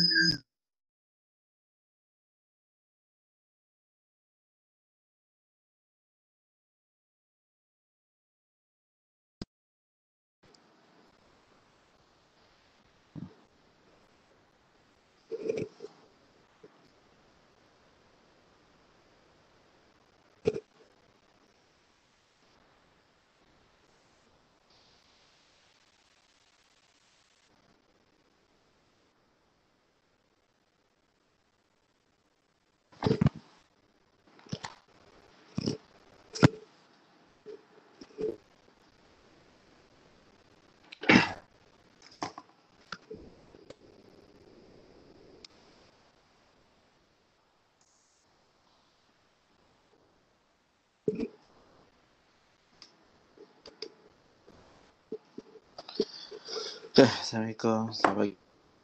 Assalamualaikum. Selamat pagi.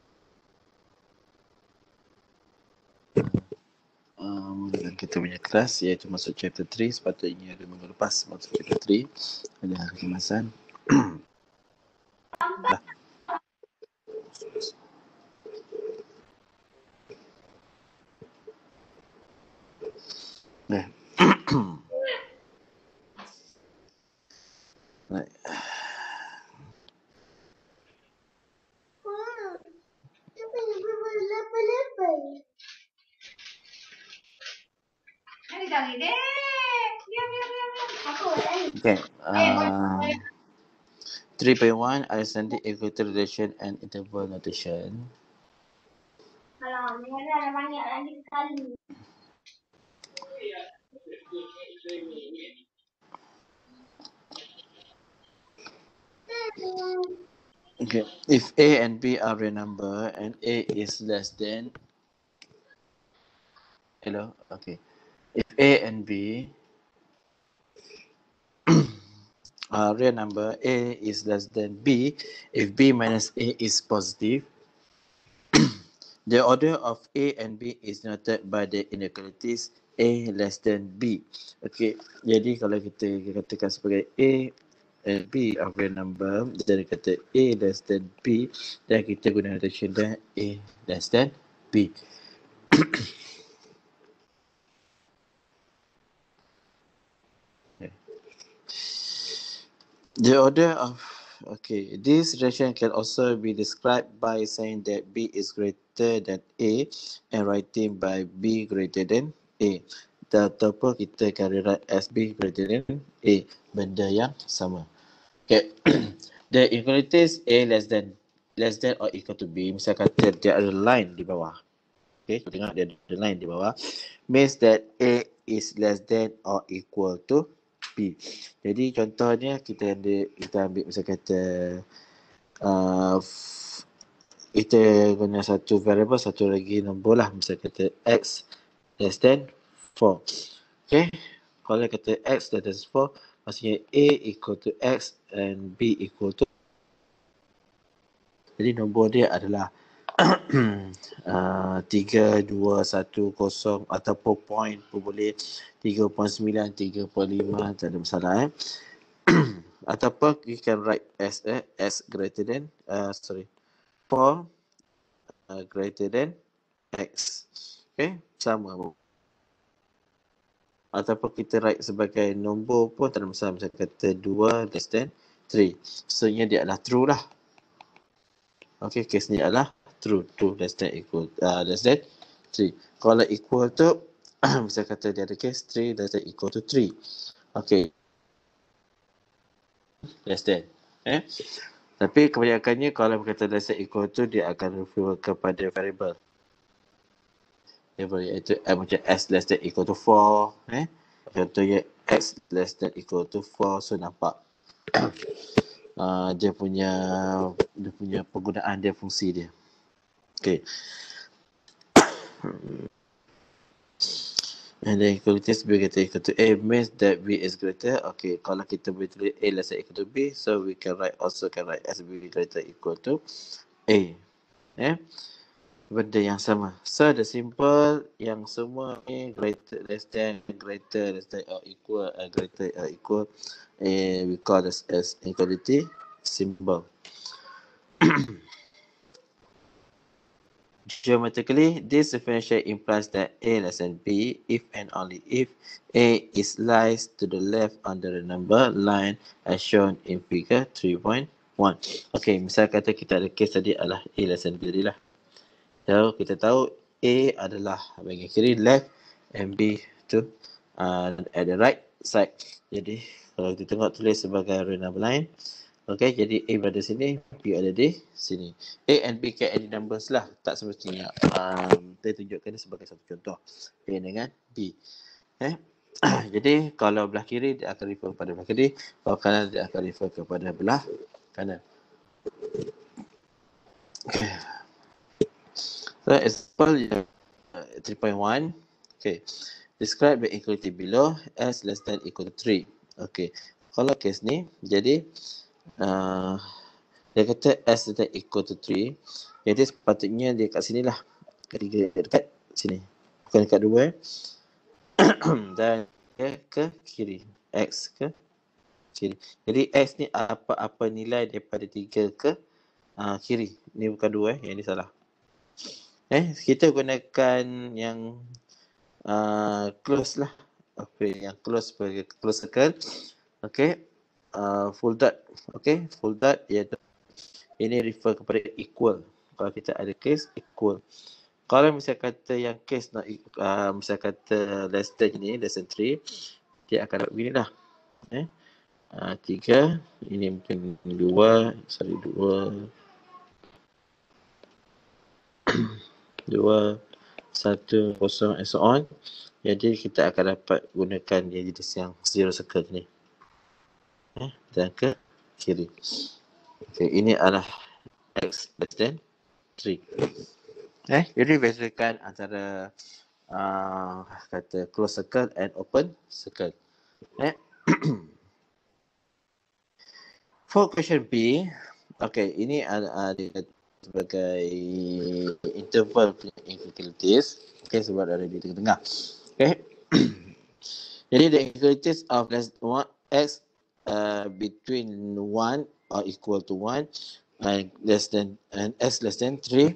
Dengan kita punya kelas iaitu masuk chapter 3. Sepatutnya ada minggu lepas masuk chapter 3. Ada kecemasan. Right. Okay. 3.1 Arithmetic equator relation and interval notation. Ada banyak lagi sekali. Okay. If A and B are real number and A is less than Okay. If A and B are real number, A is less than B. If B minus A is positive, the order of A and B is noted by the inequalities A less than B. Okay, jadi kalau kita katakan sebagai A and B are real number, jadi kata A less than B, dan kita guna notation dan A less than B. The order of this relation can also be described by saying that B is greater than A and writing by B greater than A. Ataupun kita akan rewrite as B greater than A, benda yang sama. Okay. The inequalities A less than or equal to B, misal kata dia ada line di bawah. Okay, tengok dia ada line di bawah. Means that A is less than or equal to B. Jadi contohnya kita ambil misal kata kita guna satu variable, satu lagi nombor lah, misal kata X less than 4. Okay, kalau kata X less than 4, maksudnya A equal to X and B equal to, jadi nombor dia adalah 3, 2, 1, 0 ataupun point pun boleh, 3.9, 3.5, tak ada masalah ataupun you can write as S greater than 4 greater than X. Okay, sama. Ataupun kita write sebagai nombor pun tak ada masalah, macam kata 2 less than 3. Maksudnya dia adalah true lah. Okay, case ni adalah true. 2 less than equal less than 3. Kalau equal tu bisa kata dia ada case 3 less than equal to 3. Okay, less than tapi kebanyakannya kalau berkata less than equal to, dia akan refer kepada variable iaitu macam S less than equal to 4 contohnya X less than equal to 4. So nampak dia punya penggunaan dia, fungsi dia. Okay. And then equalities B greater equal to A means that B is greater. Okay, kalau kita boleh tulis A less than equal to B, so we can write as B greater equal to A. Benda yang sama. So the simple yang semua ni greater less than or equal greater or equal, we call this as equality symbol. Geometrically, this definition implies that A less than B if and only if A is lies to the left under the number line as shown in figure 3.1. Okay, misal kata kita ada case tadi adalah A less than B tadi lah. So, kita tahu A adalah bahagian kiri left and B tu at the right side. Jadi, kalau kita tengok tulis sebagai row number line, okay, jadi A berada sini, B ada di sini. A and B can any numbers lah. Tak semestinya. Saya tunjukkan ini sebagai satu contoh. A dengan B. Jadi, kalau belah kiri, dia akan refer kepada belah kiri. Kalau kanan, dia akan refer kepada belah kanan. Okay. So, example 3.1. Okay. Describe the equality below as less than equal to 3. Okay. Kalau case ni, jadi dia kata S tidak equal to 3. Jadi sepatutnya dia kat sini lah. Dekat sini. Bukan dekat 2. Dan dia ke kiri. X ke kiri. Jadi X ni apa-apa nilai daripada 3 ke kiri. Ni bukan 2. Yang ni salah. Kita gunakan yang close lah. Okay, yang close sebagai close circle. Okay. Full dot. Okay, full dot iaitu ini refer kepada equal. Kalau kita ada case equal. Kalau misal kata yang case not misal kata less than ni, less than 3, dia akan dapat begini lah. 3, ini mungkin 2, sorry 2 2 1 0 and so on. Jadi kita akan dapat gunakan dia jenis yang zero circle ni. Dan ke kiri. Okay, ini adalah X less than 3. Jadi bezakan antara kata close circle and open circle. For question B, okay, ini ada sebagai interval inequalities. Okay, sebab ada di tengah-tengah. Okay. Jadi the inequalities of less than X between 1 or equal to 1 and S less than 3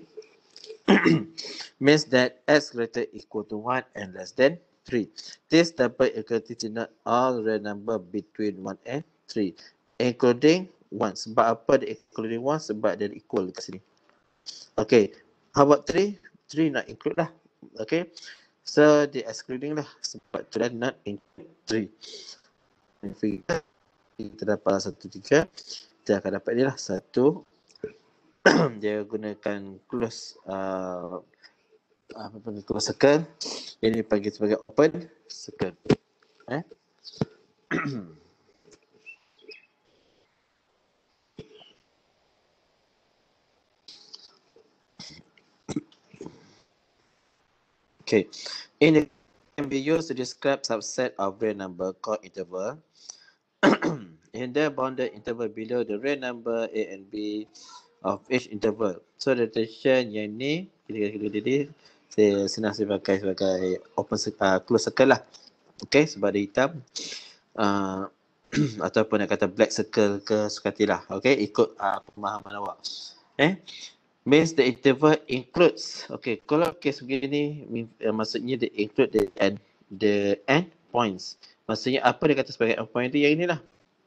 means that S greater equal to 1 and less than 3. This double equality is not all real number between 1 and 3, including 1. Sebab apa dia including 1? Sebab dia equal kat sini. Okay, how about 3? 3 not include lah. Okay, so dia excluding lah. Sebab tu dah not include 3. Kita dapat 1, 3. Kita akan dapat ni lah 1. Dia gunakan close close circle. Ini dipanggil sebagai open circle. Okay. It can be used to describe subset of real number called interval. In the bounded interval below the real number A and B of each interval. So the notation yang ni saya senang saya pakai sebagai open close circle lah. Okay, sebab dia hitam. Ataupun nak kata black circle ke sukatilah. Okay, ikut pemahaman awak. Means the interval includes. Okay, kalau case begini maksudnya dia include the end points. Maksudnya apa dia kata sebagai end point dia yang inilah.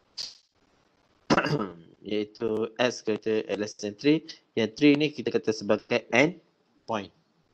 Iaitu S greater less than 3. Yang 3 ni kita kata sebagai end point.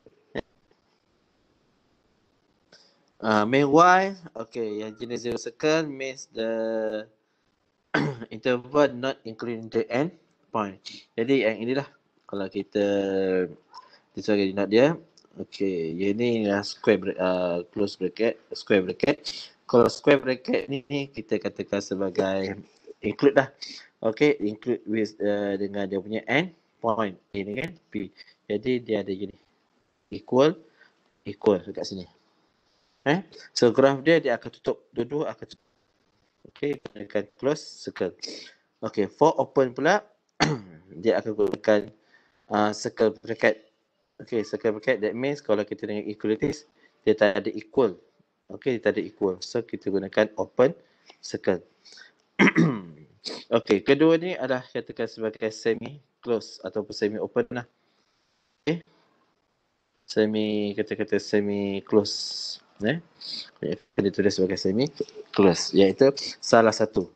Meanwhile, okay, yang jenis zero circle means the interval not including the end point. Jadi yang inilah kalau kita sebagai note dia. Okay, yang ni close bracket, square bracket. Kalau square bracket ni kita katakan sebagai include lah. Okay, include with dengan dia punya end point. Ini kan P. Jadi dia ada gini. Equal dekat sini. So graph dia akan tutup. Dua-dua akan tutup. Okay, gunakan close circle. Okay, for open pula dia akan gunakan circle bracket. Okay, circle bracket that means kalau kita dengan equalities dia tak ada equal. Okay, dia tak ada equal. So kita gunakan open circle. Okay, kedua ni adalah katakan sebagai semi close ataupun semi open lah. Okay. kata-kata semi close. Kena tulis sebagai semi close, iaitu salah satu.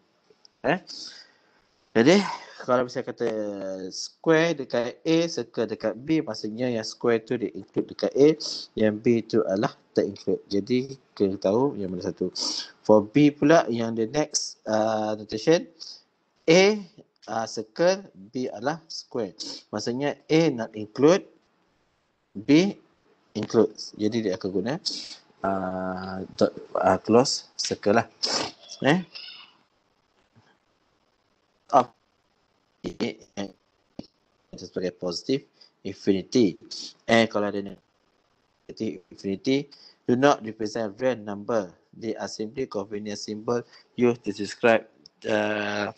Jadi kalau misalnya kata square dekat A, circle dekat B, maksudnya yang square tu dia include dekat A, yang B tu adalah tak include. Jadi kena tahu yang mana satu. For B pula, yang the next notation, A circle, B adalah square. Maksudnya A not include, B include. Jadi dia akan guna close circle lah. Sebagai positive infinity. Kalau ada negative infinity, do not represent real number. They are simply convenient symbol used to describe the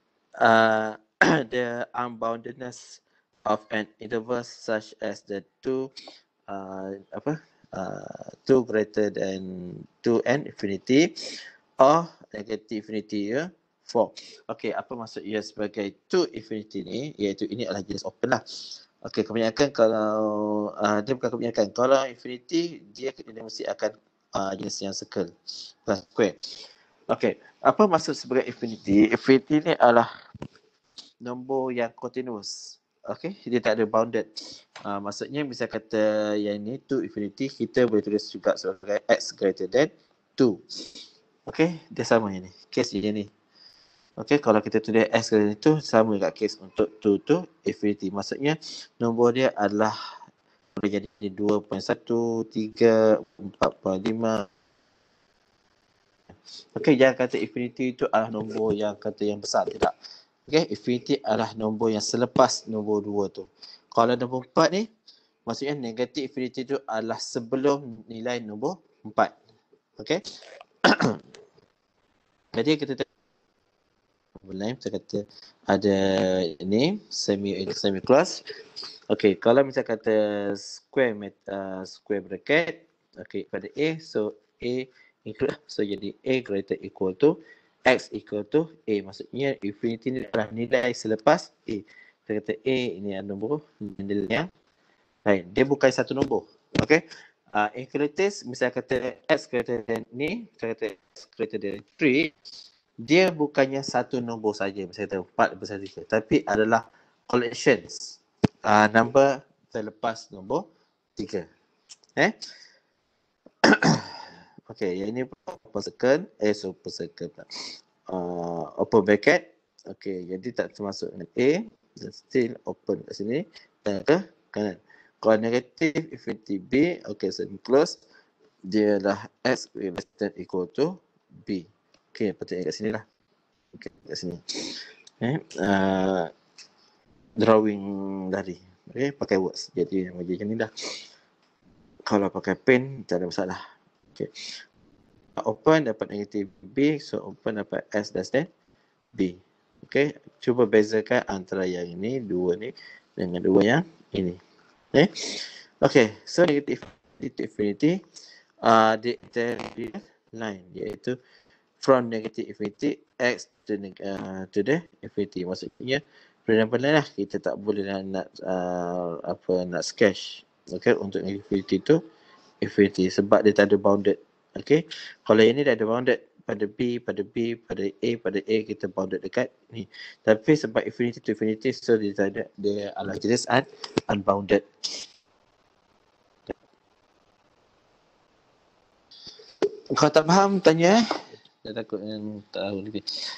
unboundedness of an interval, such as the two greater than 2n infinity or negative infinity 4. Okey, apa maksud ia sebagai 2 infinity ni? Iaitu ini adalah jenis open lah. Okey, kebanyakan kalau dia bukan kebanyakan. Kalau infinity, dia mesti akan jenis yang circle, bukan square. Okey, apa maksud sebagai infinity? Infinity ni adalah nombor yang continuous. Okey, dia tak ada bounded. Maksudnya bisa kata yang ni 2 infinity, kita boleh tulis juga sebagai x greater than 2. Okey, dia sama yang ni. Case yang ni. Okey, kalau kita tulis x greater than 2, sama juga case untuk 2 to infinity. Maksudnya nombor dia adalah boleh jadi 2.1, 3, 4.5. Okey, jangan kata infinity itu adalah nombor yang kata yang besar, tidak. Okey, infinity adalah nombor yang selepas nombor 2 tu. Kalau nombor 4 ni, maksudnya negatif infinity itu adalah sebelum nilai nombor 4. Okey. Jadi kita lain kita kata ada ini semi close. Okey, kalau misal kata square bracket, okey, pada A, so A include, so jadi A greater equal to x equal to A. Maksudnya infinity ni adalah nilai selepas A. Kita kata A ini adalah nombor nilai yang lain. Dia bukan satu nombor. Okey. Includes, misal kata x greater than ni, kita kata x greater than 3, dia bukannya satu nombor saja, misalnya 4 bersatu 3, tapi adalah collections number terlepas nombor 3. Okey, yang ini per second, open bracket. Okey, jadi tak termasuk dengan A, dan still open kat sini dan ke kanan. Kalau negatif infinity B, okey, semi close, dia adalah x less than equal to B. Okey, patut kat sini lah. Okey, kat sini. Drawing dari. Okey, pakai words. Jadi macam ni dah. Kalau pakai pen, tak ada masalah. Okey. Open dapat negatif B, so open dapat S less than B. Okey, cuba bezakan antara yang ini, dua ni dengan dua yang ini. Okey, so negative infinity, the line, iaitu from negative infinity x to the infinity. Maksudnya pelan-pelan lah, kita tak boleh nak sketch, okay, untuk infinity tu infinity sebab dia tak ada bounded. Okay, kalau yang ni dah ada bounded pada B, pada B, pada A kita bounded dekat ni. Tapi sebab infinity to infinity, so dia tak ada, dia adalah jenis unbounded. Kalau tak faham, tanya. Saya takut yang tahu lagi.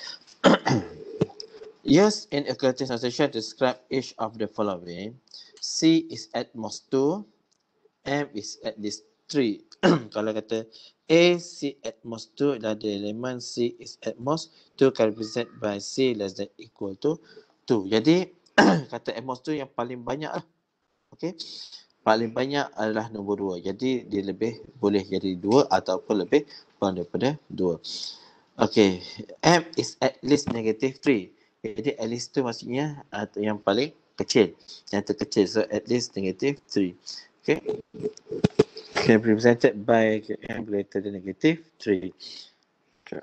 Use in equality notation to describe each of the following. C is at most 2, M is at least 3. Kalau kata A, C at most 2, dah ada elemen C is at most 2 can represent by C less than equal to 2. Jadi kata at most 2 yang paling banyak lah. Okay. Paling banyak adalah nombor 2. Jadi dia lebih boleh jadi 2 ataupun lebih kurang daripada 2. Okay. M is at least negative 3. Jadi at least tu maksudnya yang paling kecil. Yang terkecil. So at least negative 3. Okay. Can be represented by M greater than negative 3. Okay.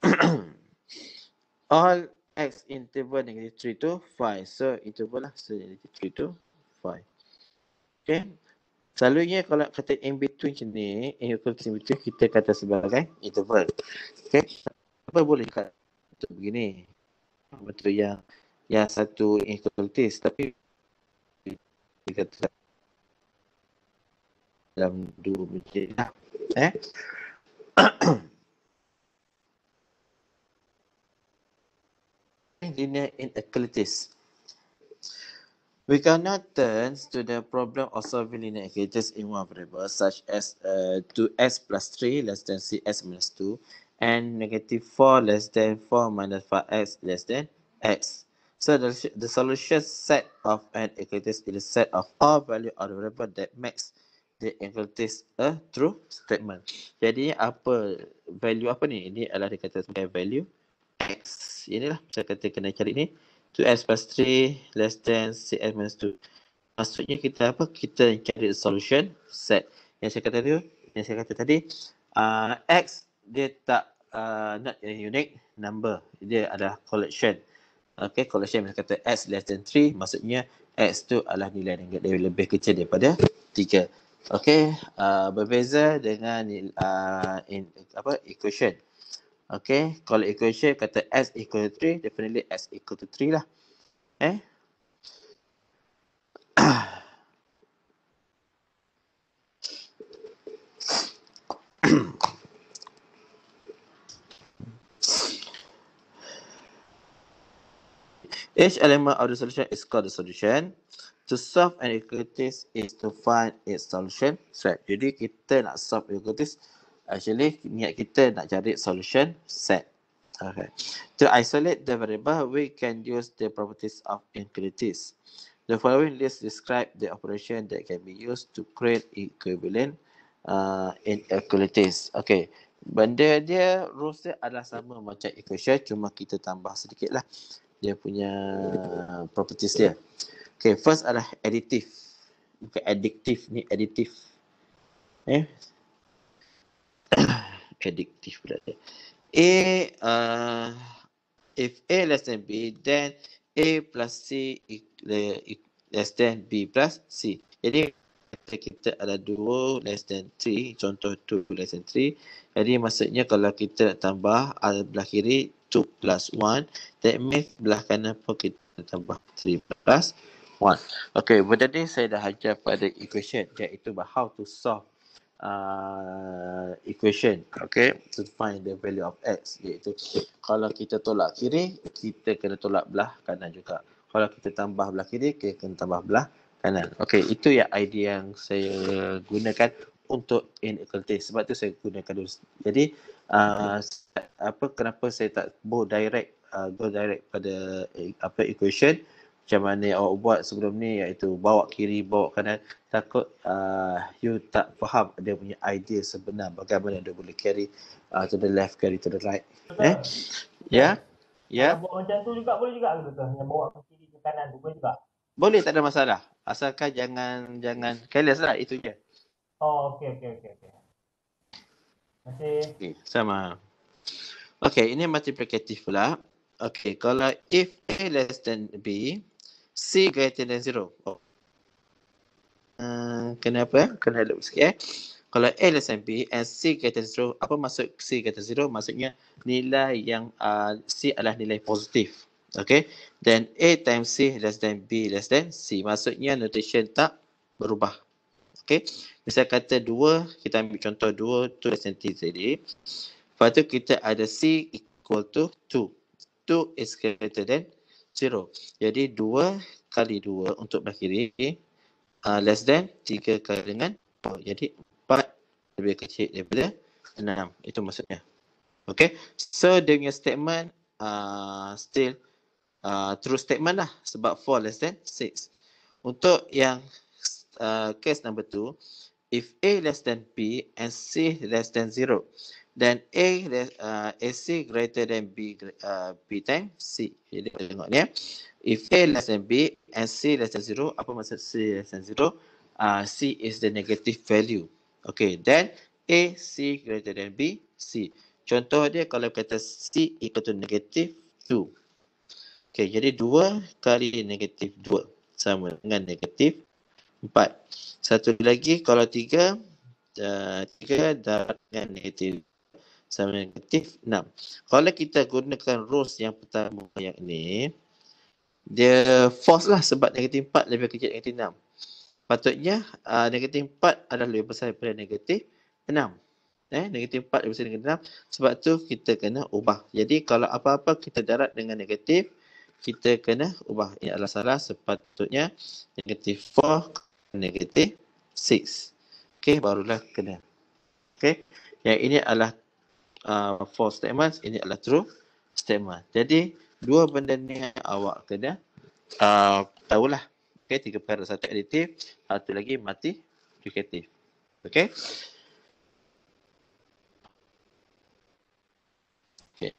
All x interval negative 3 to 5. So interval lah. So negative 3 to 5. Okay. Selalunya kalau kata in between macam ni, in between kita kata sebagai interval. Okay. Apa boleh kata begini. Betul yang satu inequalities tapi kita kata dalam dua biji lah. Linear inequalities. We cannot turn to the problem of solving linear inequalities in one variable such as 2x plus 3 less than cs minus 2 and negative 4 less than 4 minus 5x less than x. So the solution set of an inequalities is the set of all value of the variable that makes the inequalities a true statement. Jadi apa value apa ni? Ini adalah dikatakan sebagai value x. Inilah saya kata kena cari ni. 2x plus 3 less than cs minus 2. Maksudnya kita apa? Kita cari solution set. Yang saya kata tadi, x dia tak not a unique number. Dia adalah collection. Okay, collection misalnya kata x less than 3, maksudnya x tu adalah nilai yang dia lebih kecil daripada 3. Okay, berbeza dengan equation. Okay, kalau equation kata x equal to 3, definitely x equal to 3 lah. Each element of the solution is called the solution. To solve an inequalities is to find its solution set. Jadi kita nak solve inequalities, actually niat kita nak cari solution set. Okay. To isolate the variable, we can use the properties of inequalities. The following list describe the operation that can be used to create equivalent inequalities. Okay. Benda dia, rules dia adalah sama macam equation, cuma kita tambah sedikit lah dia punya properties dia. Okay, first adalah additive. Bukan addictive, ni additive. Addictive pula dia. If A less than B, then A plus C less than B plus C. Jadi kita ada 2 less than 3, contoh 2 less than 3. Jadi maksudnya kalau kita nak tambah belah kiri 2 plus 1, that means belah kanan pun kita tambah 3 plus 1. Okay, benda ni saya dah ajar pada equation, iaitu how to solve equation, okay, to find the value of x, iaitu kalau kita tolak kiri, kita kena tolak belah kanan juga. Kalau kita tambah belah kiri, kita kena tambah belah kanan. Okay, itu yang idea yang saya gunakan untuk inequalities. Sebab tu saya gunakan dulu. Jadi, kenapa saya tak go direct pada equation macam mana awak buat sebelum ni, iaitu bawa kiri, bawa kanan. Takut you tak faham dia punya idea sebenar bagaimana dia boleh carry to the left, carry to the right. Ya? Kalau buat macam tu juga boleh juga ke? Yang bawa ke kiri ke kanan tu boleh juga? Boleh, tak ada masalah. Asalkan jangan careless lah, itu je. Oh, okey. Terima kasih. Okay, sama. Okay, ini multiplicative pula. Okay, kalau if A less than B, C greater than 0. Kenapa? Kena look sikit. Kalau A less than B and C greater than 0, apa maksud C greater than 0? Maksudnya nilai yang C adalah nilai positif. Okay, then A times C less than B less than C. Maksudnya notation tak berubah. Okay, misal kata 2, kita ambil contoh 2 less than 3 tadi. Lepas tu kita ada C equal to 2. 2 is greater than 0. Jadi 2 kali 2 untuk belah kiri less than 3 kali dengan 4. Jadi 4 lebih kecil daripada 6. Itu maksudnya. Okay, so dia punya statement still true statement lah, sebab 4 less than 6. Untuk yang case number 2, if A less than B and C less than 0, then AC greater than B times C. Jadi kita tengok ni. If A less than B and C less than 0, apa maksud C less than 0? C is the negative value. Okay, then A, C greater than B, C. Contoh dia kalau kata C equal to negative 2. Okay, jadi 2 kali negatif 2 sama dengan negatif 4. Satu lagi kalau 3 darab dengan negatif sama negatif 6. Kalau kita gunakan rules yang pertama yang ni, dia false lah sebab negatif 4 lebih kecil negatif 6. Patutnya negatif 4 adalah lebih besar daripada negatif 6. Negatif 4 lebih besar daripada negatif 6. Sebab tu kita kena ubah. Jadi kalau apa-apa kita darab dengan negatif, kita kena ubah. Ini adalah salah. Sepatutnya negatif 4 negatif 6. Okey, barulah kena. Okey. Yang ini adalah false statement, ini adalah true statement. Jadi dua benda ni awak kena tahulah. Okey, 3 perkara, satu additif, satu lagi multiplicative. Okey. Okey.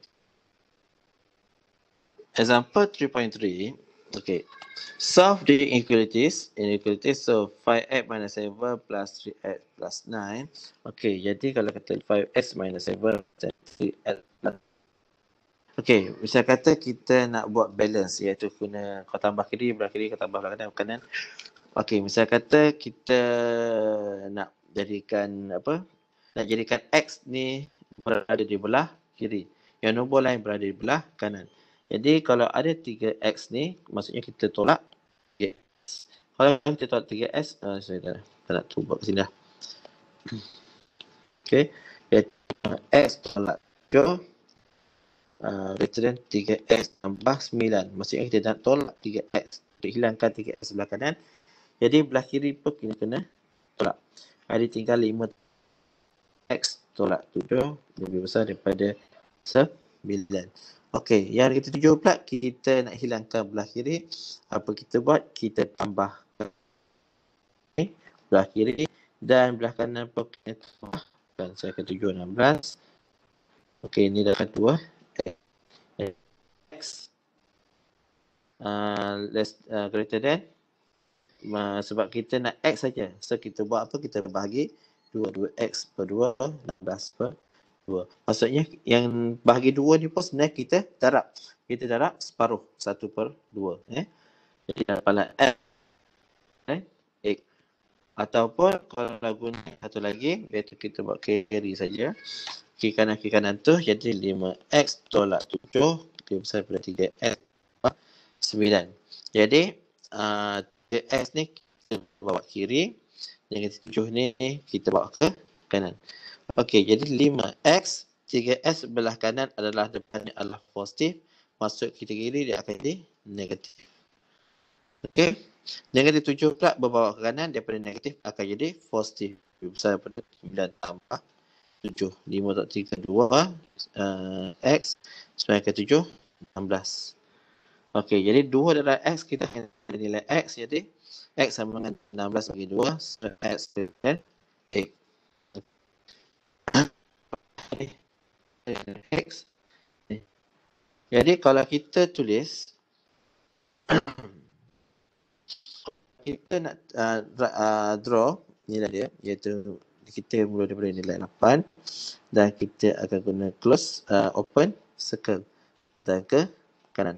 Example 3.3. Okay. Solve the inequalities. So 5x minus 7 plus 3x plus 9. Okay. Jadi kalau kata 5x minus 7 plus 3x plus. Okay. Misal kata kita nak buat balance, iaitu guna kau tambah kiri, belah kiri, kau tambah belah kanan. Okay. Misal kata kita nak jadikan apa? Nak jadikan x ni berada di belah kiri. Yang nombor lain berada di belah kanan. Jadi kalau ada 3x ni, maksudnya kita tolak 3x. Kalau kita tolak 3x, saya tak nak buat ke sini dah. Okay. X tolak 7 greater than 3x tambah 9. Maksudnya kita nak tolak 3x. Untuk hilangkan 3x sebelah kanan. Jadi belah kiri pun kita kena tolak. Ada tinggal 5x tolak 7 lebih besar daripada 9. Okey, yang ketujuh pula kita nak hilangkan belah kiri. Apa kita buat? Kita tambah belah kiri dan belah kanan pun kita tambahkan. Saya ketujuh 16. Okey, ini dah kedua. X less greater than sebab kita nak X saja. So kita buat apa? Kita bahagi 2x per 2, 16 per 2. Maksudnya yang bahagi 2 ni pun sebenarnya kita darab. Kita darab separuh, 1 per 2. Jadi dapatlah X. X. Ataupun kalau guna satu lagi, iaitu kita buat carry saja. Kiri kanan tu jadi 5x tolak 7 lebih besar daripada 3x 9. Jadi 3x ni kita bawa kiri, yang 7 ni kita bawa ke kanan. Okey, jadi 5x 3x sebelah kanan adalah depannya adalah positif, masuk kita kiri dia akan jadi negatif. Okey, negatif 7 pula berbawa ke kanan, daripada negatif akan jadi positif, lebih besar daripada 9 tambah 7. 5 tak 3 2 x 9 ke 7 16. Okey, jadi 2 darab x kita akan nilai x, jadi x sama dengan 16 bagi 2, x dan x. X. Jadi kalau kita tulis kita nak draw nilai dia, iaitu kita mula daripada nilai 8 dan kita akan guna close open circle dan ke kanan.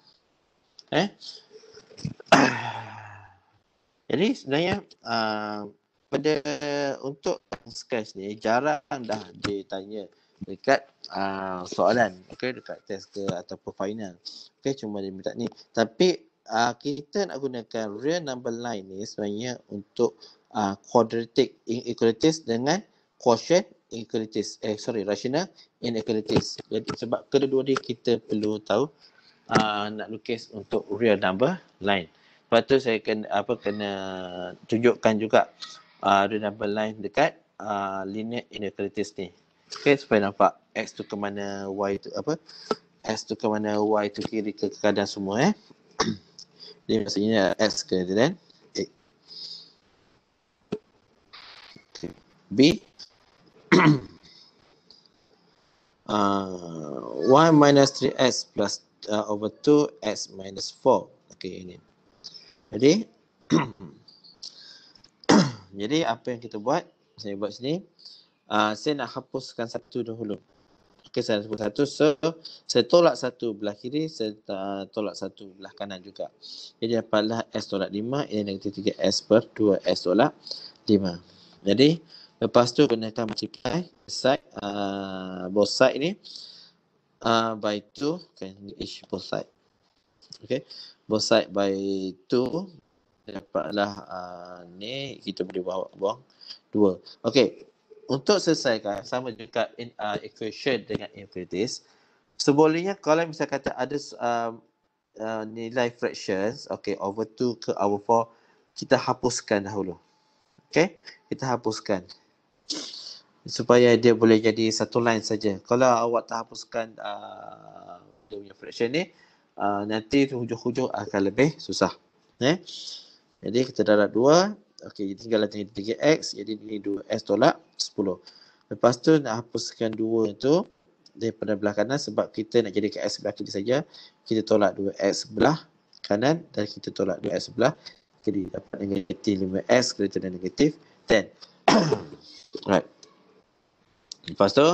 Jadi sebenarnya pada untuk sketch ni jarang dah ditanya dekat soalan, okey, dekat test ke ataupun final. Okey, cuma dia minta ni. Tapi kita nak gunakan real number line ni sebenarnya untuk quadratic inequalities dengan quotient inequalities. Rational inequalities. Jadi sebab kedua-dua ni kita perlu tahu nak lukis untuk real number line. Lepas tu saya kena tunjukkan juga real number line dekat linear inequalities ni. Okey, supaya nampak x tu ke mana, y tu x tu ke mana, y tu kiri ke kanan semua Jadi maksudnya x greater than a. Okay. B 1 minus 3x plus over 2x minus 4. Okey, ini. Jadi jadi apa yang kita buat? Saya buat sini. Saya nak hapuskan satu dahulu. Okay, saya sebut 1. So, saya tolak 1 belah kiri, saya tolak 1 belah kanan juga. Jadi dapatlah S tolak 5 ialah negatif 3S per 2S tolak 5. Jadi, lepas tu gunakan multiply side, both side ni by 2, okay, each both side. Okay, both side by 2, dapatlah ni kita boleh buang 2. Okay, untuk selesaikan sama juga equation dengan infinities, sebolehnya kalau misal kata ada nilai fractions, okay, over 2 ke over 4, kita hapuskan dahulu. Okay, kita hapuskan supaya dia boleh jadi satu line saja. Kalau awak tak hapuskan dia punya fraction ni, nanti hujung-hujung akan lebih susah. Jadi kita darab 2. Okey, tinggal tinggal 3x. Jadi ini 2s tolak 10. Lepas tu nak hapuskan 2 tu daripada belah kanan sebab kita nak jadikan x sebelah kiri saja. Kita tolak 2x sebelah kanan dan kita tolak 2x sebelah kiri. Dapat negatif 5x greater than negatif 10. Right. Lepas tu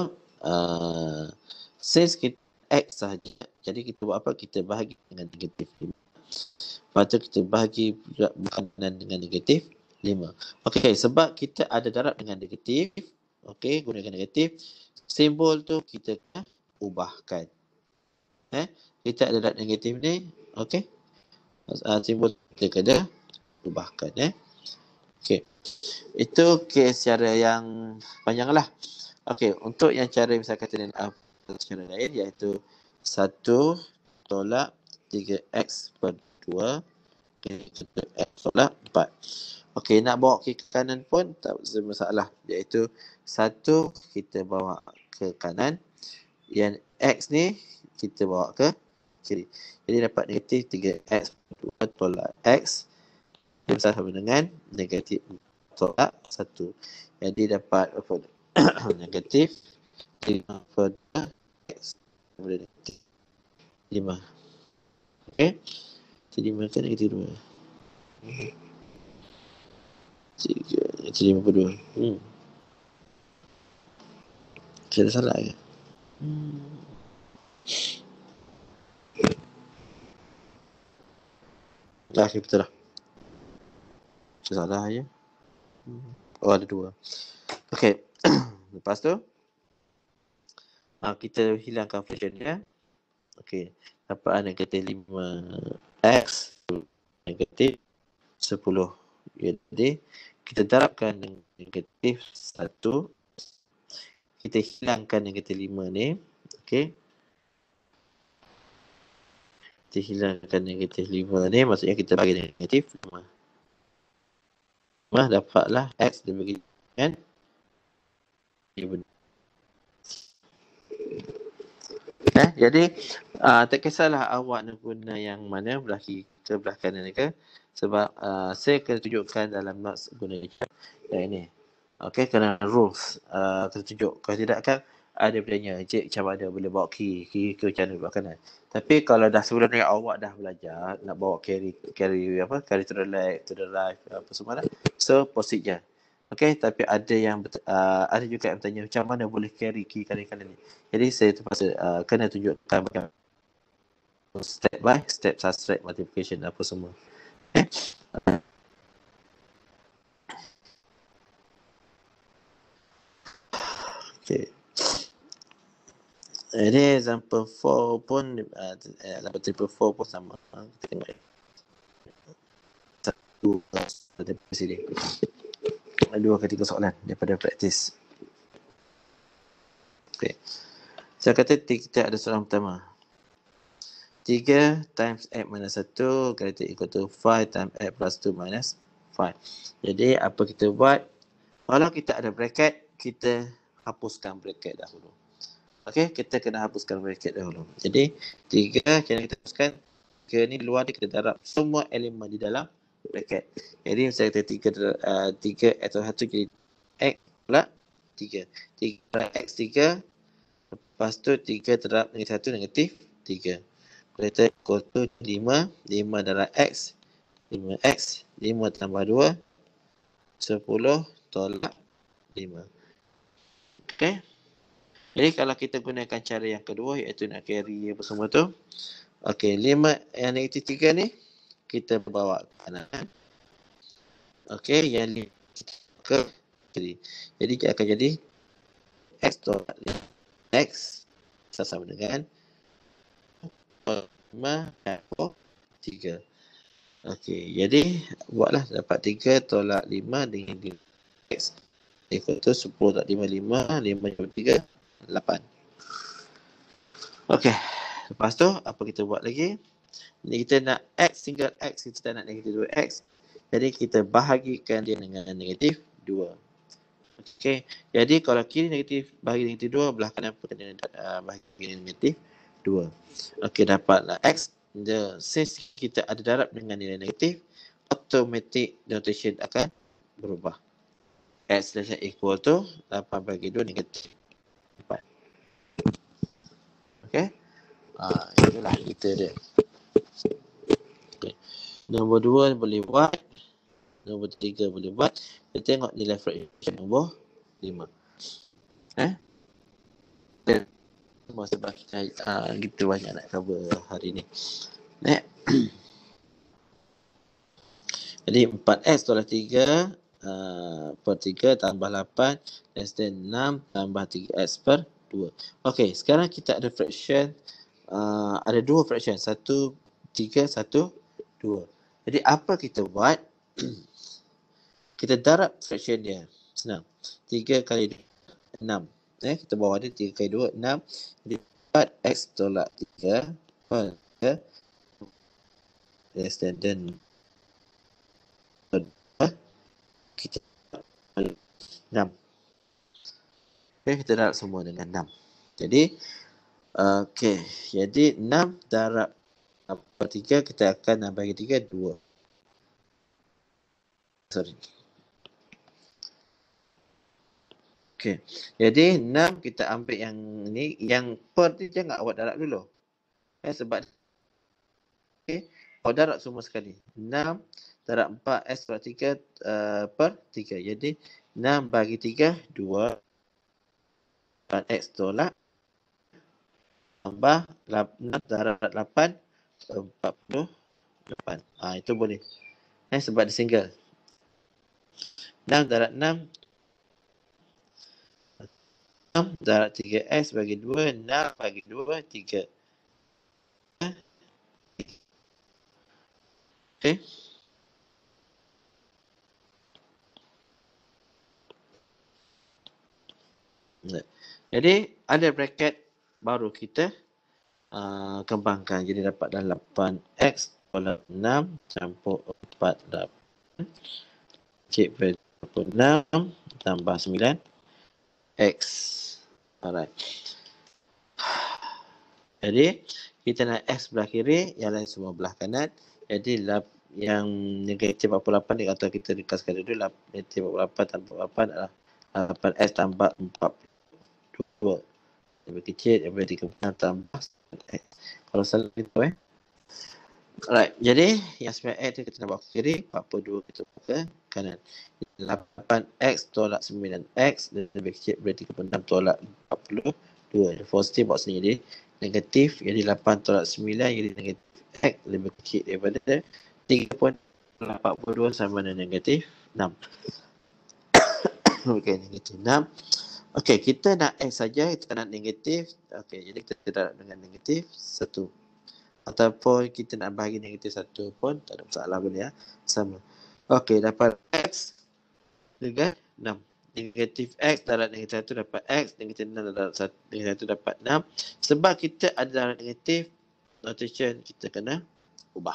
since kita x sahaja, jadi kita buat apa? Kita bahagi dengan negatif 5. Lepas tu kita bahagi kanan dengan negatif 5. Okey, sebab kita ada darab dengan negatif, okey, gunakan negatif, simbol tu kita kena ubahkan. Kita ada darab negatif ni, okey. Simbol kita kena ubahkan. Okey. Itu kes cara yang panjang lah. Okey, untuk yang cara misal kata dengan cara lain iaitu 1 tolak 3x per 2 x tolak 4. Okey, nak bawa ke kanan pun tak masalah, iaitu 1 kita bawa ke kanan, yang x ni kita bawa ke kiri. Jadi dapat negatif 3x per 2 tolak x yang sama dengan negatif tolak 1. Jadi dapat negatif 5 per 2 x sama dengan negatif 5. Okey. Jadi makan negatif 2. 3, negatif 5 per 2. Saya ada salah ke? Okay, betul lah. Saya salah je. Oh, ada 2. Okey. Lepas tu kita hilangkan fraction dia. Okey. Dapat negatif 5x negatif 10. Jadi kita darabkan dengan negatif 1. Kita hilangkan negatif 5 ni. Okey. Kita hilangkan negatif 5 ni, maksudnya kita bagi negatif 5. Dapatlah x dibagi dengan 5. Jadi tak kisahlah awak nak guna yang mana, belah kiri ke belah kanan ke, sebab saya akan tunjukkan dalam notes guna yang ini. Okey, kerana rules kena tunjuk. Kalau tidak kan ada bedanya, cik macam mana boleh bawa kiri ke macam mana bawa kanan. Tapi kalau dah sebelum ni awak dah belajar nak bawa carry to the left, to the right, apa semua dah, so proceed je. Okey, tapi ada yang ada juga yang bertanya macam mana boleh carry kiri kanan ni. Jadi saya terpaksa kena tunjukkan bagaimana step by step subtract multiplication apa semua. Okay. Ini example 4 pun example triple 4 pun sama. Kita tengok satu daripada sini. 2 ke 3 soalan daripada praktis. Okay. Saya kata kita ada soalan pertama. 3 times x minus 1 greater equal to 5 times x plus 2 minus 5. Jadi apa kita buat? Kalau kita ada bracket, kita hapuskan bracket dahulu. Okey, kita kena hapuskan bracket dahulu. Jadi 3 kena kita hapuskan. Ke ni luar ni kita darab semua elemen di dalam bracket. Jadi saya kata 3 atau 1 jadi x pula 3. 3 darab x 3. Lepas tu 3 darab negatif 1 negatif 3. Greater equal to 5. 5 darab x. 5x. 5 tambah 2. 10 tolak 5. Okey. Jadi kalau kita gunakan cara yang kedua, iaitu nak carry apa semua tu. Okey, 5 yang negatif 3 ni kita bawa ke kanan. Okey, yang 5 ke kiri. Jadi dia akan jadi x tolak 5. X sama dengan 5 dan 3. Okey, jadi buatlah dapat 3 tolak 5 dengan 5. X equal to 10 tak 5, 5 jumpa 3, 8. Okey, lepas tu apa kita buat lagi? Ni kita nak X, single X, kita tak nak negatif 2X. Jadi kita bahagikan dia dengan negatif 2. Okey, jadi kalau kiri negatif bahagi negatif 2, belah kanan pun kena bahagi dengan negatif 2. Okey, dapatlah X. Since kita ada darab dengan nilai negatif, automatic notation akan berubah. X less equal to 8 bagi 2 negatif 4. Okey. Itulah kita dia. Okay. Nombor 2 boleh buat. Nombor 3 boleh buat. Kita tengok nilai fraction nombor 5. Dan semua sebab kita banyak nak cover hari ni. Jadi 4x tolak 3 per 3 tambah 8 less than 6 tambah 3x per 2. Okey, sekarang kita ada fraction, ada dua fraction, 1, 3, 1, 2. Jadi apa kita buat? Kita darab fraction dia. Senang. 3 kali 6. Kita bawa dia 3 kali 2, 6. Jadi 4x tolak 3 per 3 less than kita 6. Kita darab semua dengan 6. Jadi jadi 6 darab per 3, kita akan bagi 3, 2. Sorry. Okey. Jadi 6 kita ambil yang ni, yang per ni jangan awak darab dulu. Sebab awak darab semua sekali. 6 darab 4x per 3 per 3. Jadi 6 bagi 3, 2. 4x tolak. Tambah 6 darab 8, 48. Itu boleh. Sebab dia single. 6 darab 6. 6 darab 3x bagi 2. 6 bagi 2, 3. Okey. Jadi ada bracket baru kita kembangkan. Jadi dapat dah 8x tolak 6 campur 48. Cik per 6 tambah 9x. Alright. Jadi kita nak x belah kiri, yang lain semua belah kanan. Jadi yang negatif 48 ni, atau kita ringkaskan dulu, negatif 48 tambah 48 adalah 8x tambah 42. Lebih kecil daripada 36 tambah 9x. Kalau salah gitu Alright, jadi yang 9x tu kita nak bawa ke kiri, 42 kita bawa ke kanan. 8x tolak 9x lebih kecil daripada 36 tolak 42. Dia positif bawa sini, jadi negatif. Jadi 8 tolak 9 jadi negatif x lebih kecil daripada 3.42 sama dengan negatif 6. Okey, negatif 6. Okey, kita nak x saja, kita nak negatif. Okey, jadi kita darab dengan negatif 1. Ataupun kita nak bahagi negatif 1 pun tak ada masalah, boleh sama. Okey, dapat x dengan 6. Negatif x darab negatif 1 dapat x, negatif 6 darab negatif 1 dapat 6. Sebab kita ada darab negatif, notation kita kena ubah.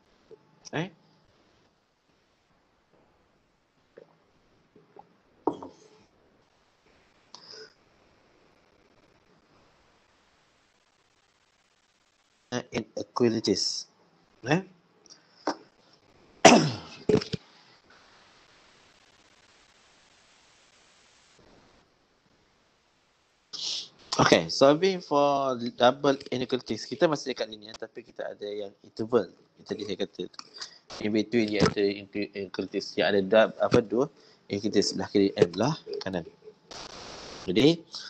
Inequalities. Okay, solving for double inequalities. Kita masih dekat linear, tapi kita ada yang interval. Tadi saya kata in between dia ada inequalities yang ada dua inequalities sebelah kiri dan belah kanan. Jadi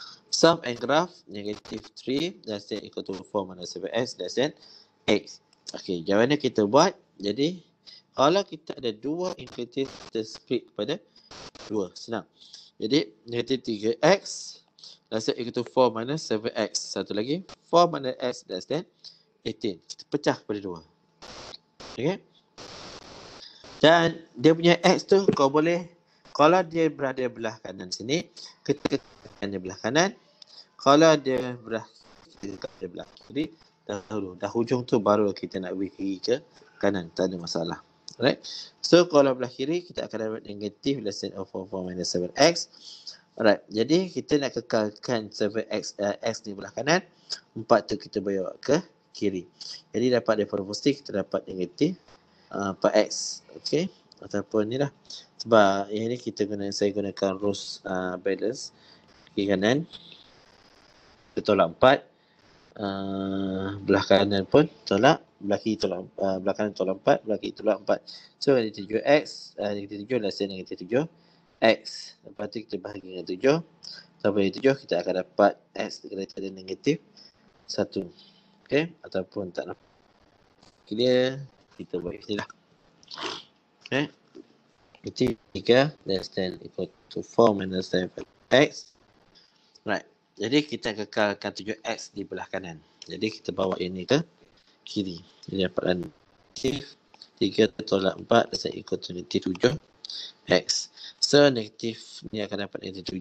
Sum and graph negative 3 less than equal to 4 minus 7x less than x. Okey, jawapannya kita buat. Jadi, kalau kita ada dua indikatif, kita split kepada 2. Senang. Jadi, negatif 3x less than equal to 4 minus 7x. Satu lagi, 4 minus x less than 18. Kita pecah kepada 2. Okey. Dan dia punya x tu kau boleh, kalau dia berada belah kanan sini, kita tekan dia belah kanan. Kalau dia belah kiri, kita tekan belah kiri. Dahulu, dah hujung tu baru kita nak beri kiri ke kanan. Tak ada masalah. Alright. So kalau belah kiri kita akan dapat negatif less than 4 minus 7x. Alright. Jadi kita nak kekalkan 7x x ni belah kanan. 4 tu kita bawa ke kiri. Jadi dapat daripada positif kita dapat negatif 4x. Okey. Ataupun ni lah. Sebab yang ni saya gunakan rules balance. Kiri kanan. Kita tolak 4. Belah kanan pun tolak. Belah kiri tolak. Belah kanan tolak 4. Belah kiri tolak 4. So negatif 7x. Negatif 7 less than negatif 7x. Lepas tu kita bahagi dengan 7. Sampai negatif 7 kita akan dapat x greater than negatif 1. Okay. Ataupun tak nampak clear, kita buat sini lah. Okay. Negatif 3 less than equal to 4 minus 7x. Right. Jadi kita kekalkan 7x di belah kanan. Jadi kita bawa ini ke kiri. Jadi dapatkan negatif 3 tolak 4 less than equal to negatif 7x. So negatif ni akan dapat negatif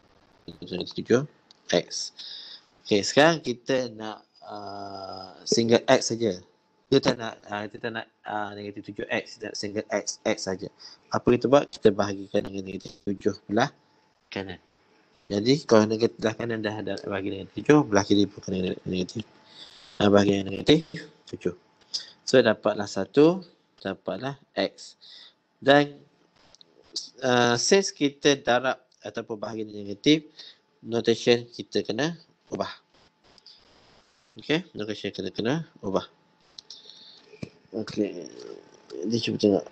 7x. Okay, sekarang kita nak single x saja. Kita tak nak negatif 7x, kita nak single x saja. Apa kita buat? Kita bahagikan dengan negatif 7 belah kanan. Jadi kalau negatif belah kanan dah bagi negatif 7, belah kiri pun kena negatif. Bagi dengan negatif 7. So dapatlah 1, dapatlah x. Dan since kita darab ataupun bahagi negatif, notation kita kena ubah. Okay, notation kita kena ubah. Okay, dia cuba tengok.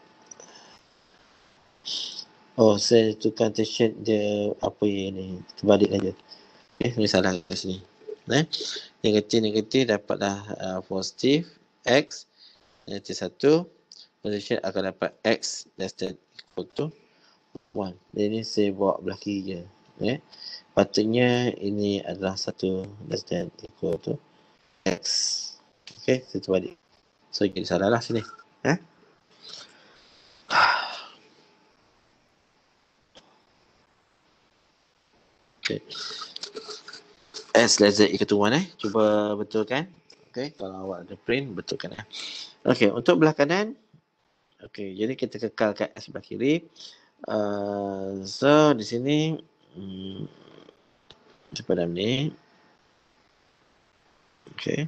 Oh, saya tukar notation dia apa yang ni, terbalik aja. Okay, ni salah kat sini. Negatif dapatlah positif x, negatif 1. Notation akan dapat x less than equal to 1. Dan ini saya bawa belah kiri je. Okay. Patutnya ini adalah 1 less than equal to x. Okay, saya terbalik. So jadi salah lah sini. Okay. S less than equal to 1 Cuba betulkan. Okay, kalau awak ada print, betulkan Okay, untuk belah kanan. Okay, jadi kita kekalkan S belah kiri. So di sini pada ni. Okay.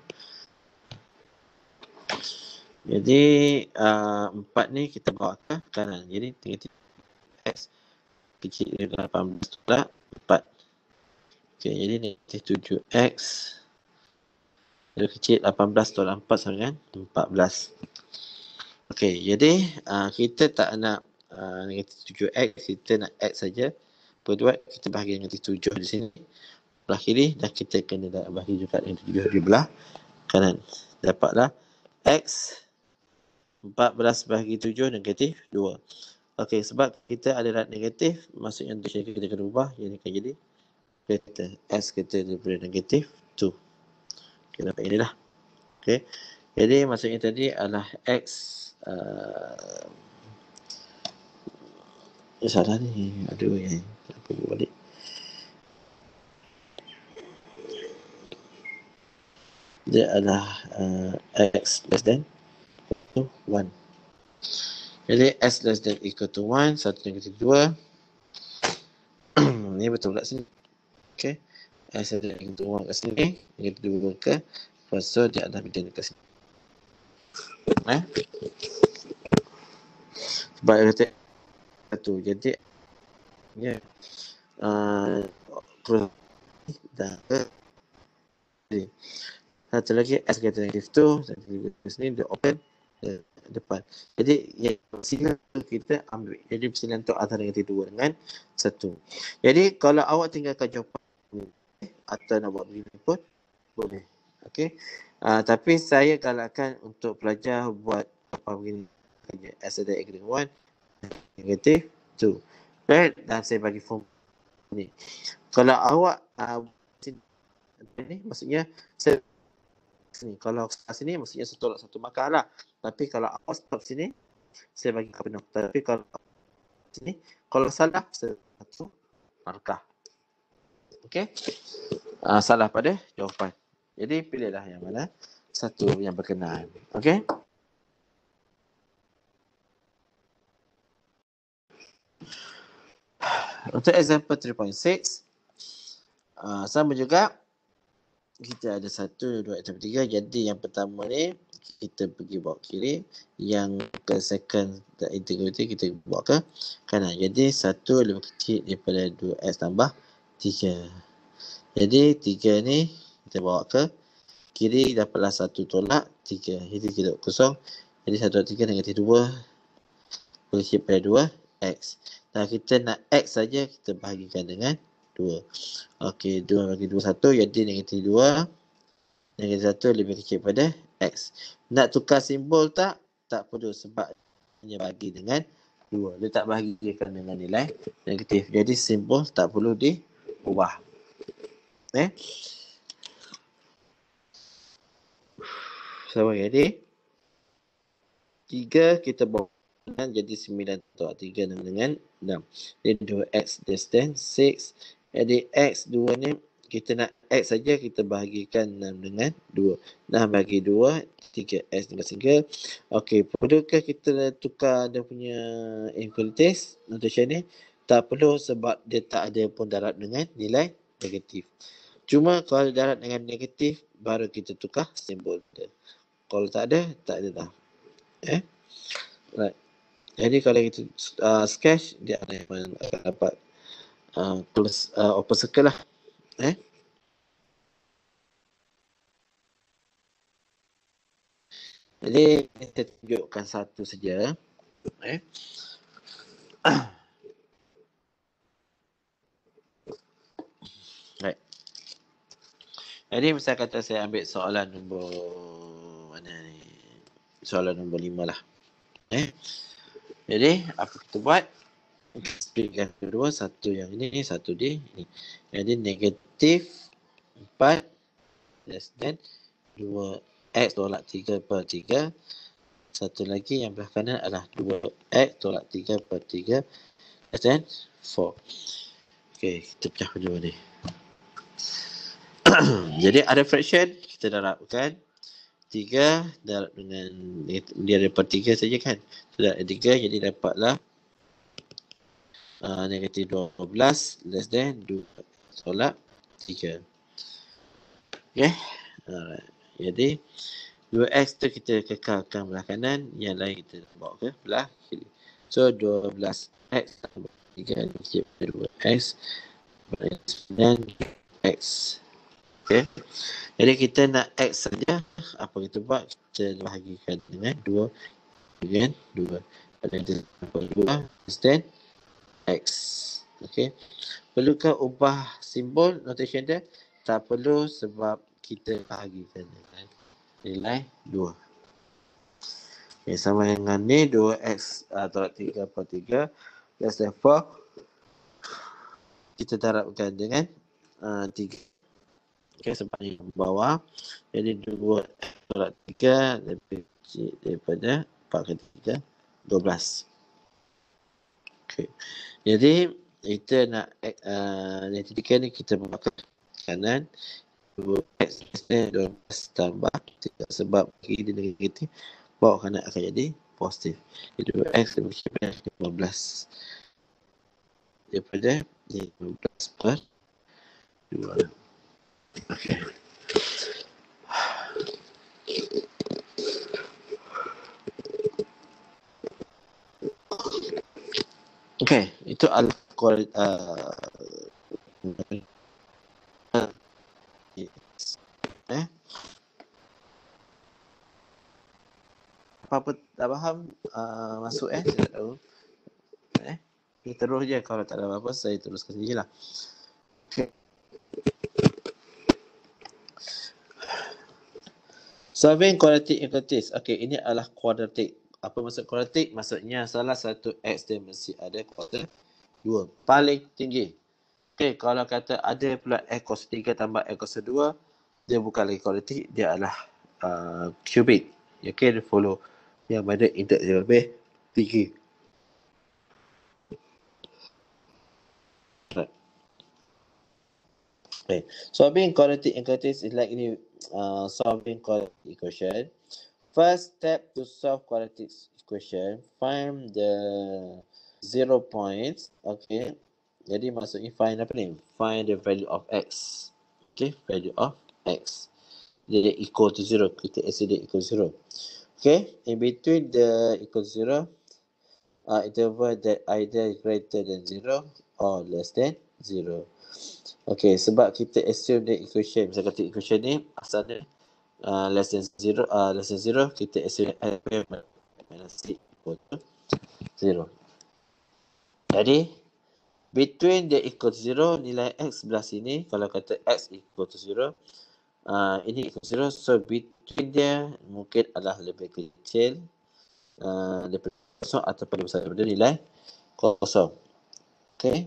Jadi 4 ni kita bawa ke kanan. Jadi negatif x kecil dari 18 pula 4. Okay, jadi negatif 7x dari kecil 18 tolak 4 sama dengan 14. Okay, jadi kita tak nak negatif 7x, kita nak x saja. Berbuat kita bahagi negatif 7 di sini belah kiri, dan kita kena bahagi juga negatif 7 di belah kanan. Dapatlah x 14 bahagi 7 negatif 2. Okey, sebab kita ada rad negatif, maksudnya notation kita kena ubah. Yang ni akan jadi greater. S kita daripada negatif 2. Okey, dapat ini lah. Okey, jadi maksudnya tadi adalah x salah ni. Aduh, apa balik. Dia adalah x less than 1. Jadi s less than equal to 1, 1 negatif 2. Ni betul kat sini. Okay. S less than equal to 1 kat sini. Negatif 2 ke. So dia adalah median kat sini. Sebab dia kata satu. Jadi ya. Dah ke. Satu lagi S kata negatif 2. Satu lagi sini dia open depan. Jadi yang persilan kita ambil. Jadi persilan tu antara negatif 2 dengan 1. Jadi kalau awak tinggalkan jawapan ni, atau nak buat begini pun boleh. Okey. Tapi saya galakkan untuk pelajar buat apa begini as a diagram 1, negative 2. Right? Dan saya bagi form ni. Kalau awak ni maksudnya sini. Kalau sini maksudnya saya tolak satu markah lah. Tapi kalau awak stop sini, saya bagi penuh. Tapi kalau sini, kalau salah, saya satu markah. Okey? Salah pada jawapan. Jadi pilihlah yang mana satu yang berkenaan. Okey? Untuk example 3.6, sama juga kita ada 1, 2, 3. Jadi yang pertama ni kita pergi bawa kiri, yang ke second integrity kita bawa ke kanan. Jadi 1 lebih kecil daripada 2x tambah 3. Jadi 3 ni kita bawa ke kiri, dapatlah 1 tolak 3. Jadi kita kosong. Jadi 1 tolak 3 negatif 2 berkecil pada 2x. Dan kita nak x saja, kita bahagikan dengan 2. Okey, 2 bagi 2, 1. Jadi negatif 2. Negatif 1 lebih kecil pada x. Nak tukar simbol tak? Tak perlu sebab hanya bagi dengan 2. Dia tak bahagikan dengan nilai negatif. Jadi simbol tak perlu diubah. Sama jadi 3 kita bawa jadi 9 tolak 3 dengan 6. Jadi 2x less than 6. Jadi x 2 ni kita nak x saja, kita bahagikan 6 dengan 2. 6 bagi 2, 3x dengan 3. Okey, perlukah kita tukar dia punya inequalities notation ni? Tak perlu sebab dia tak ada pun darab dengan nilai negatif. Cuma kalau darab dengan negatif, baru kita tukar simbol dia. Kalau tak ada dah. Right. Jadi kalau kita sketch, dia akan dapat tulis open circle lah. Jadi kita tunjukkan satu saja. Right. Jadi misal kata saya ambil soalan nombor mana ni? Soalan nombor 5 lah. Jadi apa kita buat? Split yang kedua, satu yang ini, satu di ini. Jadi negatif 4 less than 2x tolak 3 per 3. Satu lagi yang belah kanan adalah 2x tolak 3 per 3 less than 4. Okey, kita pecah kedua ni. Jadi ada fraction, kita darabkan 3 darab dengan dia ada per 3 saja kan. Sudah ada 3, jadi dapatlah negatif 12 less than 2 tolak 3. Okay. Alright. Jadi 2x tu kita kekalkan belah kanan, yang lain kita bawa ke belah kiri. So 12x tambah 3 kecil pada 2x dan x. Okay. Jadi kita nak x saja, apa kita buat? Kita bahagikan dengan 2 dengan 2. Ada 2 less than x. Okay. Perlukah ubah simbol notation dia? Tak perlu sebab kita bahagikan dengan nilai 2. Okay, sama dengan ni 2x tolak 3 per 3 less than 4. Kita darabkan dengan 3. Okay, sebab ni bawah. Jadi 2 tolak 3 lebih kecil daripada 4 ke 3, 12. Okay. Jadi kita nak yang ketiga ni kita bawa ke kanan. 2x 12 tambah 3. Sebab kiri dia negatif, bawa kanan akan jadi positif. Jadi 2x lebih kecil daripada 15 daripada 15 per 2. Okay. Okay, itu adalah apa-apa tak faham masuk saya tak tahu. Kita terus je, kalau tak ada apa-apa saya teruskan saja lah. Okay. Solving quadratic equations. Okey, ini adalah quadratic. Apa maksud quadratic? Maksudnya salah satu x dia mesti ada kuarter 2. Paling tinggi. Okey, kalau kata ada pula x kuasa 3 tambah x kuasa 2, dia bukan lagi quadratic, dia adalah cubic. Okey, dia follow yang mana integer lebih tinggi. Okay. Solving quadratic equations is like ini solving quadratic equation. First step to solve quadratic equation, find the 0 points. Okay. Jadi maksudnya find apa ni? Find the value of x. Okay, value of x. Jadi equal to 0. Kita assume dia equal to 0. Okay, in between the equal to 0, interval that either greater than 0 or less than 0. Okay, sebab kita assume the equation, misalnya kata equation ni asalnya less than 0, kita assume f minus c equal to 0. Jadi, between the equal to 0, nilai x sebelah sini, kalau kata x equal to 0, ini equal to 0, so between dia mungkin adalah lebih kecil daripada kosong ataupun lebih besar daripada nilai kosong. Okay.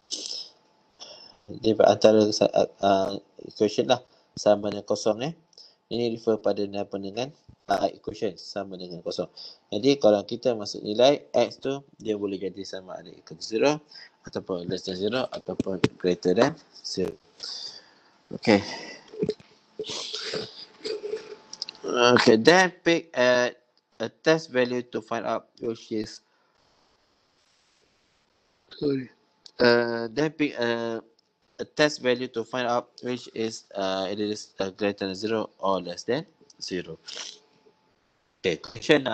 Di antara equation lah sama dengan kosong ini refer pada apa dengan equation sama dengan kosong. Jadi kalau kita masuk nilai x tu dia boleh jadi sama ada equal to 0 ataupun less than 0 ataupun greater than 0. Okay. Okay, then pick a test value to find out which is then pick a test value to find out which is it is greater than 0 or less than 0. Okay, question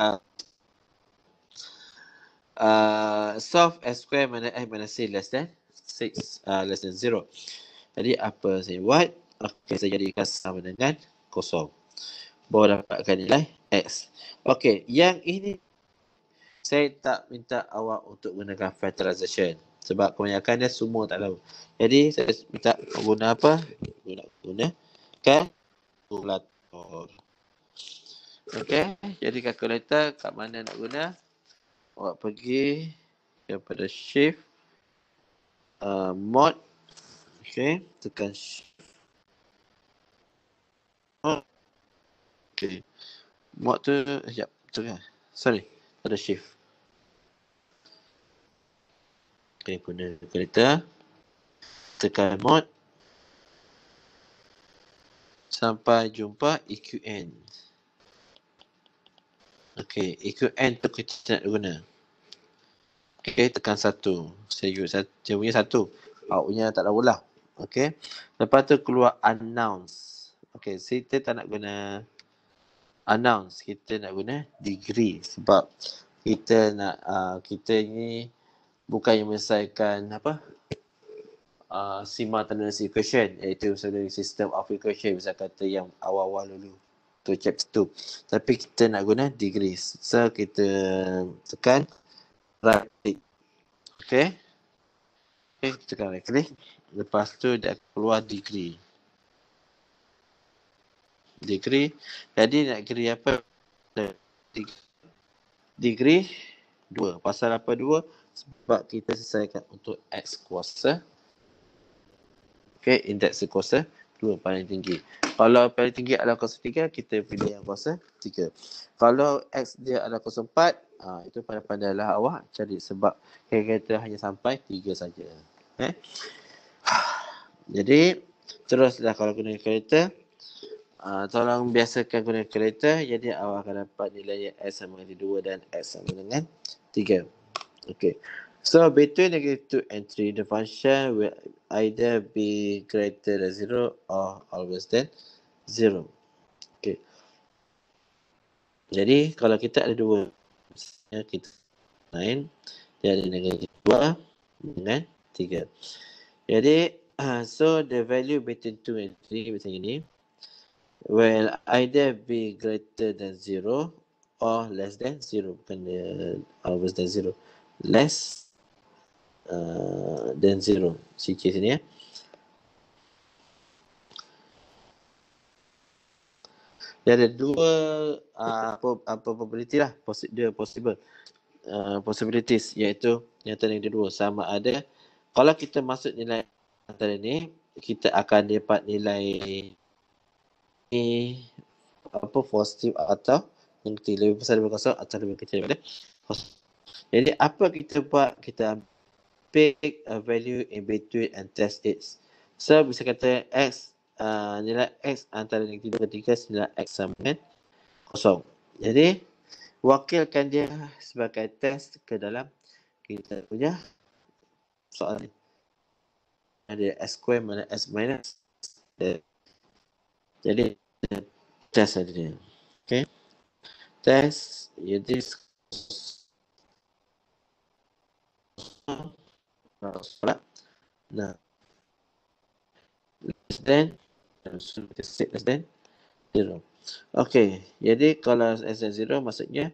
solve x square minus x minus c less than 6 less than 0. Jadi apa saya buat? Okay, saya jadikan sama dengan kosong. Baru dapatkan nilai x. Okay, yang ini saya tak minta awak untuk gunakan factorization. Sebab kebanyakan dia semua tak tahu. Jadi saya minta guna apa? Guna kalkulator. Okey, jadi kalkulator kat mana nak guna? Awak pergi kepada shift mod. Okey, tekan shift. Okey. Mod tu sekejap, tekan. Sorry, ada shift. Okey, guna kalkulator. Tekan mod. Sampai jumpa EQN. Okey, EQN tu kita nak guna. Okey, tekan 1. Saya punya 1. Awak punya tak tahulah. Okey. Lepas tu keluar announce. Okey, kita tak nak guna announce. Kita nak guna degree. Sebab kita nak, kita ni bukan yang menyelesaikan apa? Simultaneous equation, iaitu misalnya system of equation, misal kata yang awal-awal dulu tu chapter 2, tapi kita nak guna degrees, so kita tekan right click. Okay, tekan right click, lepas tu dia keluar degree. Jadi nak degree apa? Degree 2. Pasal apa 2? Sebab kita selesaikan untuk x kuasa. Okay, indeks kuasa 2 paling tinggi. Kalau paling tinggi adalah kuasa 3, kita pilih yang kuasa 3. Kalau x dia adalah kuasa 4, itu pandai-pandailah awak cari, sebab kita hanya sampai 3 saja. Jadi, teruslah kalau guna kalkulator, tolong biasakan guna kalkulator, jadi awak akan dapat nilai x sama dengan 2 dan x sama dengan 3. Okay. So, between -2 and 3, the function will either be greater than 0 or less than 0. Okay. Jadi, kalau kita ada 2, kita lain, dia ada negatif 2 dengan 3. Jadi, so the value between 2 and 3 macam ini will either be greater than 0 or less than 0. Bukan less than 0. Less than 0. CK sini Dia ada dua probability lah, possibilities, iaitu nyata negatif 2. Sama ada kalau kita masuk nilai antara ni, kita akan dapat nilai positif atau negatif, lebih besar daripada kosong atau lebih kecil daripada kosong. Jadi apa kita buat? Kita pick a value in between and test it. So bisa kata x, nilai x antara negatif 2 ke 3, nilai x sama dengan kosong. Jadi wakilkan dia sebagai test ke dalam kita punya soalan. Ada s square mana s minus. Jadi test saja dia. Okay. Test. Jadi nah, less than, less than 0. Okay. Jadi kalau less than 0 maksudnya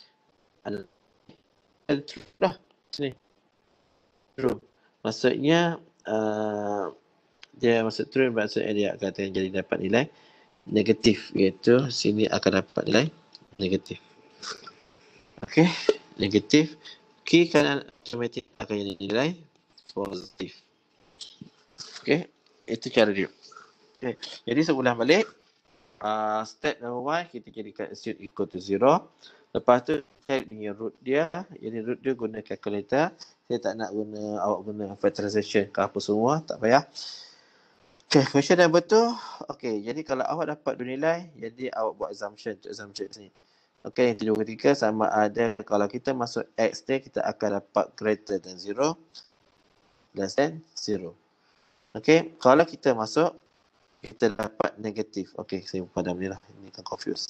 true lah. Sini. True. Maksudnya dia masuk true, maksudnya dia akan jadi dapat nilai negatif, iaitu sini akan dapat nilai negatif. Okey, negatif. Kiri kanan automatik akan jadi nilai positif. Okey, itu cara dia. Okay. Jadi sebulan balik, step number 1 kita jadikan assume equal to 0. Lepas tu check dengan root dia. Jadi root dia guna calculator. Saya tak nak awak guna factorization ke apa semua, tak payah. Okay, question number 2. Okay, jadi kalau awak dapat 2 nilai, jadi awak buat assumption ni. Okay, yang kedua ketiga sama ada kalau kita masuk x dia, kita akan dapat greater than 0, less than 0. Okay, kalau kita masuk, kita dapat negatif. Okay, saya padam ni lah. Ini kan confuse.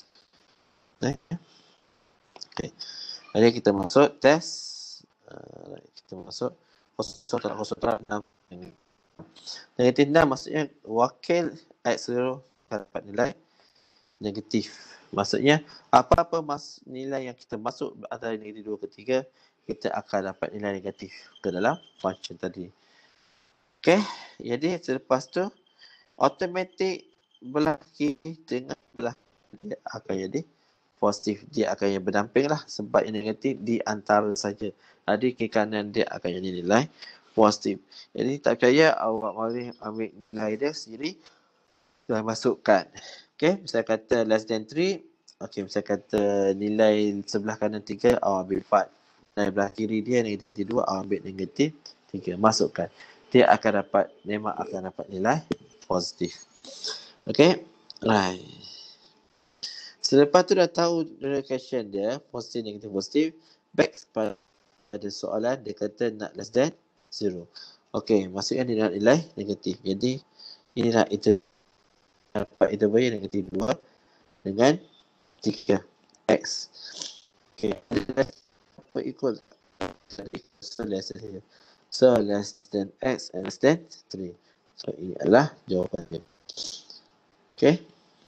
Okay, jadi kita masuk test. Kita masuk kosong terang 6. Negatif 6 maksudnya wakil x0 dapat nilai negatif. Maksudnya apa-apa nilai yang kita masuk antara negatif 2 ke 3, kita akan dapat nilai negatif ke dalam function tadi. Okay, jadi selepas tu automatik belah kiri dengan belah dia akan jadi positif. Dia akan jadi berdamping lah, sebab yang negatif di antara saja. Jadi kiri kanan dia akan jadi nilai positif. Jadi tak percaya, awak boleh ambil nilai dia sendiri dan masukkan. Okay, misalnya kata less than 3. Okay, misalnya kata nilai sebelah kanan 3, awak ambil 4. Dan belah kiri dia negatif 2, awak ambil negatif 3. Masukkan. Dia memang akan dapat nilai positif. Okay, right. Selepas tu dah tahu question dia, positif, negatif, positif, back pada soalan, dia kata nak less than 0. Okay, maksudnya dia nak nilai negatif. Jadi, inilah itu dapat interval yang negatif 2 dengan 3 x. Okay, apa equal? So less than x and less than 3. So ini adalah jawapannya. Okay.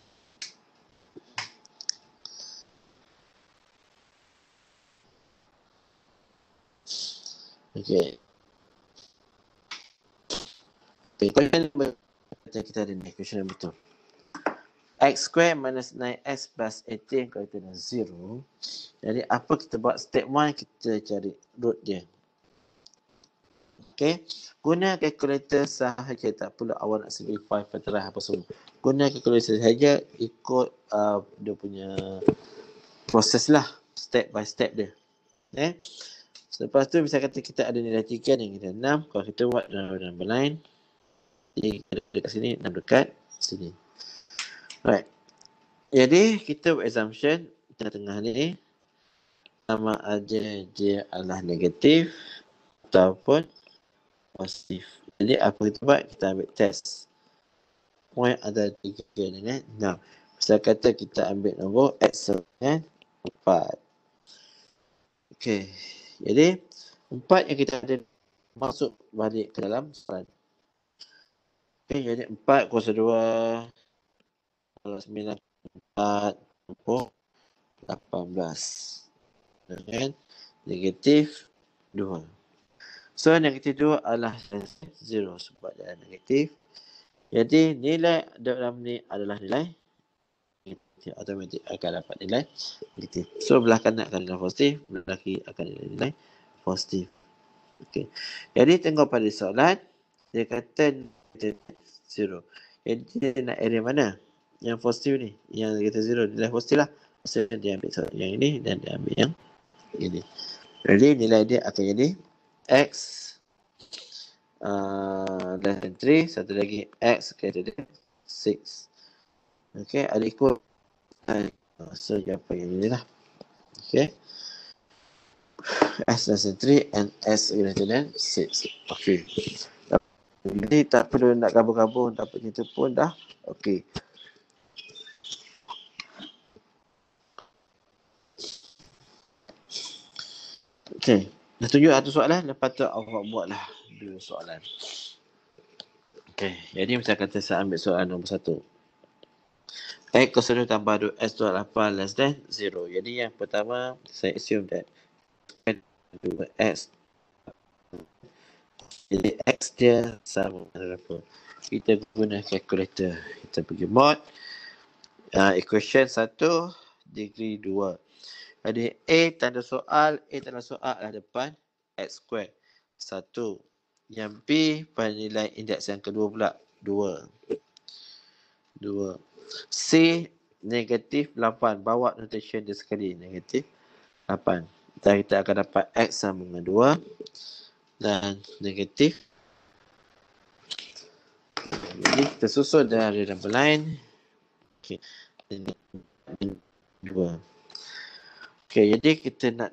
Okay. Okay, question number kita ada ni, question number 2. X square minus 9x plus 18 kalau kita dah 0. Jadi apa kita buat? Step 1 kita cari root dia. Okay, guna calculator sahaja, tak perlu awak nak simplify factorize apa semua. Guna calculator sahaja, ikut dia punya proses lah, step by step dia. Okay. Selepas tu misalnya kata kita ada nilai 3 dan kita 6. Kalau kita buat number line, jadi dekat sini, 6 dekat sini. Right. Jadi kita buat assumption tengah-tengah ni sama ada dia adalah negatif ataupun positif. Jadi apa kita buat? Kita ambil test. Point ada 3 dengan 6. Misalnya kata kita ambil nombor x dengan 4. Okey. Jadi 4 yang kita ada masuk balik ke dalam soalan. Okey, jadi 4 kuasa 2 kalau 9 4 18 dengan negatif 2. So negatif 2 adalah 0 sebab dia negatif. Jadi nilai dalam ni adalah nilai automatik akan dapat nilai negatif. So belah kanan akan nilai positif, belah kiri akan nilai positif. Okey. Jadi tengok pada soalan, dia kata 0. Jadi dia nak area mana? Yang positif ni, yang dia kata 0, nilai positif lah. So dia ambil yang ini dan dia ambil yang ini. Jadi nilai dia akan jadi X less than 3, satu lagi X greater than 6. Okay, ada equal. So jawapan yang ini lah. Okay. S less than 3 and S greater than 6. Okay. Jadi tak perlu nak gabung-gabung, tak perlu kita pun dah. Okay. Okay. Dah tunjuk satu soalan, lepas tu awak buatlah 2 soalan. Okay. Jadi macam kata saya ambil soalan nombor 1. X kosong 2 tambah 2x28 less than 0. Jadi yang pertama, saya assume that 2x. Jadi X dia sama dengan apa? Kita guna calculator. Kita pergi mod. Equation 1, degree 2. Jadi A tanda soal lah depan. X square. 1. Yang B pada nilai indeks yang kedua pula. 2. C negatif 8. Bawa notation dia sekali. Negatif 8. Dan kita akan dapat X sama dengan 2. Dan negatif. Jadi kita susun dari number line. Okay. 2. Okay, jadi kita nak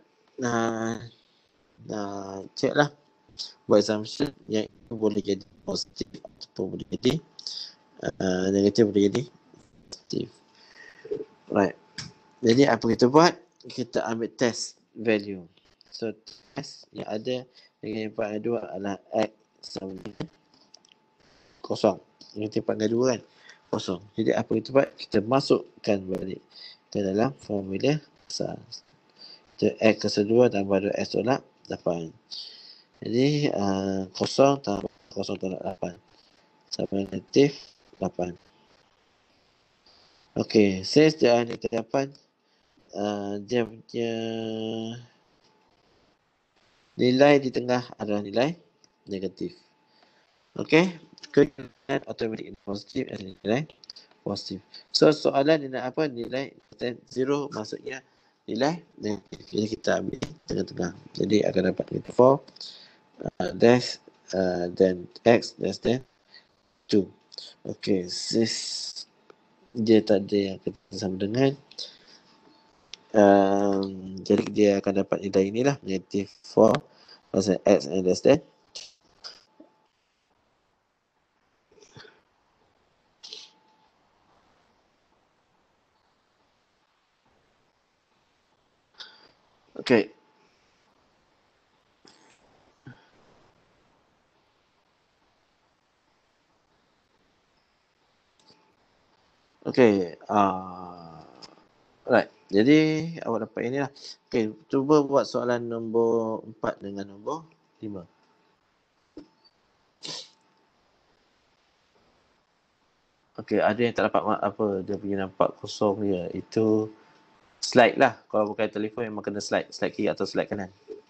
check lah. Buat assumption yang boleh jadi positif ataupun boleh jadi negatif, boleh jadi positif. Right. Jadi apa kita buat? Kita ambil test value. So test yang ada dengan 4 adalah X sama dengan kosong. Negatif 4/2 kan? Kosong. Jadi apa kita buat? Kita masukkan balik ke dalam formula asal. X kosong 2 tambah 2x tolak 8. Jadi kosong tambah kosong tolak 8 sama negatif 8. Okey, since dia negatif 8, dia punya nilai di tengah adalah nilai negatif. Okey, kemudian automatic positif adalah nilai positif. So soalan dia nak apa? Nilai 0 maksudnya nilai negatif. Jadi kita ambil tengah-tengah. Jadi akan dapat kita 4 dash then X less than 2. Okey, since dia tak ada yang sama dengan jadi dia akan dapat nilai inilah negative 4 pasal X and less than. Okey. Okey, right. Jadi awak dapat inilah. Okey, cuba buat soalan nombor 4 dengan nombor 5. Okey, ada yang tak dapat apa dia punya nampak kosong dia. Itu slide lah. Kalau bukan telefon memang kena slide. Slide kiri atau slide kanan.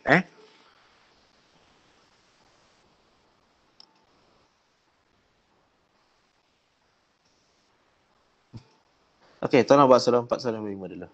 Okey, tolong buat soalan 4, soalan 5 dulu.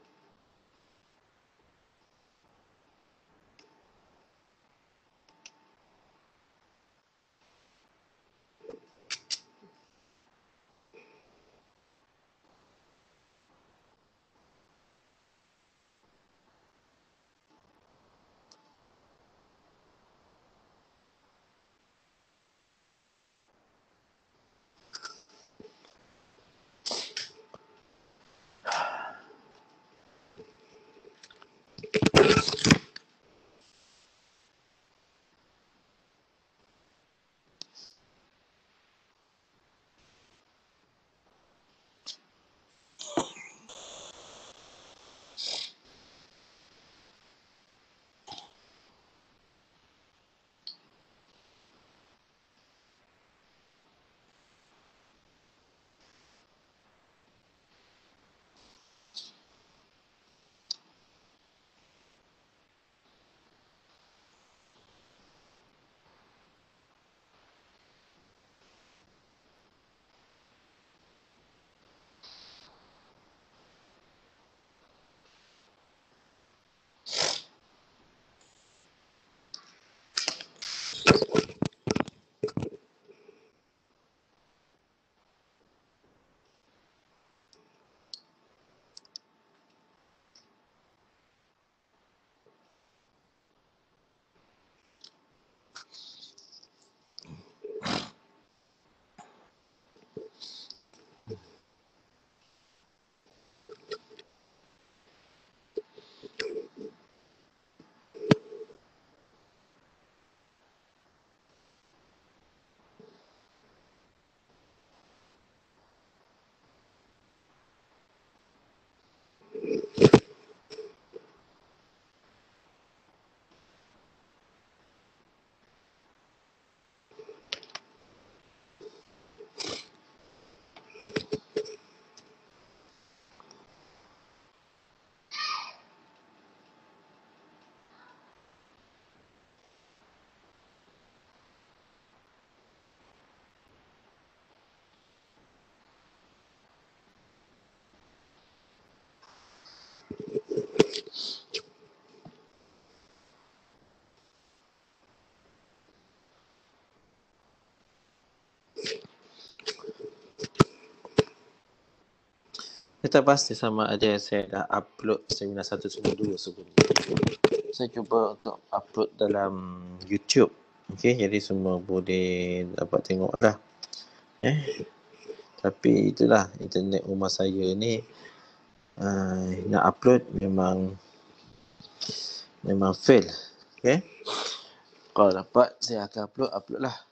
kita pasti sama ada saya dah upload seminar 1 seminar 2 sebelum ni. Saya cuba untuk upload dalam YouTube. Okey, jadi semua boleh dapat tengok dah. Tapi itulah internet rumah saya ni nak upload memang fail. Okey. Kalau dapat saya akan upload lah.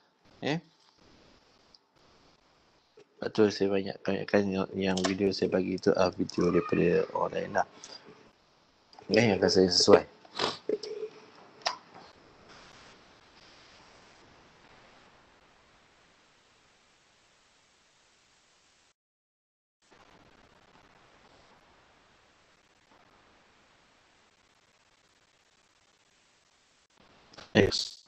Betul, saya banyakkan yang video saya bagi tu video daripada orang lain lah. Yang akan saya sesuai. Yes.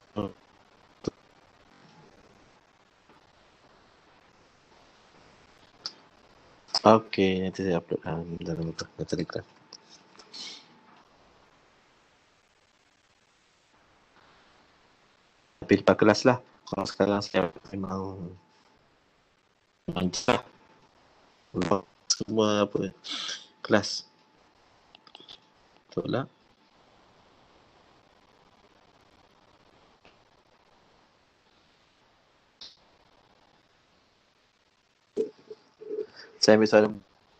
Okey, nanti saya upload dalam Telegram. Tapi lepas kelas lah. Kalau sekarang saya memang lancar. Semua kelas. Betul lah. Saya ambil soalan.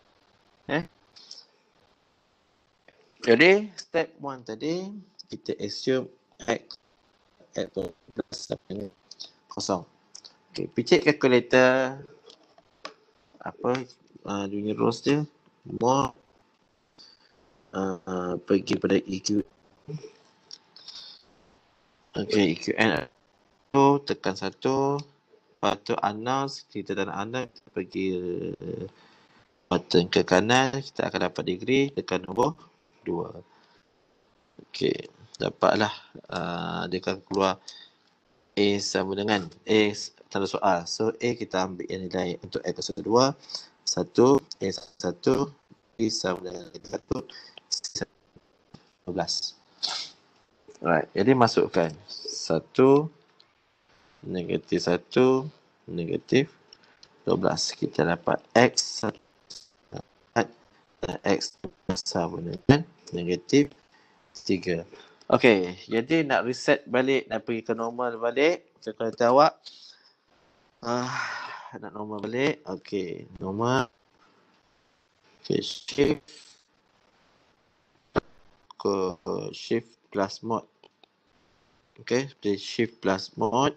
Jadi, step 1 tadi, kita assume X plus sama kosong. Okay, picit calculator. Dunia rules dia. More. Pergi pada EQ. Okay, EQN. Tekan 1. Lepas tu announce, kita tak nak announce, kita pergi button ke kanan, kita akan dapat degree, tekan nombor 2. Okey, dapatlah dia akan keluar A sama dengan A tanda soal. So A kita ambil yang nilai untuk X 2, 1, A 1, B sama dengan 1, C 12. Alright, jadi masukkan 1, negatif 1, negatif 12. Kita dapat X 1 dan X sama dengan negatif 3. Okey, jadi nak reset balik, nak pergi ke normal balik. Saya kata awak nak normal balik. Okey, normal. Okey, shift plus mode. Okey, shift plus mode.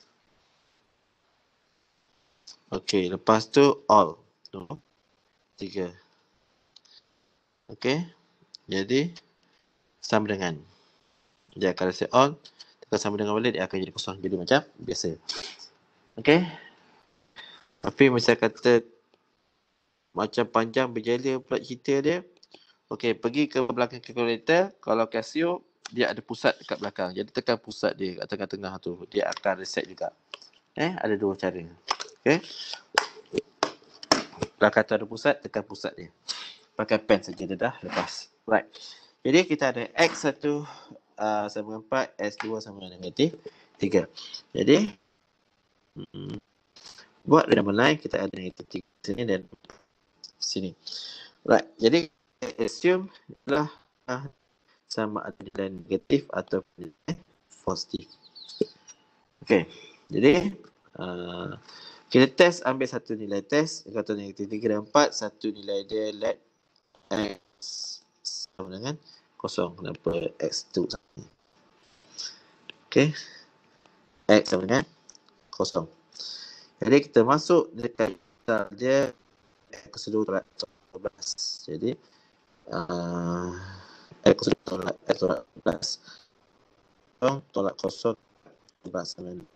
Okey, lepas tu all. 3. Okey. Jadi sama dengan, dia akan reset all, tekan sama dengan balik, dia akan jadi kosong, jadi macam biasa. Okey. Tapi macam kata macam panjang berjala pula cerita dia. Okey, pergi ke belakang calculator. Kalau Casio, dia ada pusat dekat belakang. Jadi tekan pusat dia kat tengah-tengah tu, dia akan reset juga. Ada 2 cara. Okey. Belakang tu ada pusat, tekan pusat dia. Pakai pen saja dia dah lepas. Right. Jadi kita ada X1 sama dengan 4, X2 sama dengan negatif 3. Jadi buat nama lain, kita ada negatif 3 sini dan sini. Right. Jadi assume adalah sama ada nilai negatif atau nilai positif. Okey. Jadi kita test, ambil satu nilai test, kata negatif 3 dan 4, satu nilai dia let X sama dengan kosong. Kenapa X2 sama? Okey. X sama dengan kosong. Jadi kita masuk dekat dia X2 tolak 12. Jadi X2 tolak 12. Tolak kosong 12 sama dengan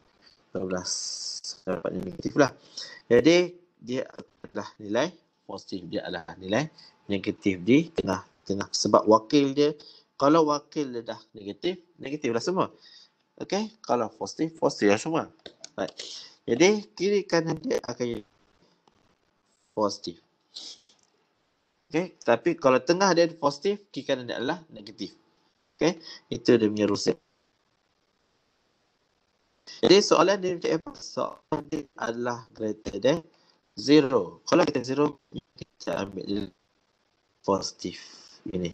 12. Dapat negatif lah. Jadi dia adalah nilai positif. Dia adalah nilai negatif di tengah-tengah. Sebab wakil dia, kalau wakil dia dah negatif, negatif lah semua. Okey, kalau positif, positif lah semua. Right. Jadi kiri kanan dia akan jadi positif. Okey, tapi kalau tengah dia positif, kiri kanan dia adalah negatif. Okey, itu dia punya rules. Jadi soalan dia macam apa? Soalan dia adalah greater than 0. Kalau kita 0, kita kita ambil dulu positif ini.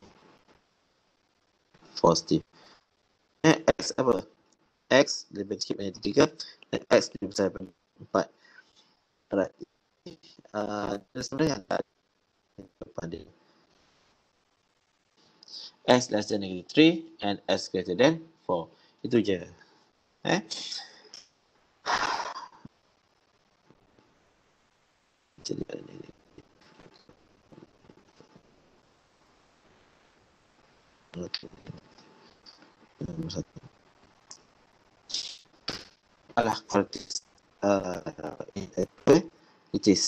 Positif. X apa? X lebih kecil daripada 3 dan X lebih besar daripada 4. Alright. Sebenarnya tak depan dia. X less than negative 3 and S greater than 4. Itu je. Jadi okay. Nombor 1. Alah, qualities. It is.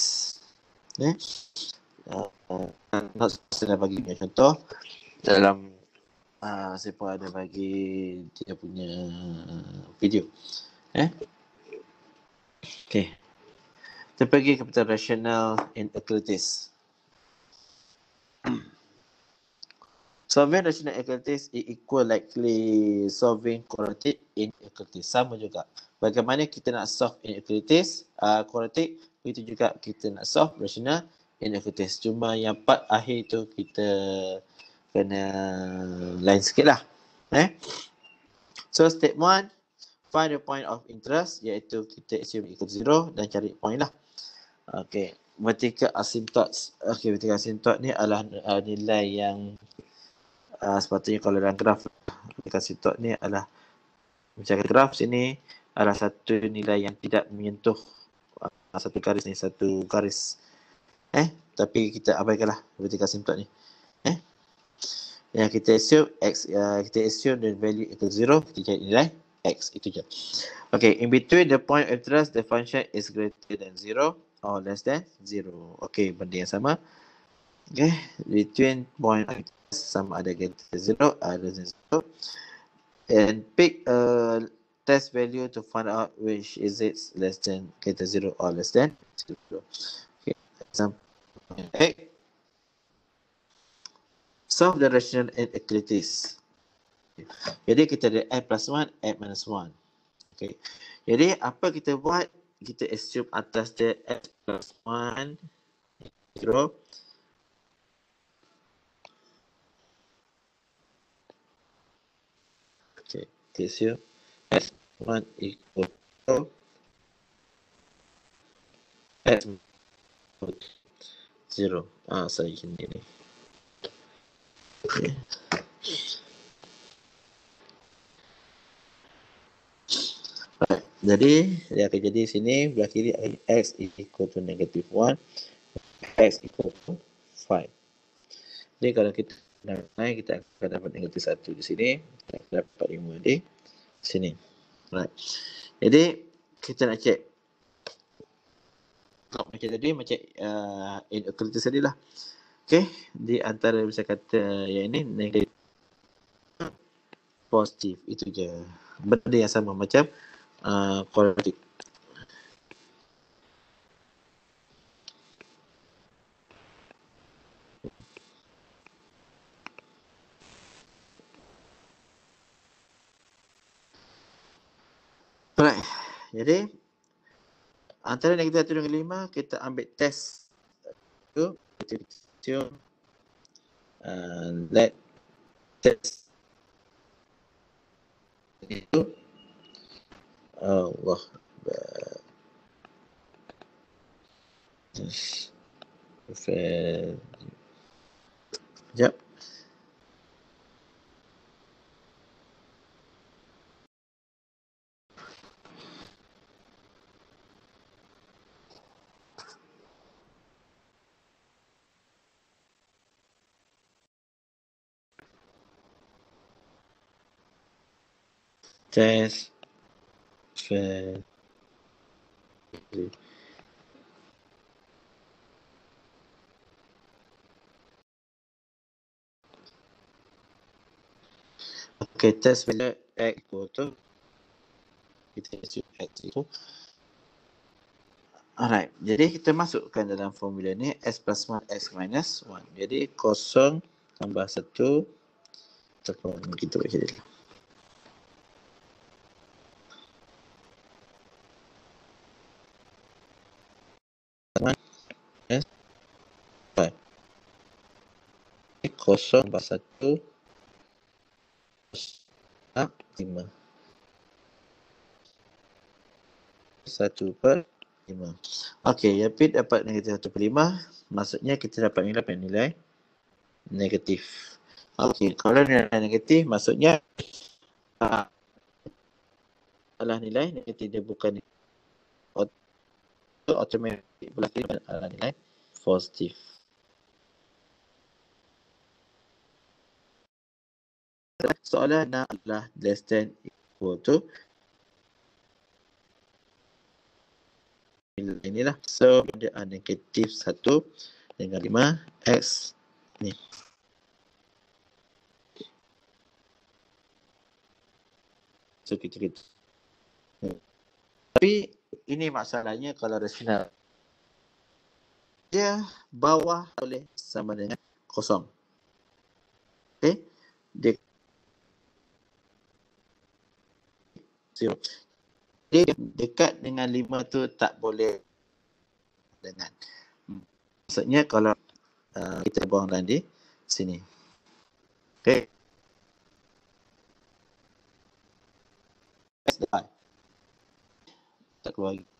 Nak saya bagi contoh dalam saya pun ada bagi dia punya video. Okay. Kita pergi kepada rational inequalities. Solving rational inequalities is equal likely solving quadratic inequalities. Sama juga. Bagaimana kita nak solve inequalities quadratic, begitu juga kita nak solve rational inequalities. Cuma yang part akhir tu kita kena lain sikit lah. So step 1, find the point of interest, iaitu kita assume equal to 0 dan cari point lah. Okay, vertical asymptotes. Okay, vertical asymptote ni adalah nilai yang sepatutnya kalau dalam graf. Vertical asymptote ni adalah macam graf sini adalah satu nilai yang tidak menyentuh satu garis ni, satu garis. Tapi kita abaikanlah vertical asymptote ni. Yang kita assume x, kita assume the value equal 0, kita cari nilai x, itu je. Okay, in between the point of interest, the function is greater than 0 or less than 0. Okay, benda yang sama. Okay, between point of interest, sama ada greater than 0 or less than 0. And pick a test value to find out which is it less than greater 0 or less than 0. Okay, example A. Solve the rational inequalities. Jadi kita ada n plus 1, n minus 1. Okay. Jadi apa kita buat? Kita assume atas dia n plus 1 0. Okay. Kita assume x1 equal to x 0. Sorry, ini ni. Okay. Jadi, dia akan jadi sini belah kiri x equal to negative 1, x equal to 5. Jadi kalau kita naik, kita akan dapat negatif 1 di sini, kita akan dapat 5 di sini. Right. Jadi, kita nak cek macam tadi, macam inequality tadi lah. Okay, di antara bisa kata yang ini negatif positif, itu je. Benda yang sama macam quadratic. Right. Jadi antara negatif 1 dengan 5 kita ambil test tu, kita let test itu Allah sekejap. Test okay, test value x equal to kita assume x itu. Alright, jadi kita masukkan dalam formula ni s plus 1 s minus 1. Jadi 0 tambah 1 ataupun kita buat jadi s 5. 0 tambah 1 5. 1/5. Okey, Yapit dapat negatif 1/5. Maksudnya kita dapat nilai negatif. Okey, kalau nilai negatif maksudnya adalah nilai negatif, dia bukan automatik berlaku adalah nilai positif. Soalan adalah less than equal to nilai inilah. So, dia negatif 1 dengan 5 X ni. So, kita tapi ini masalahnya kalau rasional. Dia bawah boleh sama dengan kosong. Okey? Dia zero. Dia dekat dengan 5 tu tak boleh dengan. Maksudnya kalau kita buang dalam di sini. Okey. Tak keluar lagi.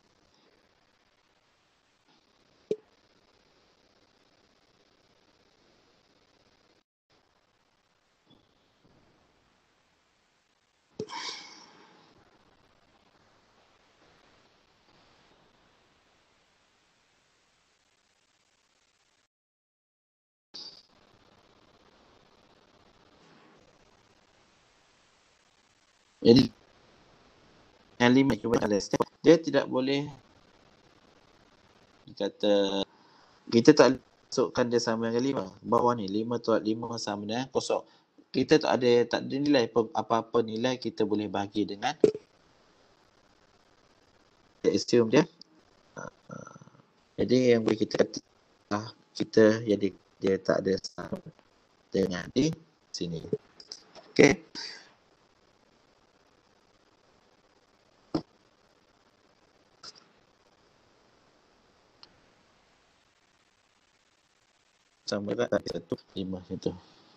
Jadi yang 5 cuba less than, dia tidak boleh dikata kita tak masukkan dia sama dengan 5. Bawah ni 5 tu 5 sama dengan kosong. Kita tak ada nilai apa-apa nilai kita boleh bagi dengan assume dia. Jadi yang boleh kita kata kita jadi dia tak ada sama dengan di sini. Okey. Sama kan 1 5 itu.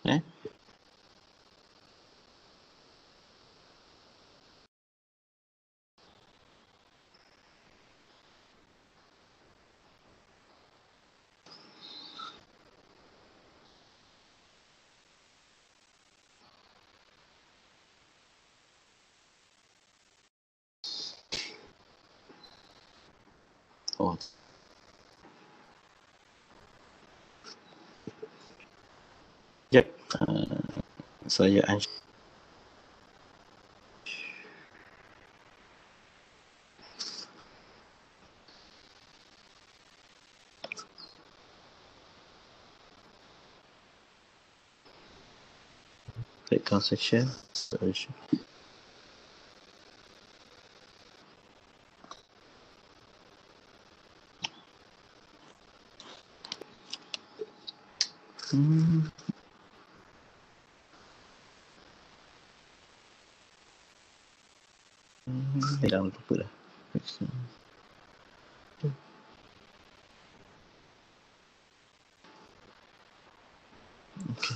Oh. Jap. Saya click transaction solution. Jangan lupa dah. Okay.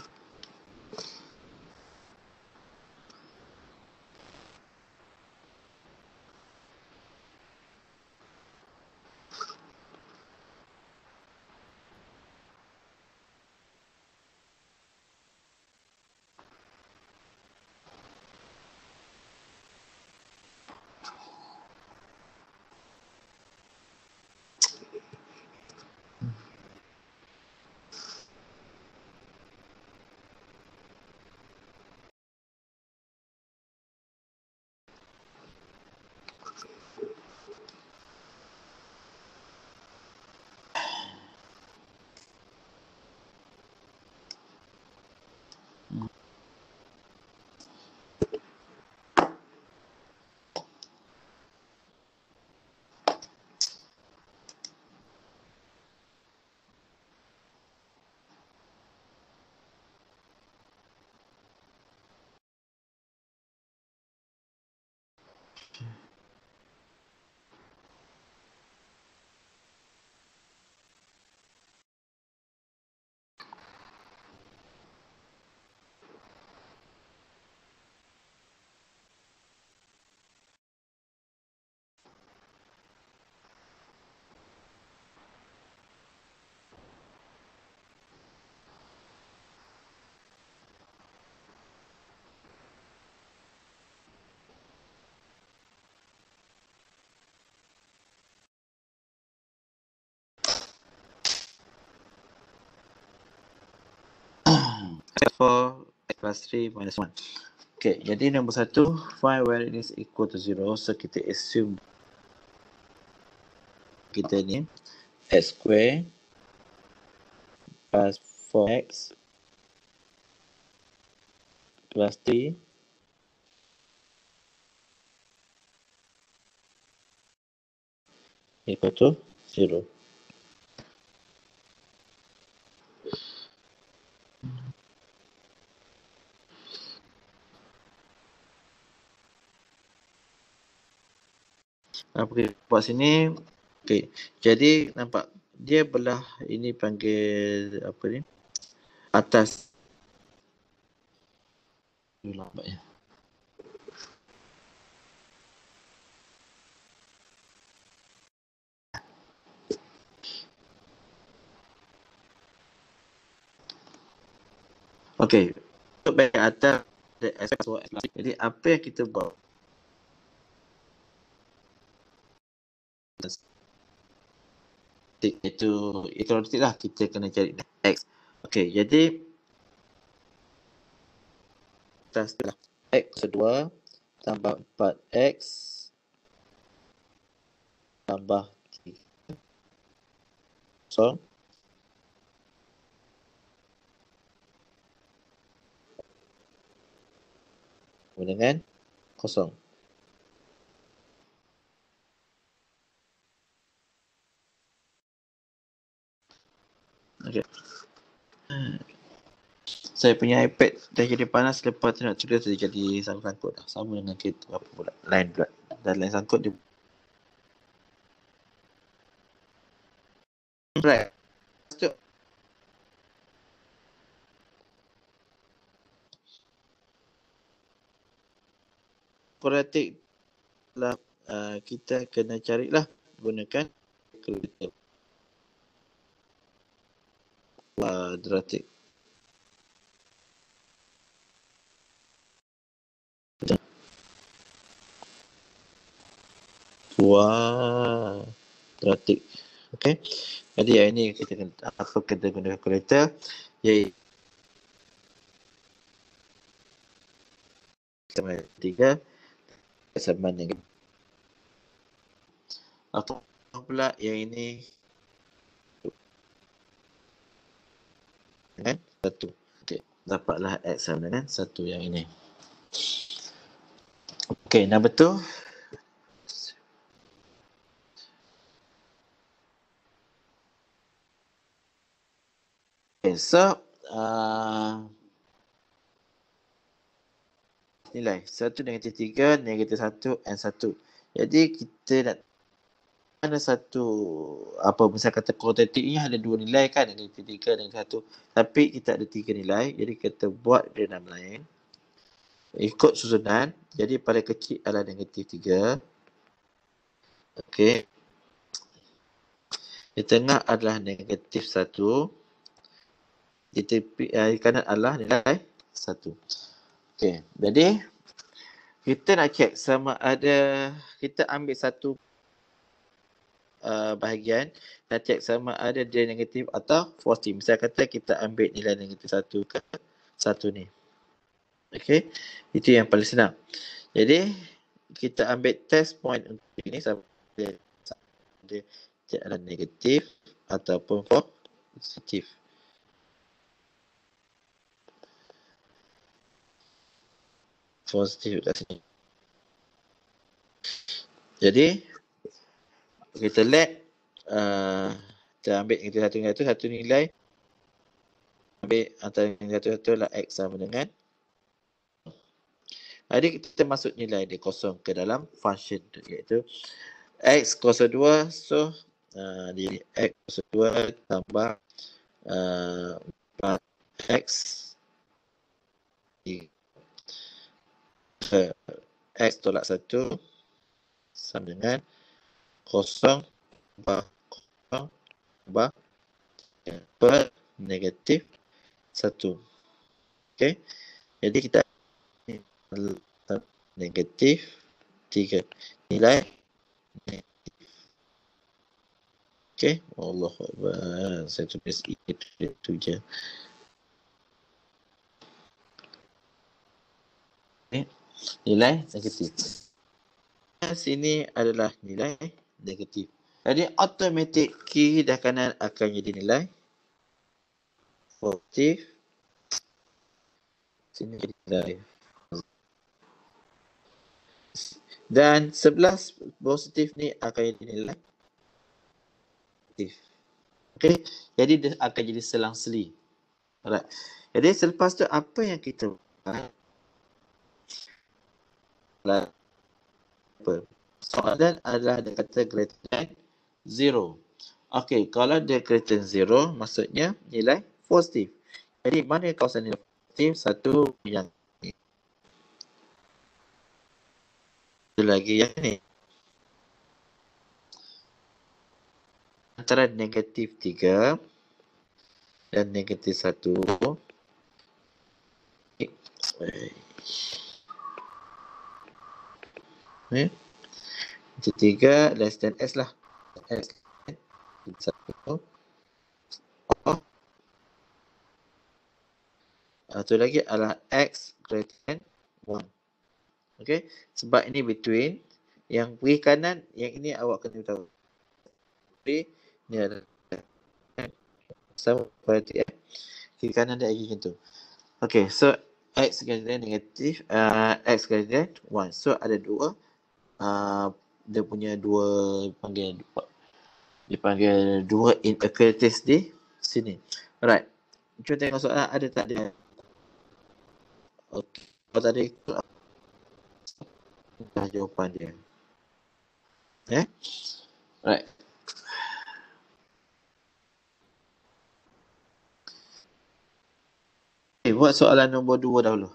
4 x plus 3 minus 1. Okay, jadi nombor 1, find where it is equal to 0. So kita assume kita ni x square plus 4x plus 3 equal to 0. Apa kita buat sini? Okay, jadi nampak dia belah ini panggil apa ni? Atas. Lambat ya. Okey, untuk baik atas jadi apa yang kita buat? Itu nanti lah kita kena cari x. Okey, jadi atas lah x kedua tambah 4x tambah 3. So dengan kosong. Okey. Saya punya iPad dah jadi panas, lepas tu nak tulis dia jadi sangkut dah. Sama dengan kita apa pula? Line pula. Dan line sangkut dia. Right. Kuadratik lah, kita kena carilah gunakan kuadratik. Kuadratik. Okey. Jadi yang ini kita kena guna kalkulator, iaitu sama 3 sama dengan atau pula yang ini dengan 1. Okey, dapatlah x sama dengan 1 yang ini. Okey, dah betul. Okay, so nilai 1 negatif 3, negatif 1 and 1. Jadi kita nak ada satu apa misal kata kuadratik ni ada 2 nilai kan, negatif 3 dan 1. Tapi kita ada 3 nilai, jadi kita buat dia dalam lain. Ikut susunan, jadi paling kecil adalah negatif 3. Okey. Di tengah adalah negatif 1. Di tepi kanan adalah nilai 1. Okey, jadi kita nak check sama ada kita ambil satu bahagian dan check sama ada dia negatif atau positif. Misal kata kita ambil nilai negatif 1 ke 1 ni. Okey, itu yang paling senang. Jadi kita ambil test point untuk ini sama ada dia adalah negatif ataupun positif. Positif kat sini. Jadi kita let kita ambil negatif satu nilai, ambil antara negatif satu adalah x sama dengan, jadi kita masuk nilai dia kosong ke dalam function tu, iaitu x kosong 2. So di x kosong 2 tambah 4x x tolak 1 sama dengan kosong tambah per negatif 1. Okey, jadi kita negatif 3 nilai negatif. Okey, Allahu Akbar. Saya tulis itu je. nilai negatif. Sini adalah nilai negatif. Jadi automatic kiri dah kanan akan jadi nilai positif. Sini jadi nilai. Dan 11 positif ni akan jadi nilai positif. Okey. Jadi dia akan jadi selang-seli. Alright. Jadi selepas tu apa yang kita buat? Apa? Soalan adalah dia kata greater than 0. Okey, kalau dia greater than 0, maksudnya nilai positif. Jadi mana yang kawasan nilai positif? Satu yang ni. Satu lagi yang ni. Antara negatif 3 dan negatif 1. Negatif 3 less than S lah. S. Satu. Oh. Satu lagi adalah X greater than 1. Okay. Sebab ini between. Yang kiri kanan, yang ini awak kena tahu. Ini adalah sama seperti kiri kanan dia lagi macam tu. Okay, so X greater than negatif, X greater than 1. So ada dua, dia punya dua, dipanggil dua inequalities di sini. Alright, cuba tengok soalan ada tak dia. Okay, kalau tak ada itu, dah jawapan dia. Alright. Okay, buat soalan nombor 2 dahulu.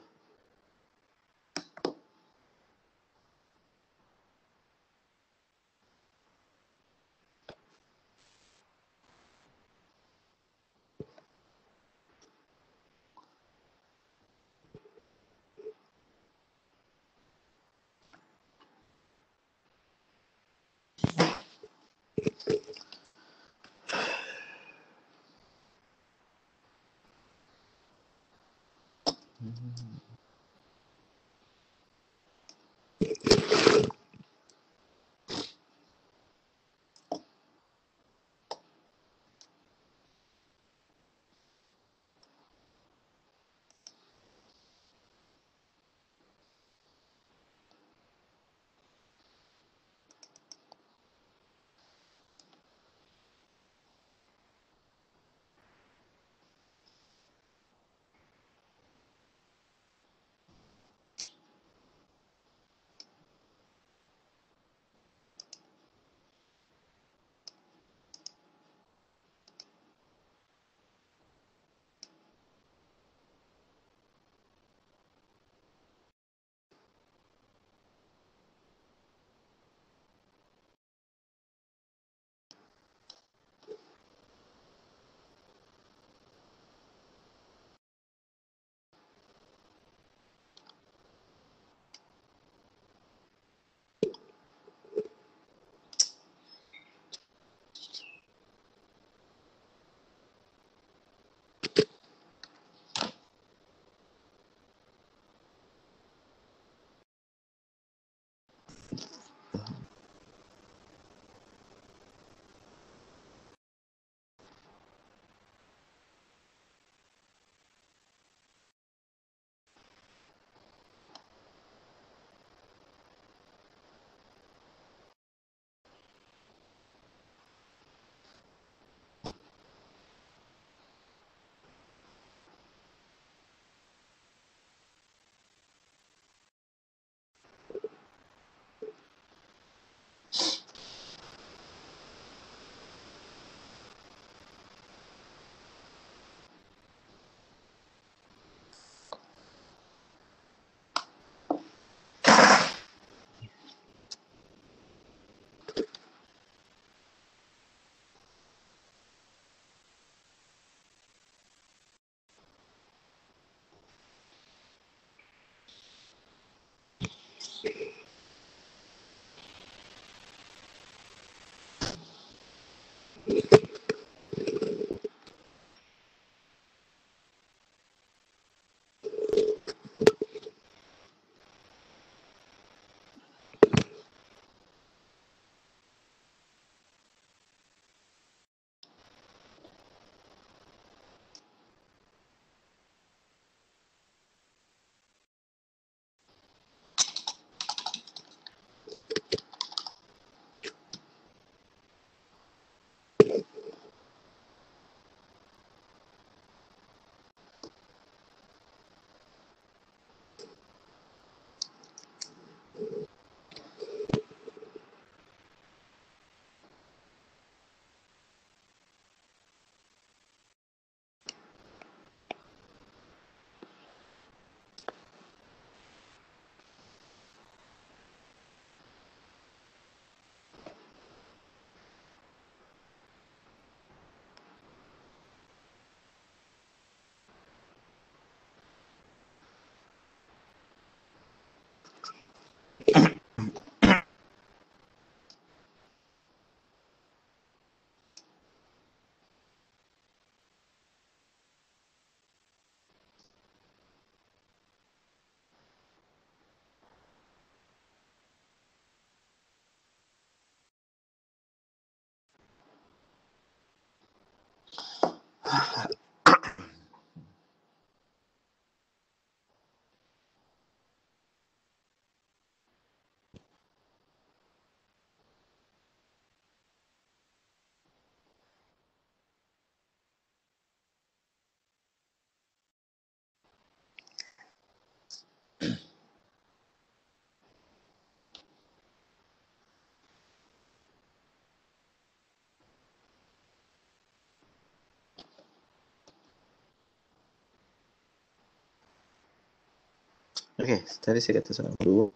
Okey, tadi saya kata soalan dulu.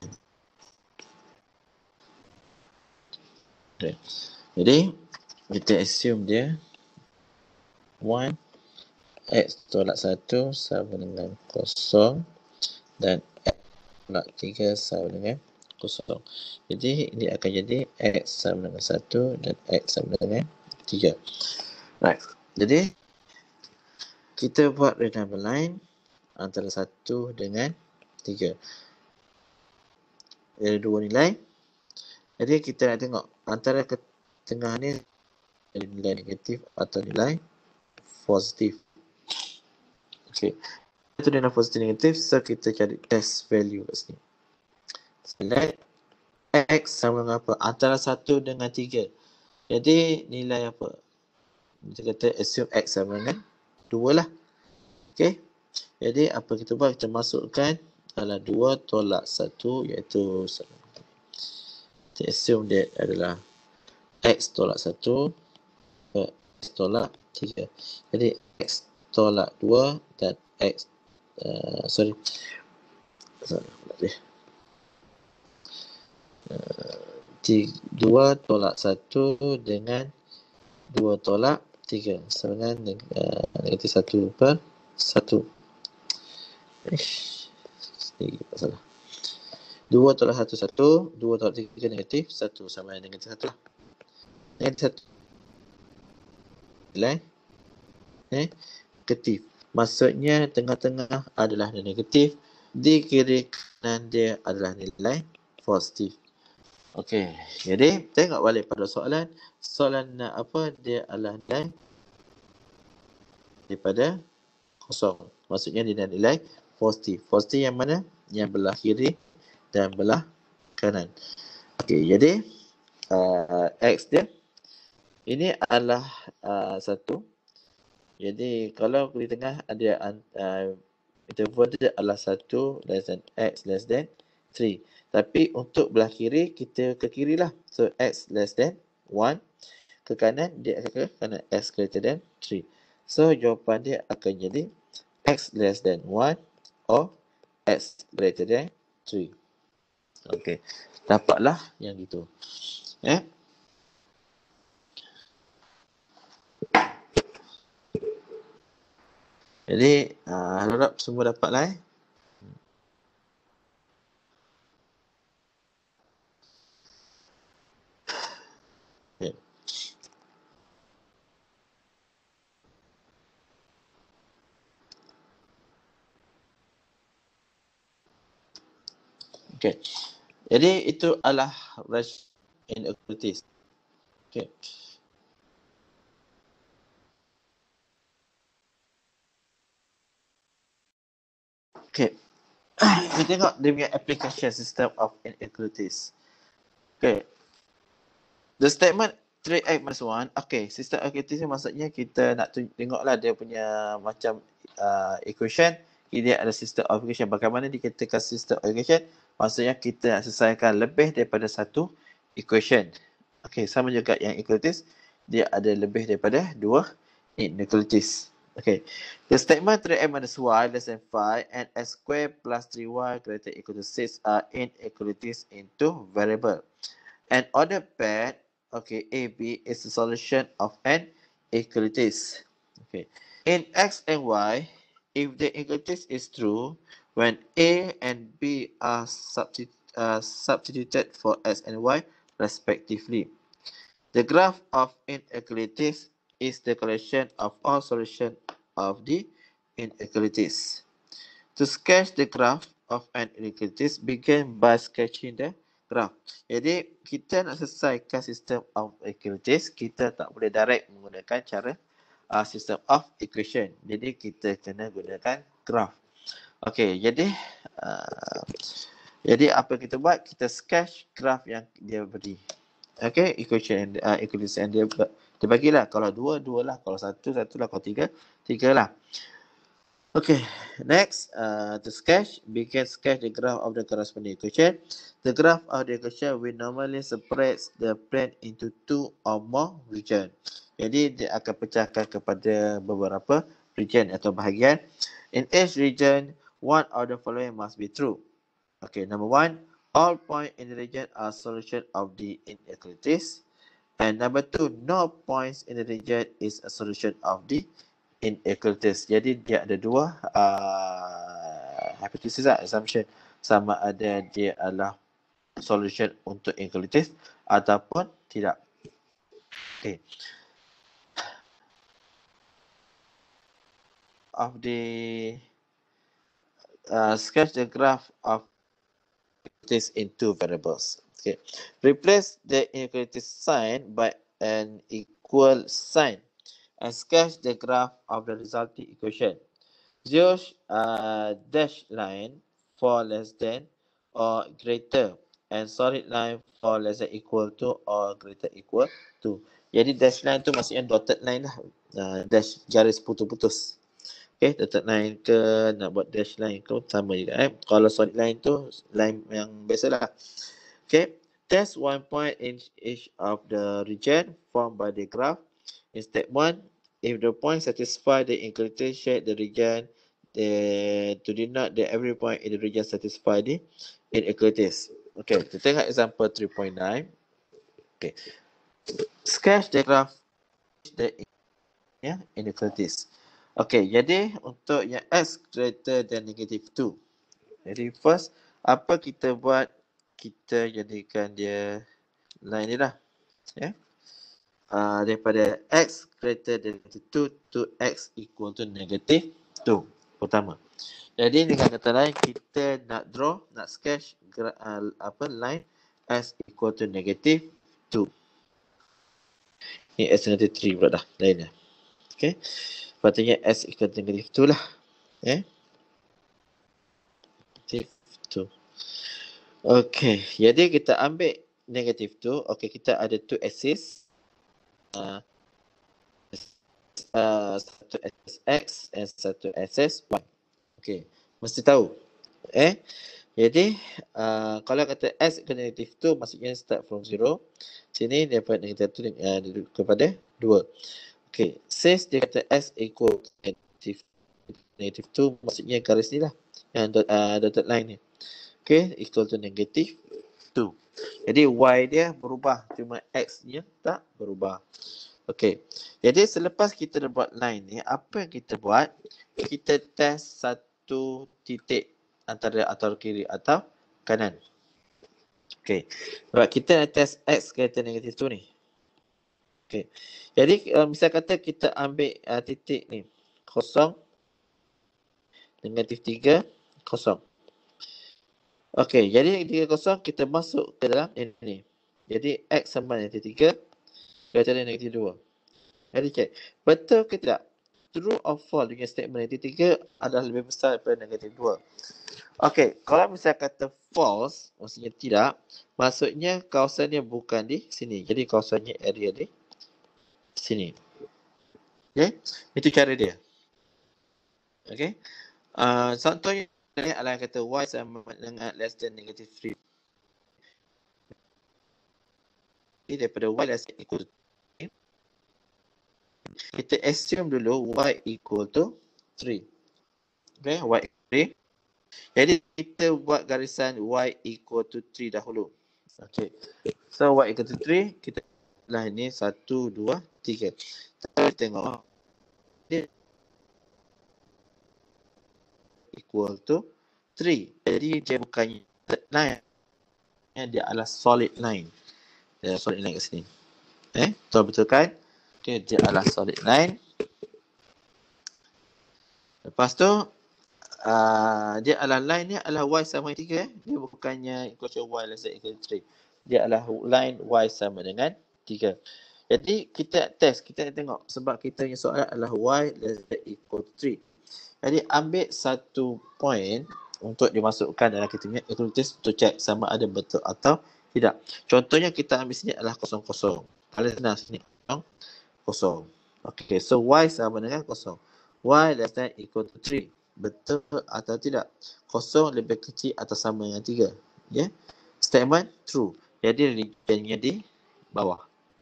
Okay. Jadi, kita assume dia 1 X tolak 1 sama dengan 0 dan X tolak 3 sama dengan 0. Jadi, ini akan jadi X sama dengan 1 dan X sama dengan 3. Right. Jadi, kita buat number line antara 1 dengan 3. Ada dua nilai. Jadi, kita nak tengok antara tengah ni nilai negatif atau nilai positif. Okay. Itu nilai positif negatif, so kita cari test value kat sini. Select X sama dengan apa? Antara 1 dengan 3. Jadi nilai apa? Kita kata assume X sama dengan 2 lah. Okay. Jadi apa kita buat? Kita masukkan adalah 2 tolak 1 iaitu kita assume dia adalah X tolak 1 X tolak 3. Jadi X tolak 2 dan X 2 tolak 1 dengan 2 tolak 3 sama dengan negatif 1 per 1. Sedikit tak salah. 2 tolak 1, 1. 2 tolak 3, negatif 1 sama dengan negatif 1 lah. Negatif 1 nilai negatif. Maksudnya tengah-tengah adalah negatif. Di kiri kanan dia adalah nilai positif. Okey, jadi tengok balik pada soalan. Soalan nak apa? Dia adalah nilai daripada 0. Maksudnya dia nilai positif. Positif yang mana? Yang belah kiri dan belah kanan. Okey, jadi X dia ini adalah 1. Jadi kalau di tengah ada interval dia adalah 1 less than X less than 3. Tapi untuk belah kiri, kita ke kiri lah. So, X less than 1. Ke kanan, dia akan ke kanan. X greater than 3. So, jawapan dia akan jadi X less than 1 or X greater than 3. Okay. Dapatlah yang gitu. Jadi, harap semua dapatlah. Okay. Okay. Jadi itu adalah ratio inequalities. Okay. Okay. Kita tengok dia punya application system of inequalities. Okay. The statement 3x minus 1. Okay. System of inequalities ni maksudnya kita nak tengoklah dia punya macam equation. Dia ada system of equation. Bagaimana dikatakan system of equation? Maksudnya kita nak selesaikan lebih daripada satu equation. Okay, sama juga yang equalities. Dia ada lebih daripada 2 inequalities. Okay. The statement 3x minus y less than 5 and x squared plus 3y greater equal to 6 are inequalities into variable. An ordered pair, okay, AB is the solution of an inequalities. Okay. In x and y, if the inequalities is true, when A and B are substituted for x and y respectively, the graph of inequalities is the collection of all solutions of the inequalities. To sketch the graph of an inequalities, begin by sketching the graph. Jadi, kita nak selesaikan sistem of inequalities, kita tak boleh direct menggunakan cara system of equation. Jadi, kita kena gunakan graph. Okey, jadi apa kita buat? Kita sketch graph yang dia beri. Okay, equation equalities and dia bagilah. Kalau 2, 2 lah. Kalau 1, 1 lah. Kalau 3, 3 lah. Okay, next, to sketch, we can sketch the graph of the corresponding equation. The graph of the equation will normally separate the plane into two or more region. Jadi dia akan pecahkan kepada beberapa region atau bahagian. In each region, one of the following must be true. Okay, number one, all points in the region are solution of the inequalities. And number two, no points in the region is a solution of the inequalities. Jadi dia ada dua hypothesis lah, assumption. Sama ada dia adalah solution untuk inequalities ataupun tidak. Okay. Of the sketch the graph of inequalities in two variables. Okay. Replace the inequality sign by an equal sign and sketch the graph of the resulting equation. Use dash line for less than or greater and solid line for less than equal to or greater equal to. Jadi dash line tu maksudnya dotted line lah. Dash garis putus-putus. Okay, dotted line ke nak buat dash line ke sama juga. Kalau solid line tu line yang biasalah. Okay, test one point in each of the region formed by the graph. In step 1, if the point satisfy the inequality shape the region, to denote that every point in the region satisfy the inequalities. Okay, kita tengok example 3.9. Okay, sketch the graph the inequalities. Okay, jadi untuk yang x greater than negative 2. Jadi first, apa kita buat? Kita jadikan dia line ni lah. Yeah. Daripada x greater than negative 2 to x equal to negative 2 pertama. Jadi dengan kata lain kita nak draw, nak sketch line x equal to negative 2. Ni x negative 3 pula dah lainnya. Okay. Patutnya x equal to negative 2 lah. Negative 2. Okay. Jadi kita ambil negative 2. Okay, kita ada 2 axis. Satu SS dan satu SS Y. Okay, mesti tahu. Jadi kalau kata S ke negatif 2 maksudnya start from 0. Sini daripada negatif 2 kepada 2. Okay, since dia kata S equal negatif 2 maksudnya garis ni lah yang dotted line ni. Okay, equal to negatif 2. Jadi Y dia berubah, cuma X nya tak berubah. Okey. Jadi selepas kita dah buat line ni, apa yang kita buat? Kita test satu titik antara atau kiri atau kanan. Okey. Sebab kita nak test X greater negatif 2 ni. Okey. Jadi misal kata kita ambil titik ni. 0, negatif 3, 0. Okey. Jadi 3, 0 kita masuk ke dalam ini. Jadi X sama negatif 3. Greater than negatif 2. Jadi check. Betul ke tidak? True or false dengan statement negatif 3 adalah lebih besar daripada negatif 2. Okey, kalau misal kata false, maksudnya tidak, maksudnya kawasannya bukan di sini. Jadi kawasannya area di sini. Okay, itu cara dia. Okay, contohnya adalah kata y sama dengan less than negative 3. Ini daripada y less than equal to 3. Kita assume dulu y equal to 3. Okay, y equal to 3. Jadi kita buat garisan y equal to 3 dahulu. Okay, so y equal to 3, kita lah ini 1, 2, 3. Kita tengok dia equal to 3. Jadi dia bukannya line, dia adalah solid line. Dia solid line kat sini. Betul kan? Okay, dia adalah solid line. Lepas tu dia adalah line ni adalah y sama 3. Dia bukannya equal to y less than equal to 3. Dia adalah line y sama dengan 3. Jadi kita test, kita tengok sebab kita punya soalan adalah y less than equal to 3. Jadi ambil satu point untuk dimasukkan dalam kita punya equalities untuk check sama ada betul atau tidak. Contohnya kita ambil sini adalah 0, 0. Kalian senang sini 0. Okay, so y sama dengan 0. Y less than equal to 3. betul atau tidak. Kosong lebih kecil atau sama dengan 3. Ya. Statement true. Jadi regionnya di bawah.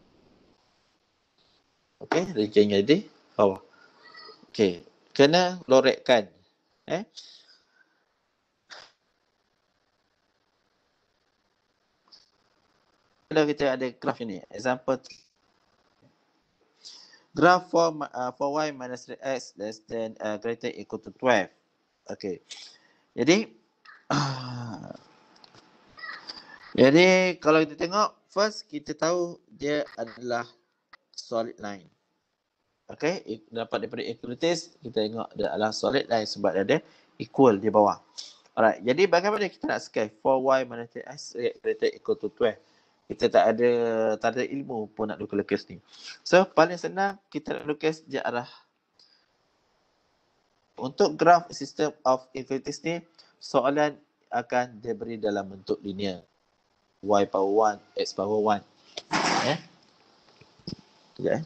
Okey, regionnya di bawah. Okey, kena lorekkan. Kalau kita ada graf ini, example graph for y minus 3x less than greater equal to 12. Okey. Jadi jadi kalau kita tengok, first kita tahu dia adalah solid line. Okey, dapat daripada equalities kita tengok dia adalah solid line sebab dia ada equal di bawah. Alright, jadi bagaimana kita nak scale 4y minus 3x greater equal to 12? Kita tak ada ilmu pun nak lukis ni. So paling senang kita nak lukis dia arah. Untuk graph system of equalities ni, soalan akan diberi dalam bentuk linear. Y power 1, x power 1. Sekejap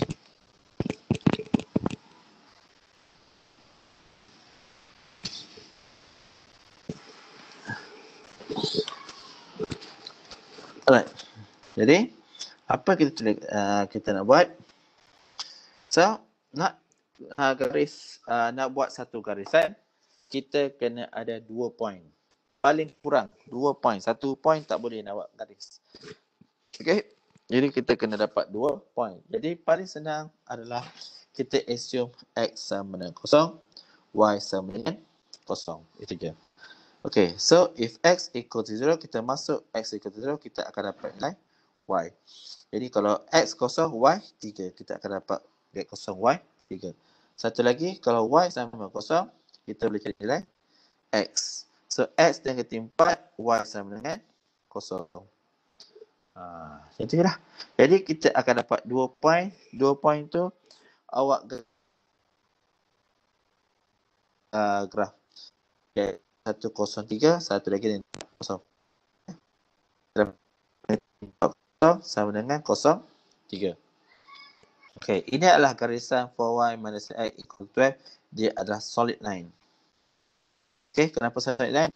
Alright. Jadi apa kita nak buat? So nak nak buat satu garisan, kita kena ada 2 point. Paling kurang 2 point. 1 point tak boleh nak buat garis. Okey. Jadi kita kena dapat 2 point. Jadi paling senang adalah kita assume x sama dengan 0, y sama dengan 0. Itu je. Okey, so if x equal to 0, kita masuk x equal to 0, kita akan dapat nilai y. Jadi kalau x 0, y 3, kita akan dapat x 0, y 3. Satu lagi, kalau y sama dengan 0, kita boleh cari nilai x. So x negatif 4, y sama dengan 0. Macam lah. Jadi kita akan dapat 2 point. 2 point tu awak graf. Okay. 103, satu lagi dengan 0. Sama dengan 03. Okey, ini adalah garisan 4y minus x equal to 12. Dia adalah solid line. Okey, kenapa solid line?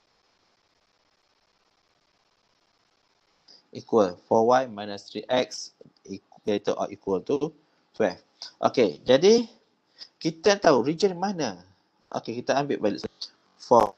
Equal 4y minus 3x greater or equal to 12. Okey, jadi kita tahu region mana. Okey, kita ambil balik 4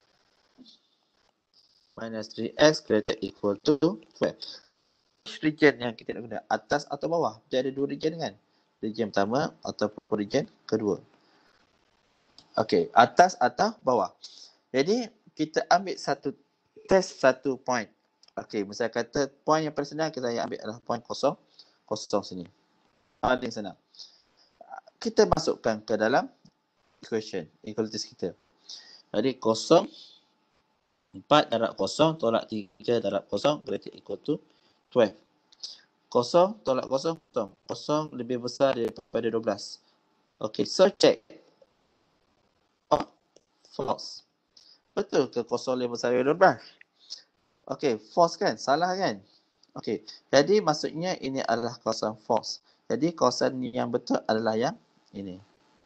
minus 3x greater equal to 12. Region yang kita nak guna, atas atau bawah? Dia ada 2 region kan? Region pertama ataupun region kedua. Okey, atas atau bawah. Jadi kita ambil test satu point. Okey, misal kata point yang paling senang kita ambil adalah point 0, 0 sini. Paling senang. Kita masukkan ke dalam equation, equalities kita. Jadi 0, 4 darab 0 tolak 3 darab 0 greater equal to 12. 0 tolak 0, 0. 0 lebih besar daripada 12. Okey, so check. Oh, false. Betul ke 0 lebih besar daripada 12? Okey, false kan? Salah kan? Okey, jadi maksudnya ini adalah kawasan false. Jadi kawasan yang betul adalah yang ini.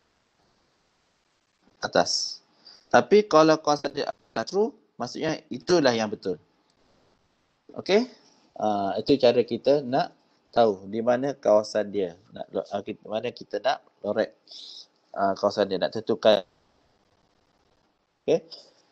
Atas. Tapi kalau kawasan dia adalah true, maksudnya itulah yang betul. Okey? Itu cara kita nak tahu di mana kawasan dia. Mana kita nak lorek kawasan dia, nak tentukan. Okey?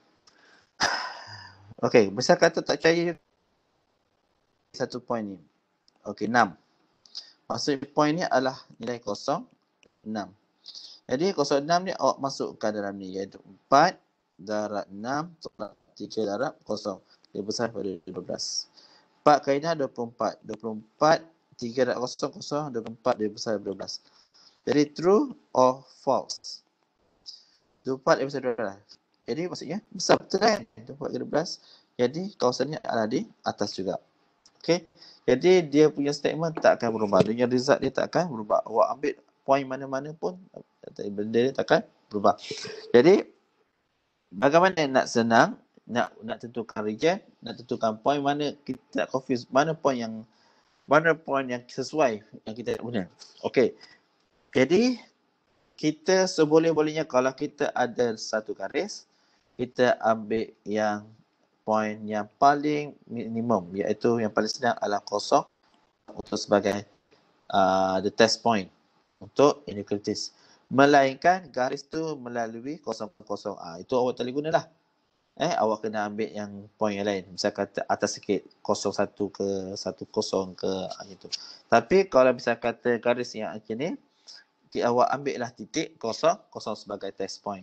Okey, besar kata tak percaya satu point ni. Okey, 6. Maksud point ni adalah nilai 0, 6. Jadi 06 ni awak masukkan dalam ni, iaitu 4 darab 6 tolak 3 darab 0. Dia besar pada 12. 4 kali ni 24. 24, 3 darab 0, 0, 24 dia besar daripada 12. Jadi true or false? 24 dia besar daripada 12. Jadi maksudnya besar betul kan? 24 kali 12. Jadi kawasannya adalah di atas juga. Okey. Jadi dia punya statement tak akan berubah. Dia result dia tak akan berubah. Awak ambil point mana-mana pun benda dia tak akan berubah. Jadi bagaimana nak senang nak tentukan region, nak tentukan point mana kita tak confuse, mana point yang sesuai yang kita guna. Okey. Jadi kita seboleh-bolehnya kalau kita ada satu garis, kita ambil yang point yang paling minimum, iaitu yang paling senang adalah kosong untuk sebagai the test point untuk inequalities. Melainkan garis tu melalui kosong-kosong. Itu awak tak boleh guna lah. Awak kena ambil yang point yang lain. Misal kata atas sikit 01 ke 10 ke gitu. Tapi kalau misal kata garis yang akhir ni, awak ambil lah titik kosong sebagai test point.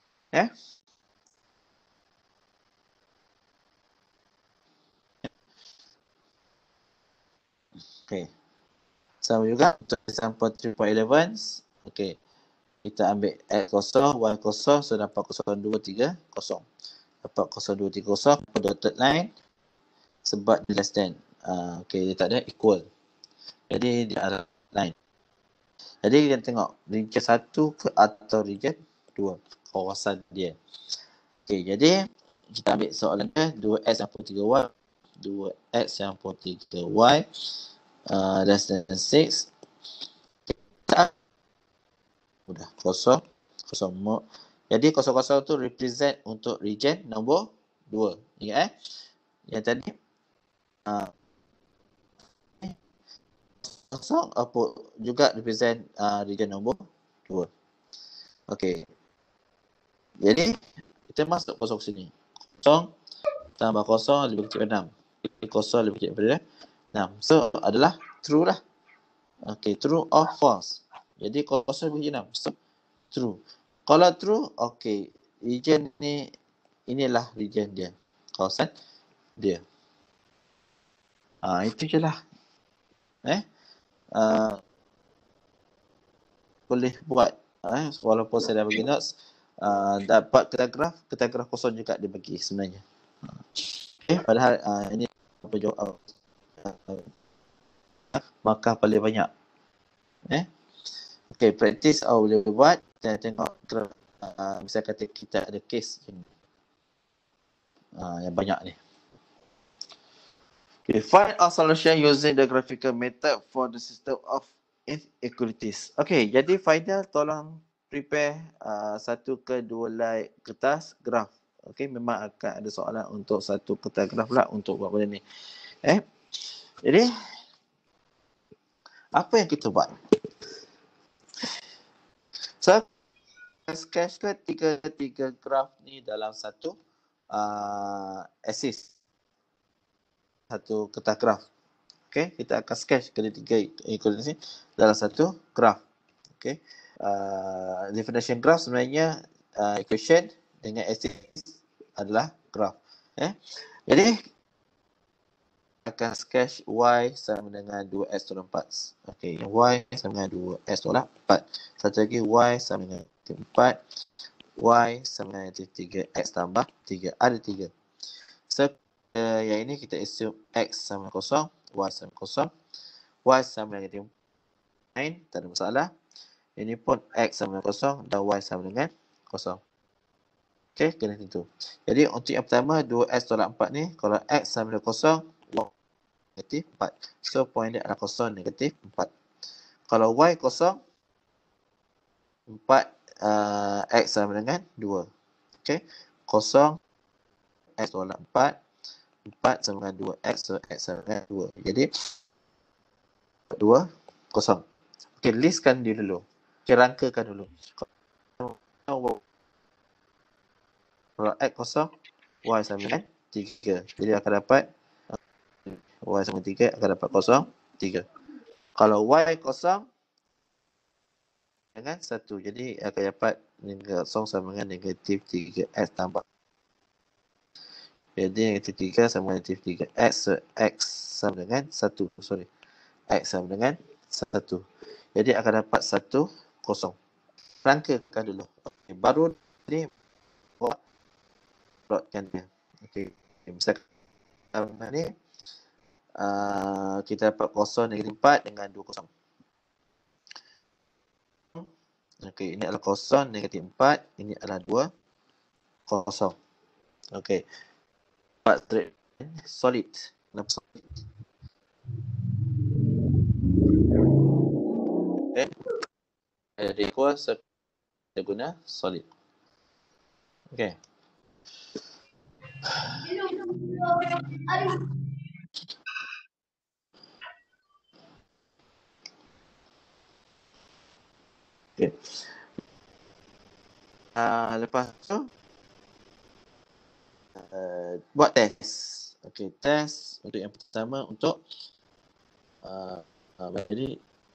Okay. Sama juga untuk example 3.11. Okay. Kita ambil X kosong, Y kosong, so dapat 0230. Dapat 0230 pada dotted line sebab dia less than. Okay, dia tak ada equal. Jadi dia ada line. Jadi kita tengok region 1 ke atau region 2 kawasan dia. Okay, jadi kita ambil soalan dia 2x yang pun 3y, 2x yang pun 3y less than 6. Mudah, kosong. Jadi kosong tu represent untuk region nombor 2. Ingat yang tadi kosong apa juga represent region nombor 2. Okey. Jadi kita masuk kosong sini. Kosong tambah kosong lebih kecil 6. Kosong lebih kecil daripada 6. So adalah true lah. Okey, true or false. Jadi kosong lebih kecil 6. So true. Kalau true, okey. Region ni, inilah region dia. Kawasan dia. Itu je lah. Boleh buat. Walaupun saya dah bagi notes, dapat kertas graf kosong juga dia bagi sebenarnya. Padahal ini apa jawab maka paling banyak. Okay, practice boleh buat. Dan tengok misal kata kita ada case yang banyak ni. Okay, find a solution using the graphical method for the system of inequalities. Okay, jadi final tolong prepare 1 ke 2 like kertas graf. Okay, memang akan ada soalan untuk 1 kertas graf lah untuk buat benda ni. Jadi, apa yang kita buat? So, sketch ke tiga graf ni dalam satu axis. Satu kertas graf. Okay, kita akan sketch ketiga inequality dalam satu graf. Okay, definition graf sebenarnya equation dengan axis adalah graf. Jadi akan sketch y sama dengan 2x tolak 4. Okay, y sama dengan 2x tolak 4. Satu lagi y sama dengan 4. Y sama dengan 3x tambah 3. Ada 3. So, yang ini kita assume x sama dengan 0, y sama dengan 0. Y sama dengan 9, tak ada masalah. Ini pun x sama dengan 0 dan y sama dengan 0. Okay, kena tentu. Jadi, untuk yang pertama, 2x tolak 4 ni, kalau x sama dengan 0, y negatif 4. So, point dia adalah 0, negatif 4. Kalau y 0, 4, x sama dengan 2. Okay, 0, x tolak 4. 4 sama dengan 2x, so x sama dengan 2. Jadi, 2, 0. Okay, listkan dia dulu. Okay, rangkakan dulu. Kalau x 0, y sama dengan 3. Jadi, akan dapat y sama 3, akan dapat 0, 3. Kalau y 0 dengan 1, jadi akan dapat 0 sama dengan negatif 3x tambah. Jadi negatif 3 sama negatif 3x, so x sama dengan 1. X sama dengan 1. Jadi akan dapat 1, 0. Rangkakan dulu. Okay, baru ni plotkan dia. Okay, misalkan ni kita dapat 0 negatif 4 dengan 2 0. Okay, ini adalah 0 negatif 4. Ini adalah 2 0. Okay. Straight solid. Kenapa solid? Okay. Jadi equal kita guna solid. Okay. Okay. Lepas tu buat test. Okay, test untuk yang pertama untuk jadi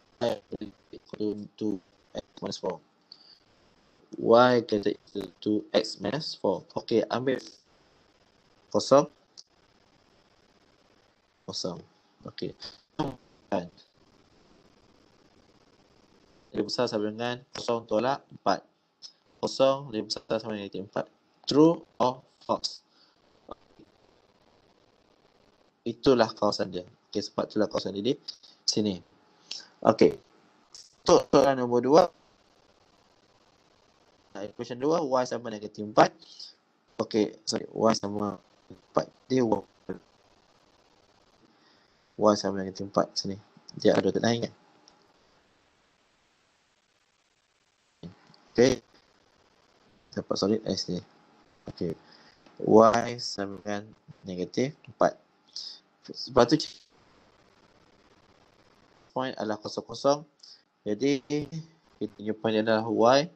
to x minus 4. Y greater equal to x minus 4. Okay, ambil kosong. Okay. Lebih besar sama dengan kosong tolak 4. Kosong lebih besar sama dengan negatif 4. True or false? Itulah kawasan dia. Okay, sebab itulah kawasan dia di sini. Okay. Untuk soalan nombor 2. Equation 2, y sama negatif 4. Okay, sorry. Y sama 4. Dia y sama negatif 4 sini. Dia ada tak lain kan? Okay. Dapat solid S ni. Okay. Y sama dengan negatif 4. Sebab tu point adalah kosong-kosong. Jadi kita punya point adalah Y.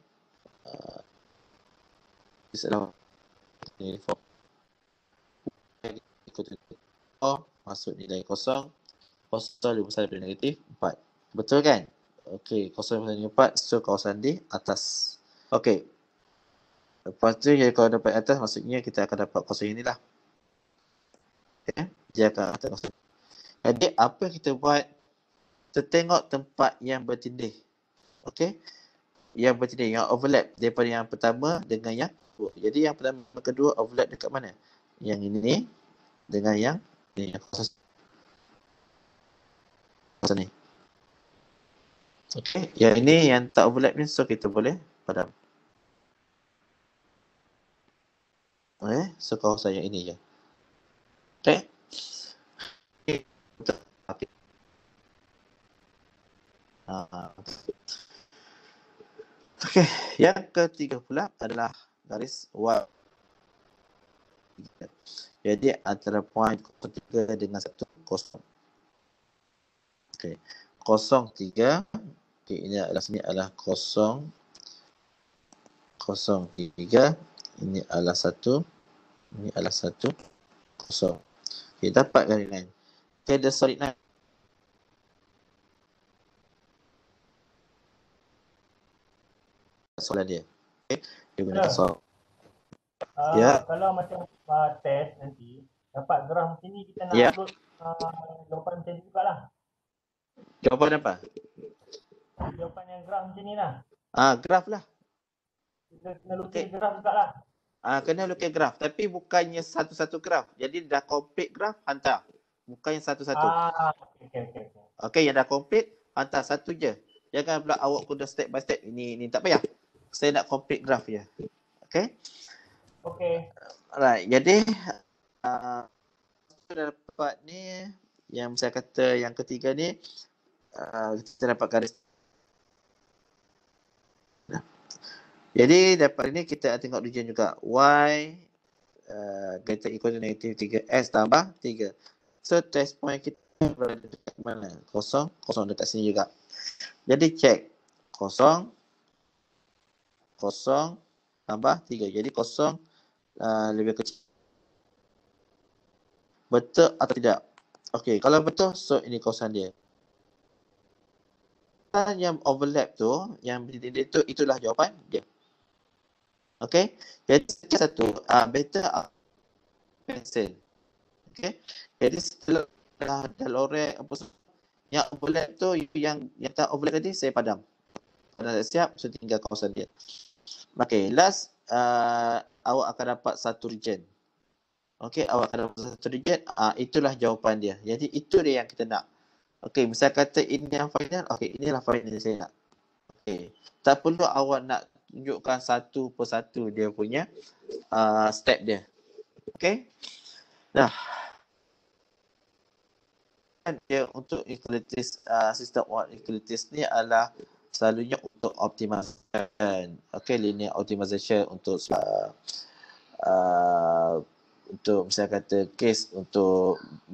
This adalah negatif 4. Ikut masuk nilai kosong. Kosong lebih besar daripada negatif 4. Betul kan? Okey, kosong lebih besar daripada 4. So kawasan di atas. Okey. Lepas tu kalau dapat atas, maksudnya kita akan dapat kosong inilah. Okay? Dia akan atas kosong. Jadi apa yang kita buat? Kita tengok tempat yang bertindih. Okey? Yang bertindih, yang overlap daripada yang pertama dengan yang kedua. Jadi yang pertama dan kedua overlap dekat mana? Yang ini dengan yang ini. Kawasan ni. Okey, yang ini yang tak overlap ni, so kita boleh padam. Okay, so kawasan yang ini je. Okay. Okay. Okey, yang ketiga pula adalah garis Y. Jadi antara point 3 dengan 1 kosong. Okey. 0,3. Okey, ini adalah sini adalah 0,3. Ini adalah 1. Ini adalah 1 0. Okey, dapat garis line. Okey, the solid line. Soalan dia. Okey, dia guna soal. Ya. Kalau macam test nanti dapat graf macam ni, kita nak upload jawapan macam ni jugalah. Jawapan apa? Jawapan yang graf macam ni lah. Graf lah. Kita kena lukis graf jugalah. Kena lukis graf, tapi bukannya satu-satu graf. Jadi dah complete graf, hantar. Bukannya satu-satu. Okey. Okey, yang dah complete, hantar satu je. Jangan pula awak kena step by step. Ini tak payah. Saya nak complete graf je. Okey? Okey. Alright, jadi kita dapat ni, yang saya kata yang ketiga ni, kita dapat garis. Jadi dapat ini kita tengok region juga. Y greater equal to negative 3S tambah 3. So test point kita berada dekat mana? Kosong dekat sini juga. Jadi check. Kosong tambah 3. Jadi kosong lebih kecil. Betul atau tidak? Okey, kalau betul, so ini kawasan dia. Yang overlap tu, yang bertindih tu, itulah jawapan dia. Okey, jadi satu better pencil. Okey, jadi setelah dah lorek apa yang overlap tu, yang tak overlap tadi saya padam. Dah siap, so tinggal kawasan dia. Okey, last awak akan dapat satu region. Okey, awak akan dapat satu region. Itulah jawapan dia. Jadi itu dia yang kita nak. Okey, misal kata ini yang final. Okey, inilah final yang saya nak. Okey, tak perlu awak nak tunjukkan satu persatu dia punya step dia. Okey. Dah. Dia untuk equalities, sistem equalities ni adalah selalunya untuk optimization. Okay, linear optimization untuk misalnya kata case untuk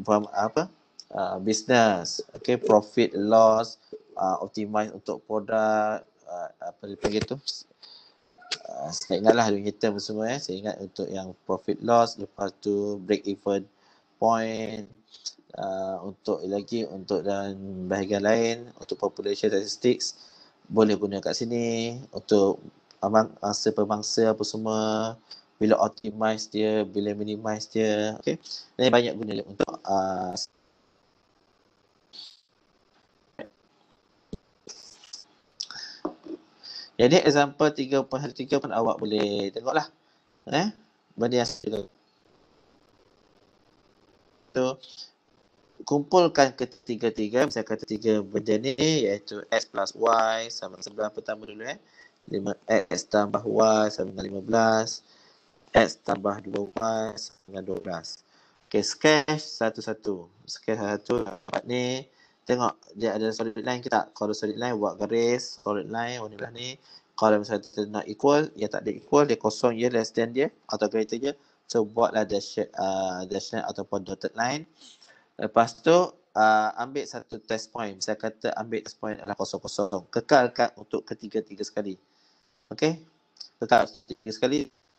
business, okay, profit loss, optimize untuk produk, apa dipanggil tu, saya ingatlah dunia term semua saya ingat untuk yang profit loss, lepas tu break even point, untuk lagi untuk dan bahagian lain untuk population statistics boleh guna kat sini untuk mangsa perbangsa apa semua, bila optimize dia, bila minimize dia. Okay, ini banyak guna untuk jadi example 3.3 pun awak boleh tengoklah benda yang saya tu kumpulkan ketiga-tiga, misalnya kata tiga benda ni iaitu x plus y sama dengan 9 pertama dulu 5x tambah y sama dengan 15, x tambah 2y sama dengan 12. Okay, sketch satu-satu. Sketch satu dapat ni. Tengok dia ada solid line ke tak. Kalau solid line buat garis, solid line warna belah ni. Kalau misalnya dia nak equal, dia tak ada equal, dia kosong je, less than dia atau greater je. So buatlah dash line ataupun dotted line. Lepas tu ambil satu test point. Saya kata ambil test point adalah 0, 0. Kekalkan untuk ketiga-tiga sekali. Okey. Kekal ketiga sekali.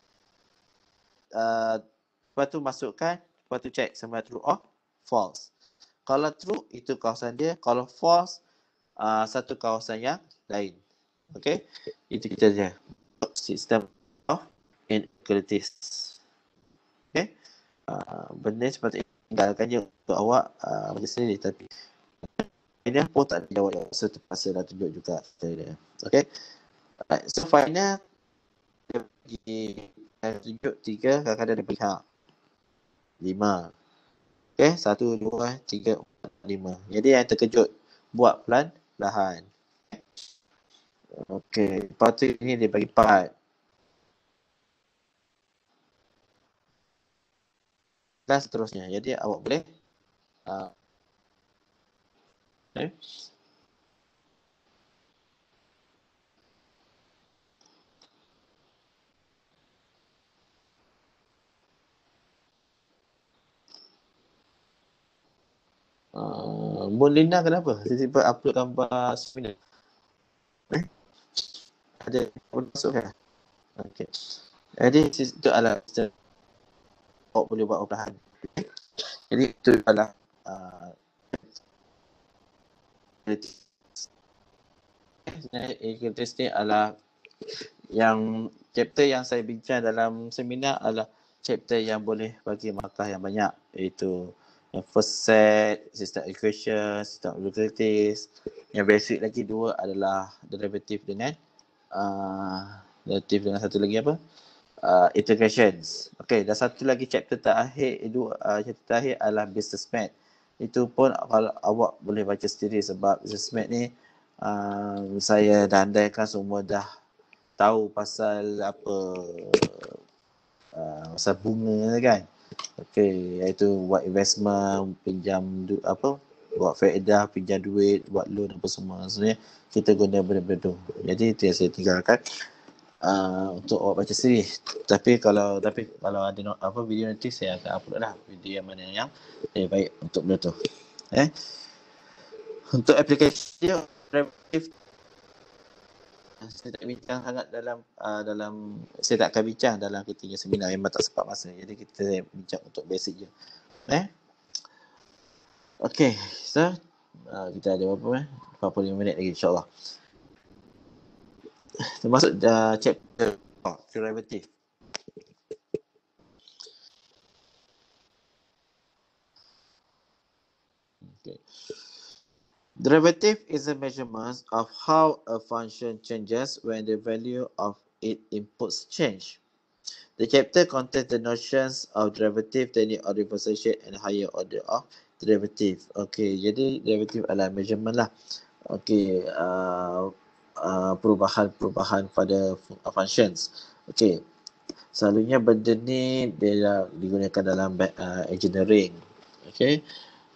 Lepas tu masukkan. Lepas tu check sama true or false. Kalau true, itu kawasan dia. Kalau false, satu kawasan yang lain. Okey. Itu kita je. System of inequalities. Okey. Benda seperti tinggalkan je untuk awak bagi sendiri, tapi dia pun tak ada jawab, so terpaksa dah tunjuk juga dia. Okay, right. So final dia bagi tunjuk 3, kadang-kadang dia bagi 5. Okay, 1, 2, 3, 4, 5. Jadi yang terkejut buat perlahan. Okay, lepas tu ini dia bagi 4 dan seterusnya. Jadi awak boleh okay. Lina kenapa? Tiba-tiba upload gambar seminar. Ada masuk kan? Okay. Jadi itu adalah awak boleh buat perlahan. Jadi itu adalah inequalities ni adalah yang chapter yang saya bincang dalam seminar adalah chapter yang boleh bagi markah yang banyak, iaitu yang first set, system equation, system inequalities. Yang basic lagi dua adalah derivative dengan satu lagi apa? Integrations. Okey, dan satu lagi chapter terakhir, chapter terakhir adalah business math. Itu pun kalau awak boleh baca sendiri sebab business math ni saya dah andaikan semua dah tahu pasal apa pasal bunga kan. Okey, iaitu buat investment, pinjam buat faedah, pinjam duit, buat loan apa semua. Sebenarnya kita guna benda-benda tu. Jadi itu yang saya tinggalkan untuk awak baca sendiri. Tapi kalau ada video nanti saya akan upload lah video yang mana yang lebih baik untuk benda tu. Untuk aplikasi derivative saya tak bincang sangat dalam saya tak akan bincang dalam ketiga seminar, memang tak sempat masa. Jadi kita bincang untuk basic je. Okey, so kita ada berapa 45 minit lagi insya-Allah. Termasuk chapter derivative. Okay. Derivative is a measurement of how a function changes when the value of its inputs change. The chapter contains the notions of derivative, technique of differentiation and higher order of derivative. Okay, jadi derivative adalah measurement lah. Okay, perubahan pada functions. Okay, selalunya benda ni dia digunakan dalam engineering. Okay,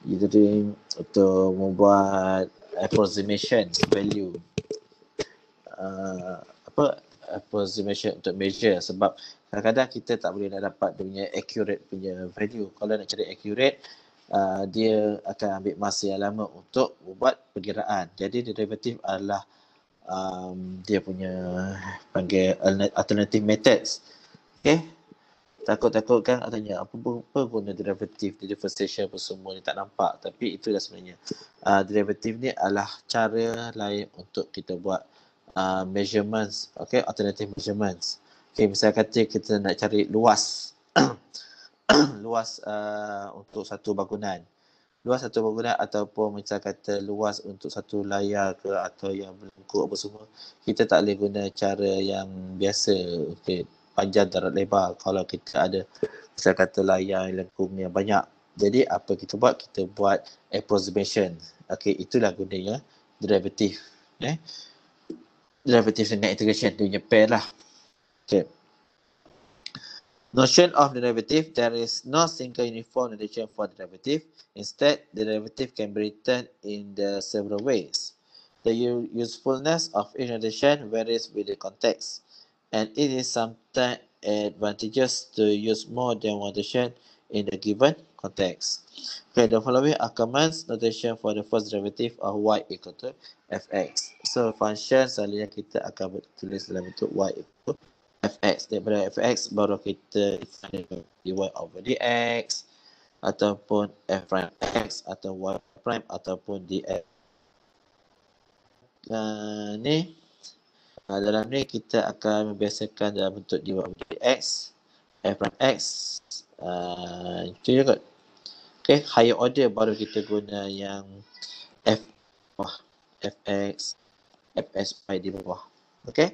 engineering untuk membuat approximation value. approximation untuk measure, sebab kadang-kadang kita tak boleh nak dapat dia punya accurate punya value. Kalau nak cari accurate, dia akan ambil masa yang lama untuk buat perkiraan. Jadi derivative adalah dia punya panggil alternative methods. Okay, takut-takut kan tanya apa guna derivative di differentiation apa semua ni, tak nampak, tapi itulah sebenarnya. Derivative ni adalah cara lain untuk kita buat measurements, okay, alternative measurements. Okay, misal kata kita nak cari luas luas untuk satu bangunan. Luas satu bangunan ataupun macam kata luas untuk satu layar ke atau yang melengkung apa semua, kita tak boleh guna cara yang biasa, okay, panjang darat lebar, kalau kita ada macam kata layar yang lengkungnya banyak. Jadi apa kita buat? Kita buat approximation. Okay, itulah gunanya derivative. Derivative dengan integration, dia punya pair lah. Okay. Notion of derivative: there is no single uniform notation for derivative. Instead, the derivative can be written in the several ways. The usefulness of each notation varies with the context, and it is sometimes advantageous to use more than one notation in the given context. Okay, the following are common notation for the first derivative of y equal to fx. So, function selalunya kita akan tulis dalam bentuk y equal to fx. Daripada fx baru kita dy over dx ataupun f prime x atau y prime ataupun dx. Ni dalam ni kita akan membiasakan dalam bentuk dy over dx, f prime x, itu je kot. Okay, higher order baru kita guna yang f bawah, fx, fsy di bawah. Okay,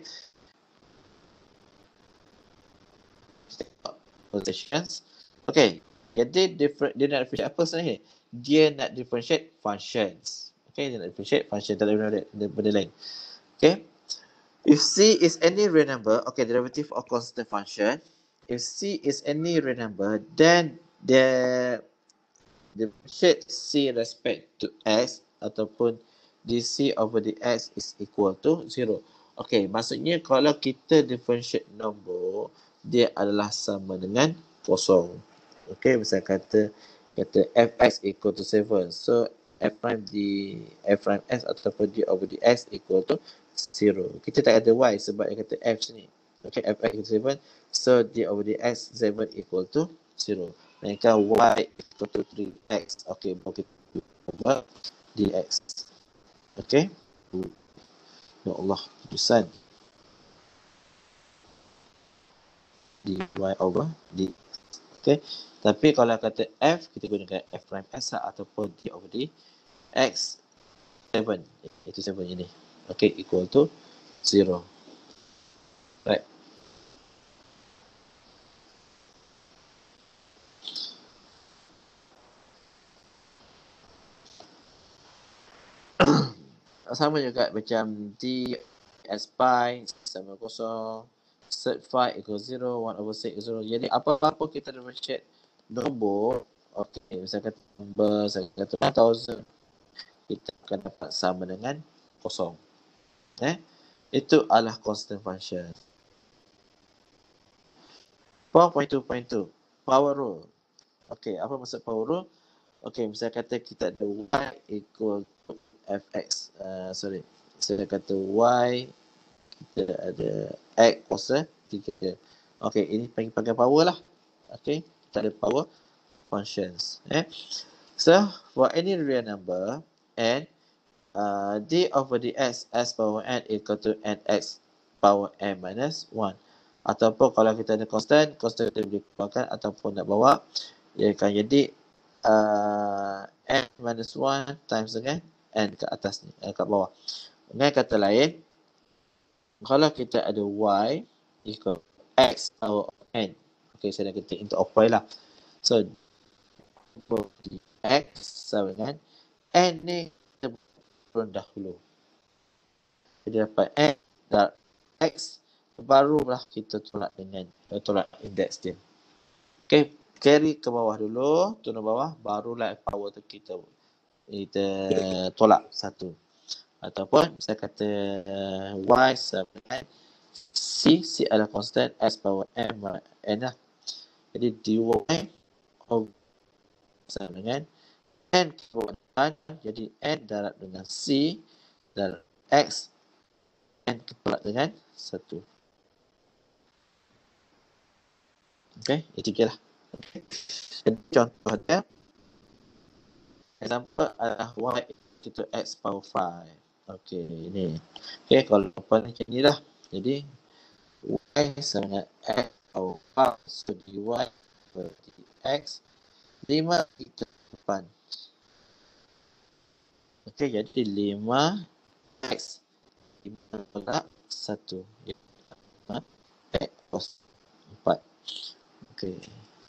positions. Okay, jadi dia nak differentiate apa sebenarnya? Dia nak differentiate functions. Okay, dia nak differentiate function, tak ada benda lain. Okay, if c is any real number, okay, derivative of constant function. If c is any real number, then the differentiate c respect to x ataupun dc over dx is equal to 0. Okay, maksudnya kalau kita differentiate nombor, dia adalah sama dengan kosong. Okay, misal kata fx equal to 7. So, f prime s ataupun d over dx equal to 0. Kita tak ada y sebab yang kata f sini. Okay, fx equal to 7. So, d over dx 7 equal to 0. Dan kan y equal to 3x. Okay, baru kita buat dx. Okay. Ya Allah, putusan. dy over dx. Okay. Tapi kalau kata f, kita gunakan f prime s ataupun d over dx 7. Itu 7 ini. Okay, equal to 0. Right. Sama juga macam d s pi sama kosong, cert phi equal 0, 1 over 6 equal 0. Jadi apa-apa kita differentiate nombor, okay, misalkan number, saya kata 1000, kita akan dapat sama dengan kosong. Itu adalah constant function. 4.2.2 power rule. Okay, apa maksud power rule? Okay, misalkan kata kita ada y equal to fx. Saya kata y, kita ada x kuasa 3. Okay, ini panggil power lah. Okay, kita ada power functions. So, for any real number, n, d over dx s power n equal to nx power n minus 1. Ataupun kalau kita ada constant kita boleh keluarkan ataupun nak bawa, dia akan jadi n minus 1 times dengan n kat atas ni, kat bawah. Dengan kata lain, kalau kita ada y equal x power n, okay, saya nak ketik into of y lah. So, x sama dengan n ni kita turun dahulu. Jadi dapat n dan x, barulah kita tolak dengan tolak indeks dia. Okay, carry ke bawah dulu, turun bawah, barulah power tu kita tolak satu. Ataupun saya kata y sama dengan C adalah constant, x power m n lah. Jadi dy over sama dengan n ke bawah depan, jadi n darab dengan c darab x, n ketolak dengan 1. Okey, ini tiga lah. Okay. Jadi contoh dia, example adalah y equal to x power 5. Okey, ini. Okey, kalau depan ni macam ni lah. Jadi y sama dengan x power 5, so dy per dx 5 itu depan. Okey, jadi 5x 5 tolak 1. Jadi 5 x cos 4. Okey.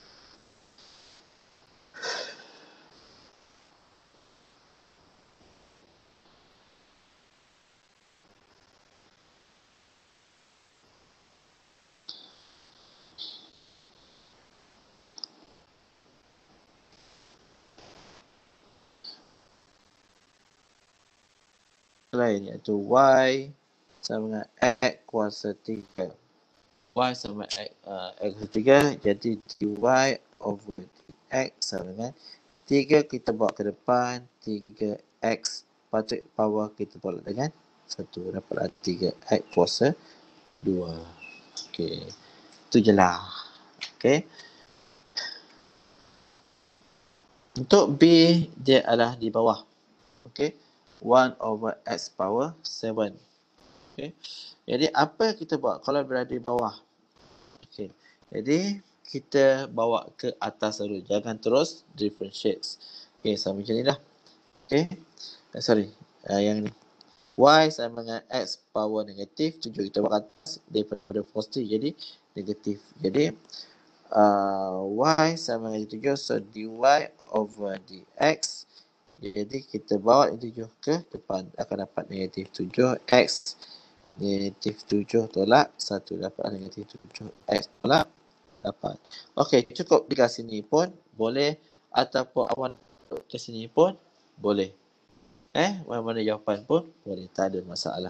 Lain iaitu y sama dengan x kuasa 3. Y sama x, x kuasa 3, jadi dy over dx sama dengan 3 kita bawa ke depan, 3x patut power kita tolak dengan 1. Dapatlah 3x kuasa 2. Okey, itu je lah. Okey. Untuk B, dia adalah di bawah. Okey. 1 over x power 7. Okey. Jadi apa yang kita buat kalau berada di bawah? Okey. Jadi kita bawa ke atas dulu. Jangan terus differentiate. Okey, sama macam ni lah. Okey. Sorry. Yang ni. Y sama dengan x power negatif 7. Kita bawa ke atas daripada positif jadi negatif. Jadi y sama dengan 7. So dy over dx. Jadi kita bawa 7 ke depan. Akan dapat negatif 7x. Negatif 7 tolak 1. Dapat negatif 7x tolak 8. Okey, cukup dekat sini pun boleh. Ataupun awak nak ke sini pun boleh. Mana-mana jawapan pun boleh. Tak ada masalah.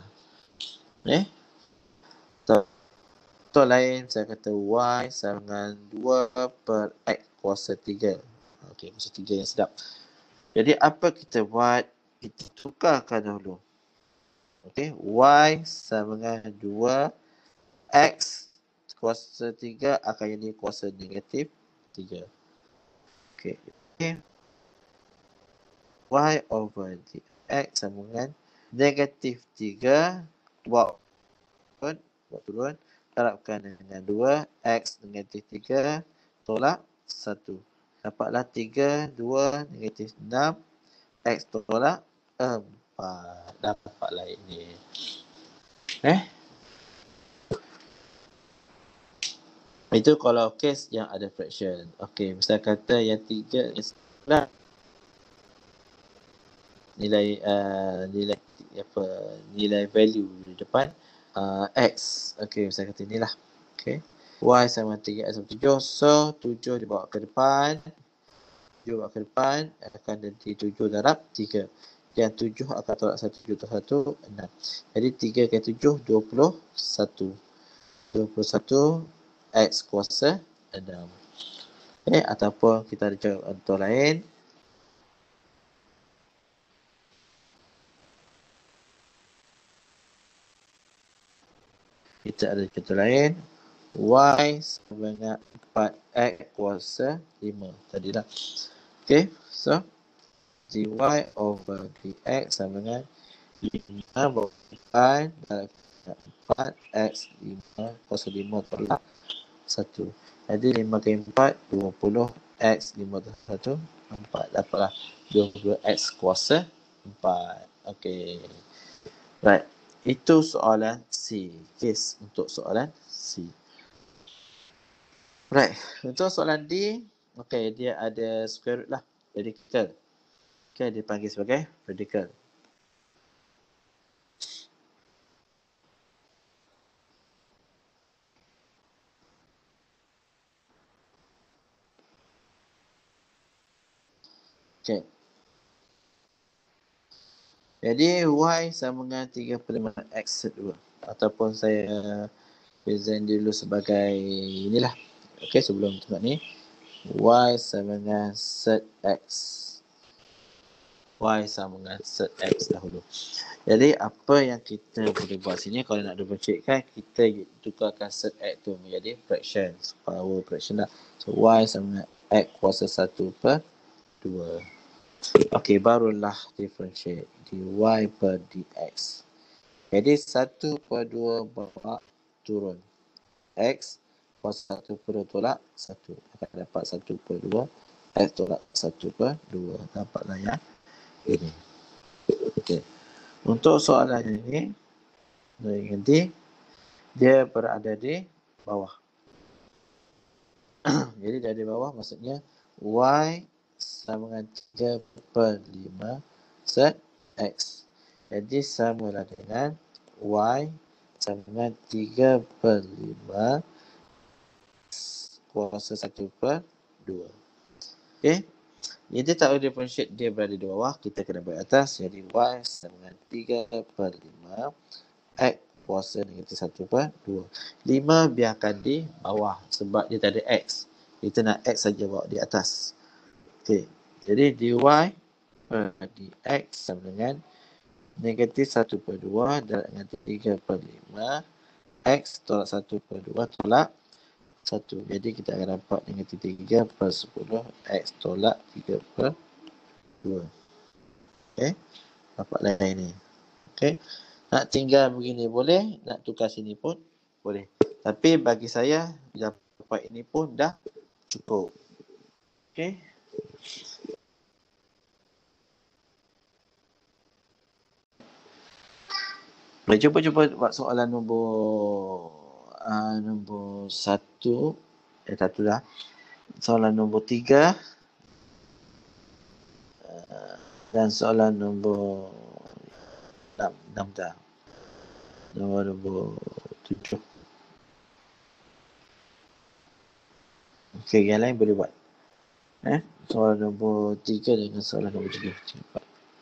Contoh lain, saya kata y sama dengan 2 per x kuasa 3. Okey, kuasa 3 yang sedap. Jadi apa kita buat? Kita tukarkan dahulu. Okey, y sama dengan 2x kuasa 3 akan jadi kuasa negatif 3. Okey. Y over dx sama dengan negatif 3 buat turun darabkan dengan 2 x negatif 3 tolak 1. Dapatlah 3, 2, negatif 6 x tolak 4. Dapatlah ini. Itu kalau kes yang ada fraction. Okey, misal kata yang 3 lah nilai nilai value di depan x. Okey, saya kata inilah. Okey. Y sama 3x sama 7. So 7 dibawa ke depan. 7 bawa ke depan akan jadi 7 darab 3. Yang 7 akan tolak 1 juta 1 6. Jadi 3 ke 7 21. 21 x kuasa 6. Ataupun kita ada contoh lain. Kita ada contoh lain. Y sama dengan 4x kuasa 5. Tadilah. Okay. So, dy over dx sama dengan 5 bawa 4 darab 4x 5 kuasa 5 tolak 1. Jadi 5 ke 4, 20. X 5 ke 1, 4. Dapatlah 20x kuasa 4. Okay. Right. Itu soalan C. Case untuk soalan C. Right. Untuk soalan D, okay, dia ada square root lah. Radical. Okay, dipanggil sebagai radical. Okay. Jadi Y sama dengan 3/5 X set 2. Ataupun saya present dulu sebagai inilah. Okey, sebelum tengok ni. Y sama dengan set X. Y sama dengan set X dahulu. Jadi apa yang kita boleh buat sini, kalau nak differentiate, kita tukarkan set X tu menjadi fraction. Power fraction lah. So Y sama dengan X kuasa 1/2. Okey, barulah differentiate dy per dx. Jadi 1/2 bawah turun. X kuasa 1/2 tolak 1. Akan dapat 1/2. X tolak 1/2. Dapatlah yang ini. Okey. Untuk soalan ini, nanti dia berada di bawah. Jadi dari bawah maksudnya Y sama dengan 3/5 set X. Jadi samalah dengan Y sama dengan 3/5 kuasa 1/2. Okey. Jadi tak boleh differentiate, dia berada di bawah, kita kena balik atas. Jadi Y sama dengan 3/5 X kuasa negatif 1/2. 5 biarkan di bawah sebab dia tak ada X. Kita nak X saja bawa di atas. Okey. Jadi dy per dx sama dengan negatif 1/2 darab dengan 3/5 X tolak 1/2 tolak 1. Jadi kita akan dapat negatif 3/10 X tolak 3/2. Okey. Dapatlah ini. Okey. Nak tinggal begini boleh, nak tukar sini pun boleh. Tapi bagi saya, dapat ini pun dah cukup. Okey. Boleh cuba buat soalan nombor 1. Satu dah. Soalan nombor 3. Dan soalan nombor 6 dah. Nombor 7. Okey, yang lain boleh buat. Soalan nombor 3 dengan soalan nombor 7. Cepat.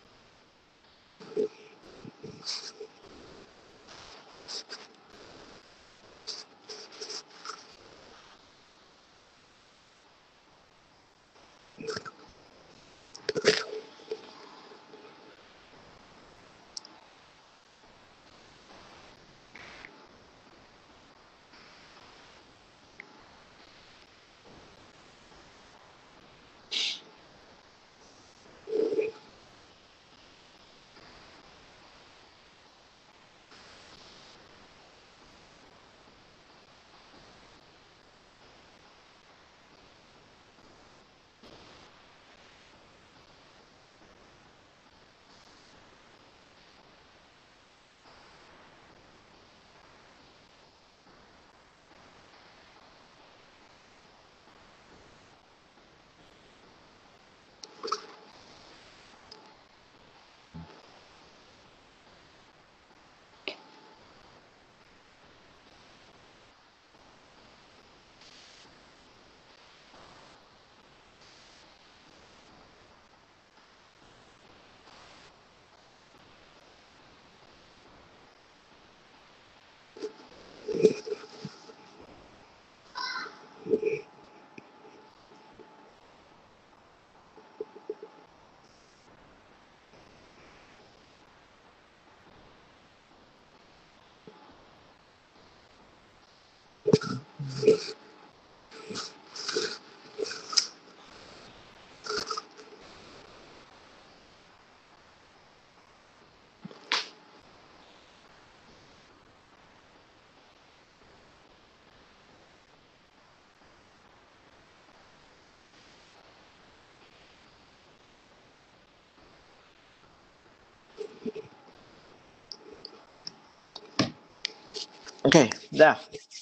Okey, dah.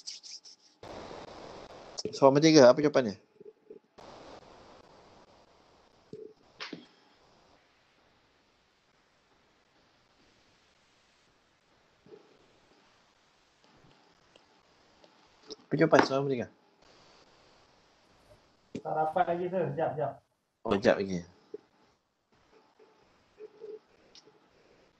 Soalan nombor 3, apa jawapannya? Apa jawapan soalan nombor 3? Tak dapat lagi tu. Sekejap. Oh, sekejap lagi.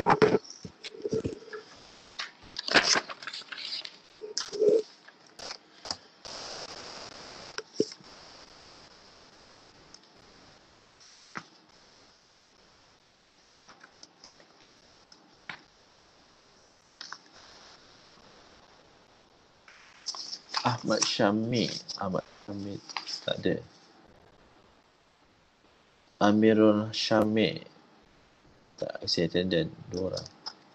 Ahmad Syamil. Ahmad Syamil tak ada. Amirul Syamil. Tak isi attendant. 2 orang.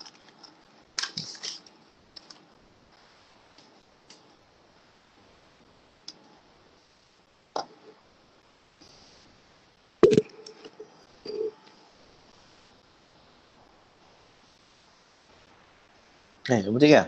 Nombor 3.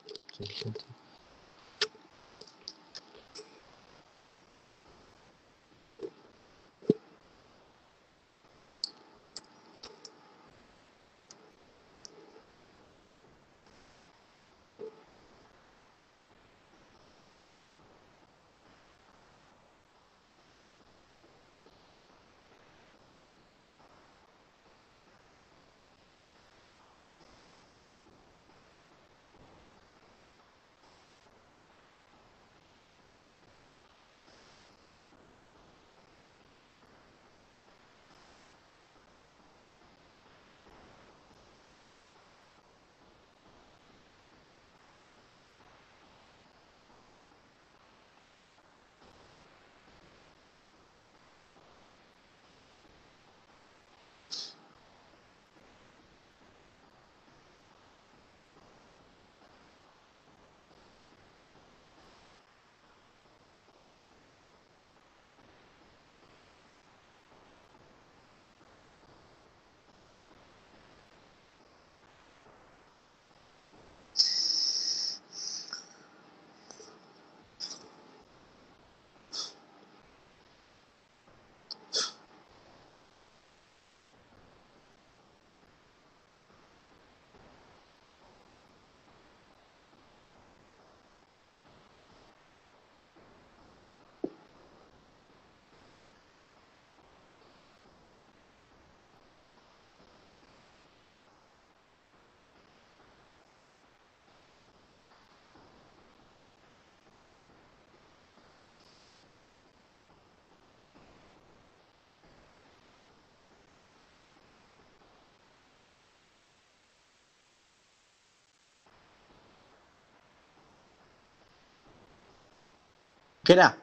Okey dah.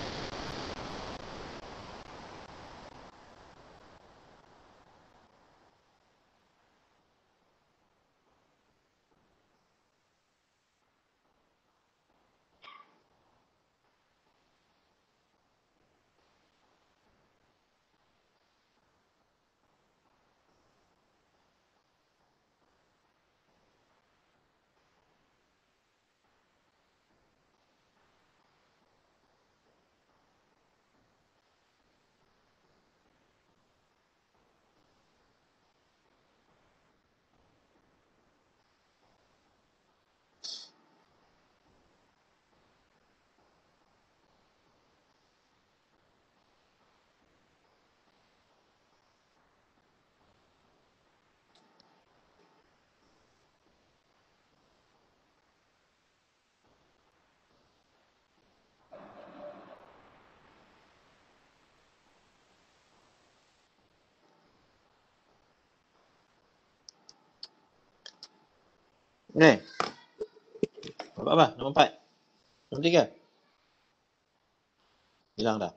Apa? Nombor 4. Nombor 3. Hilang dah.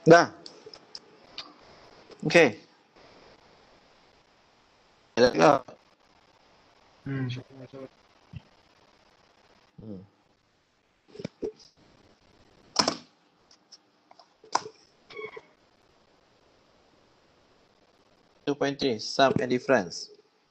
Dah. Okey. Let's go. Hmm. 2.3 sum and difference.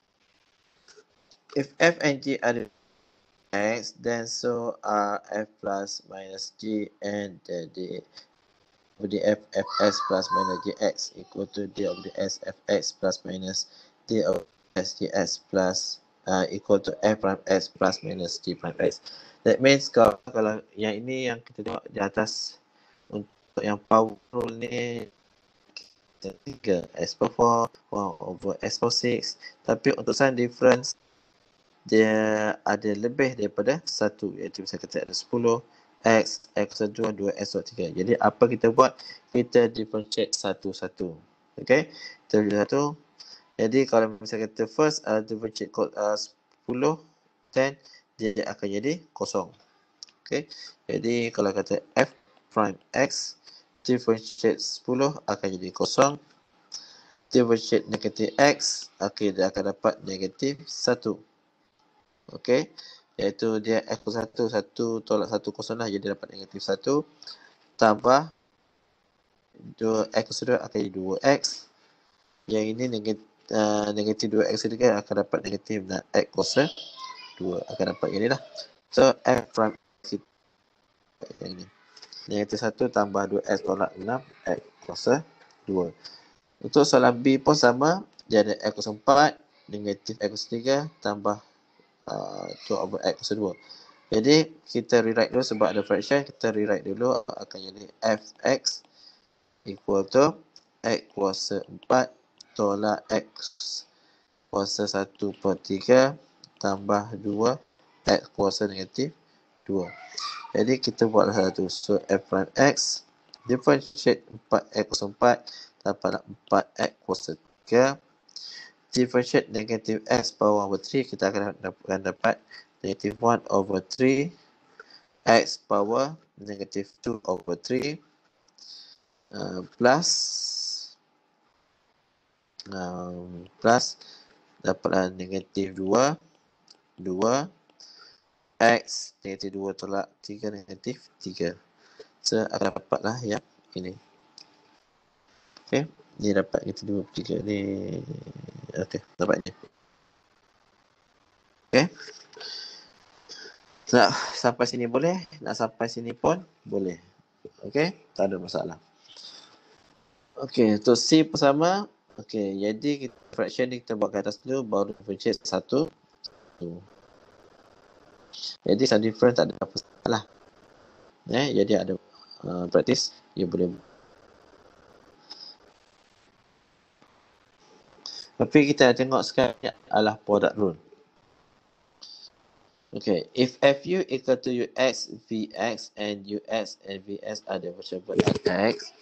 If f and g are x, then so are f plus minus g and d of the f fs plus minus gx equal to d of the s fx plus minus d of s gx plus equal to f prime s plus minus g prime s. That means kalau yang ini yang kita tengok di atas, untuk yang power rule ni 3 s per 4 over s per 6, tapi untuk sign difference dia ada lebih daripada 1, iaitu bisa kata ada 10 x, x 2, 2x 3. Jadi apa kita buat? Kita differentiate satu-satu. Okay, kita satu. Jadi kalau misalnya kata first differentiate 10, then dia akan jadi kosong. Okay, jadi kalau kata f prime x differentiate 10 akan jadi kosong. Differentiate negatif x, okay, dia akan dapat negatif 1. Okey, iaitu dia x1 1 tolak 1 kosong lah, jadi dapat negatif 1 tambah 2x2 akan jadi 2x. Yang ini negatif 2x juga akan dapat negatif x kuasa 2 akan dapat yang ni lah. So f prime x yang ini negatif 1 tambah 2x tolak 6 x kuasa 2. Untuk soalan B pun sama, dia ada x kuasa 4 negatif x kuasa 3 tambah 2 over x kuasa 2. Jadi kita rewrite dulu sebab ada fraction, kita rewrite dulu akan jadi fx equal to x kuasa 4 tolak x kuasa 1 per 3 tambah 2 x kuasa negatif 2. Jadi kita buatlah satu. So f prime x differentiate 4x kuasa 4 dapatlah 4x kuasa 3. Differentiate negative x power over 3, kita akan dapat negative 1 over 3 x power negative 2 over 3 plus dapatlah negative 2 x negative 2 tolak 3 negative 3. So akan dapatlah yang ini. Okay, ni dapat negative 2 3 ni. Okay, dapat ni. Okay, nak sampai sini boleh, nak sampai sini pun boleh. Okay, tak ada masalah. Okay, untuk C pun sama. Okay, jadi kita fraction ni kita buat ke atas dulu, baru differentiate 1. Jadi some difference tak ada apa salah. Jadi ada practice, you boleh. Tapi kita nak tengok sekarang adalah product rule. Okay, if fu equal to ux, vx and ux and vs are divisible at x,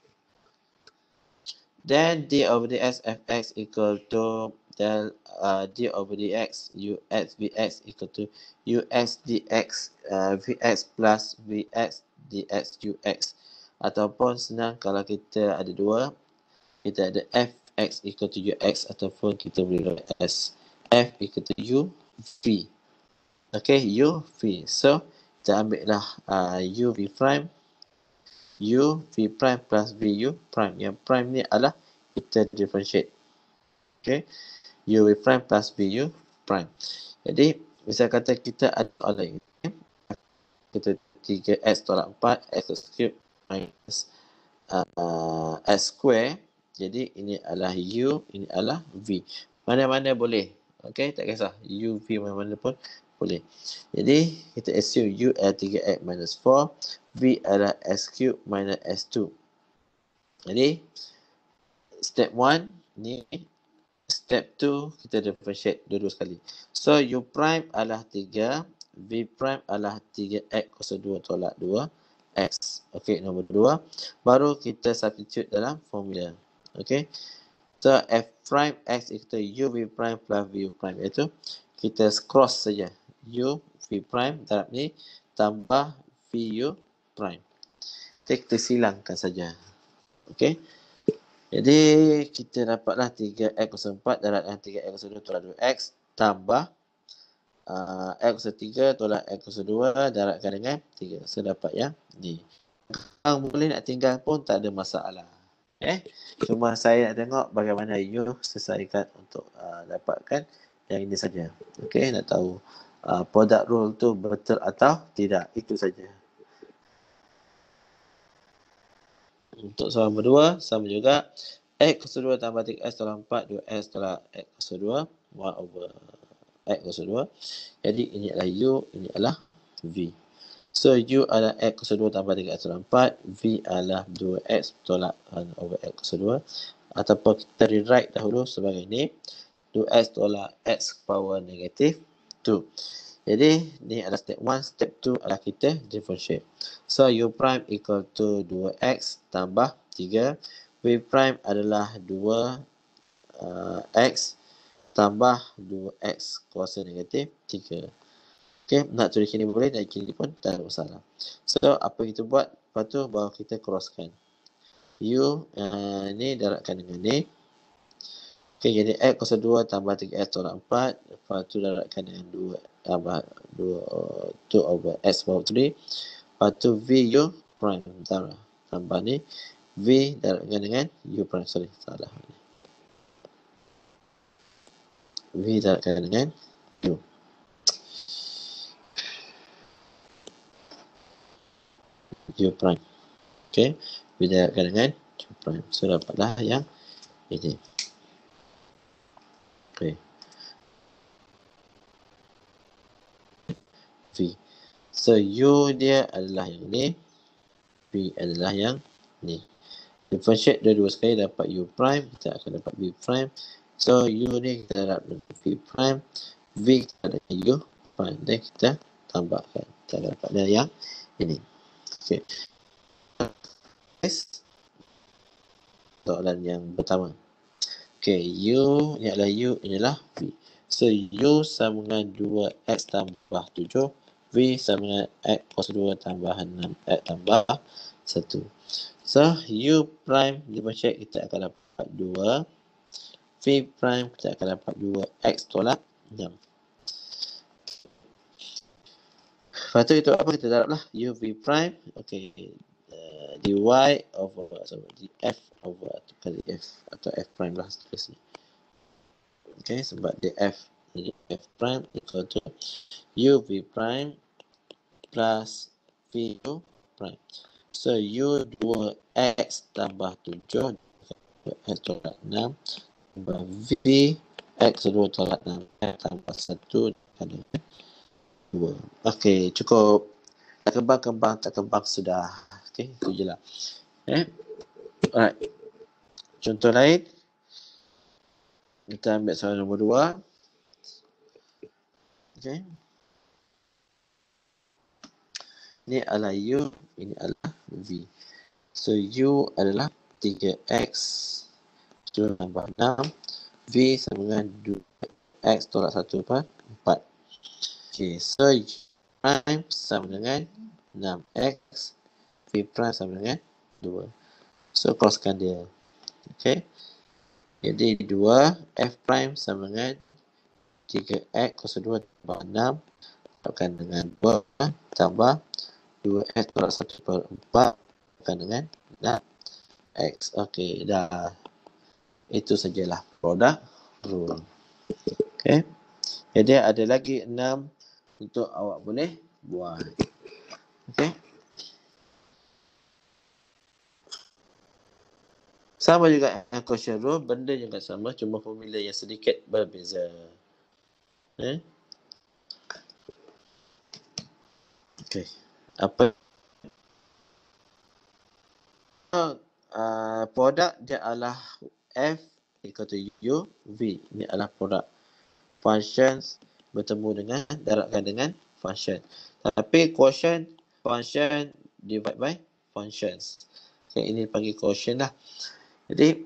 then d over dx fx equal to del d over dx ux vx equal to ux dx vx plus vx dx ux. Ataupun senang kalau kita ada dua, kita ada fx equal to ux ataupun kita boleh as f equal to u v. Okay, u v. So kita ambil lah u v prime, u v prime plus v u prime. Yang prime ni adalah kita differentiate. Okay, u v prime plus v u prime. Jadi misal kata kita ada soalan ini, kita 3x tolak 4 x cube minus s square. Jadi ini adalah u, ini adalah v. Mana-mana boleh. Okay, tak kisah. u, v mana-mana pun boleh. Jadi kita assume u adalah 3x minus 4, v adalah s cube minus s2. Jadi step 1 ni, step 2 kita differentiate dua sekali. So u prime adalah 3, v prime adalah 3x kuasa 2 tolak 2x. Okey, nombor 2. Baru kita substitute dalam formula. Okey. So f prime x equal to u v prime plus v u prime, iaitu kita cross saja u v prime dalam ni tambah v u prime. Kita silangkan saja. Okey. Jadi kita dapatlah 3x+4 darab dengan 3x+2 tolak 2x tambah x+3 tolak x+2 darabkan dengan 3. So dapat yang ni. Boleh nak tinggal pun tak ada masalah. Cuma saya nak tengok bagaimana you selesaikan untuk dapatkan yang ini saja. Okey, nak tahu product rule tu betul atau tidak. Itu saja. Untuk soalan kedua, sama juga. X+2 tambah 3x tolak 4, 2x tolak x+2, 1 over x+2. Jadi ini adalah U, ini adalah V. So U adalah x+2 tambah 3x tolak 4, V adalah 2x tolak 1 over x+2. Ataupun kita rewrite dahulu sebagai ini, 2x tolak x power negatif 2. Jadi, ni adalah step 1. Step 2 adalah kita differentiate. So, U prime equal to 2x tambah 3. V prime adalah 2x tambah 2x kuasa negatif 3. Okay, nak tulis sini boleh, dan kiri pun tak ada masalah. So, apa kita buat? Lepas tu, baru kita crosskan. U, ni darabkan dengan ni. Okay, jadi x+2 tambah 3x tolak 4. Lepas tu darabkan dengan 2 tambah 2 over x power 3. Lepas tu V U prime tambah ni. V darabkan dengan U prime. Sorry, salah. V darabkan dengan U. U prime. Okay, V darabkan dengan U prime. So, dapatlah yang ini. Okay. V. So, U dia adalah yang ni. V adalah yang ni. Differentiate dua-dua sekali dapat U prime. Kita akan dapat V prime. So, U ni kita dapat V prime. V kita dapat U prime. Dan kita tambahkan. Kita dapat yang ini. Okay. Soalan yang pertama. Okay, U ni adalah U, ini adalah V. So, U sama dengan 2x tambah 7. V sama dengan x+2 tambah 6x tambah 1. So, U prime differentiate kita akan dapat 2. V prime kita akan dapat 2x tolak 6. Lepas tu kita apa? Kita darablah U V prime. Okay. Dy over df over kali f atau f prime lah tulis ni. Okay, sebab df jadi f prime equal to u v prime plus v u prime. So u 2x tambah 7 x tolak 6 tambah v x 2 tolak 6 x tambah 1 kali 2. Okay, cukup. Tak kembang sudah. Okay, itu je lah. Alright. Contoh lain. Kita ambil soalan nombor 2. Okay. Ini adalah U, ini adalah V. So, U adalah 3x tambah 6. V sama dengan 2x tolak 1 per 4. Okay, so U prime sama dengan 6x. V prime sama dengan 2. So, crosskan dia. Okay. Jadi, 2 F prime sama dengan 3x kuasa 2 tambah 6. Tambahkan dengan 2 tambah 2x tolak 1 per 4. Tambahkan dengan 6x. Okay, dah. Itu sajalah produk rule. Okay. Jadi, ada lagi 6 untuk awak boleh buat. Okay. Sama juga yang quotient rule, benda juga sama, cuma formula yang sedikit berbeza. Okay. Apa? Produk dia adalah F equal to U, V. Ini adalah produk. Functions bertemu dengan, darabkan dengan function. Tapi quotient, function divide by functions. Okay, ini panggil quotient lah. Jadi,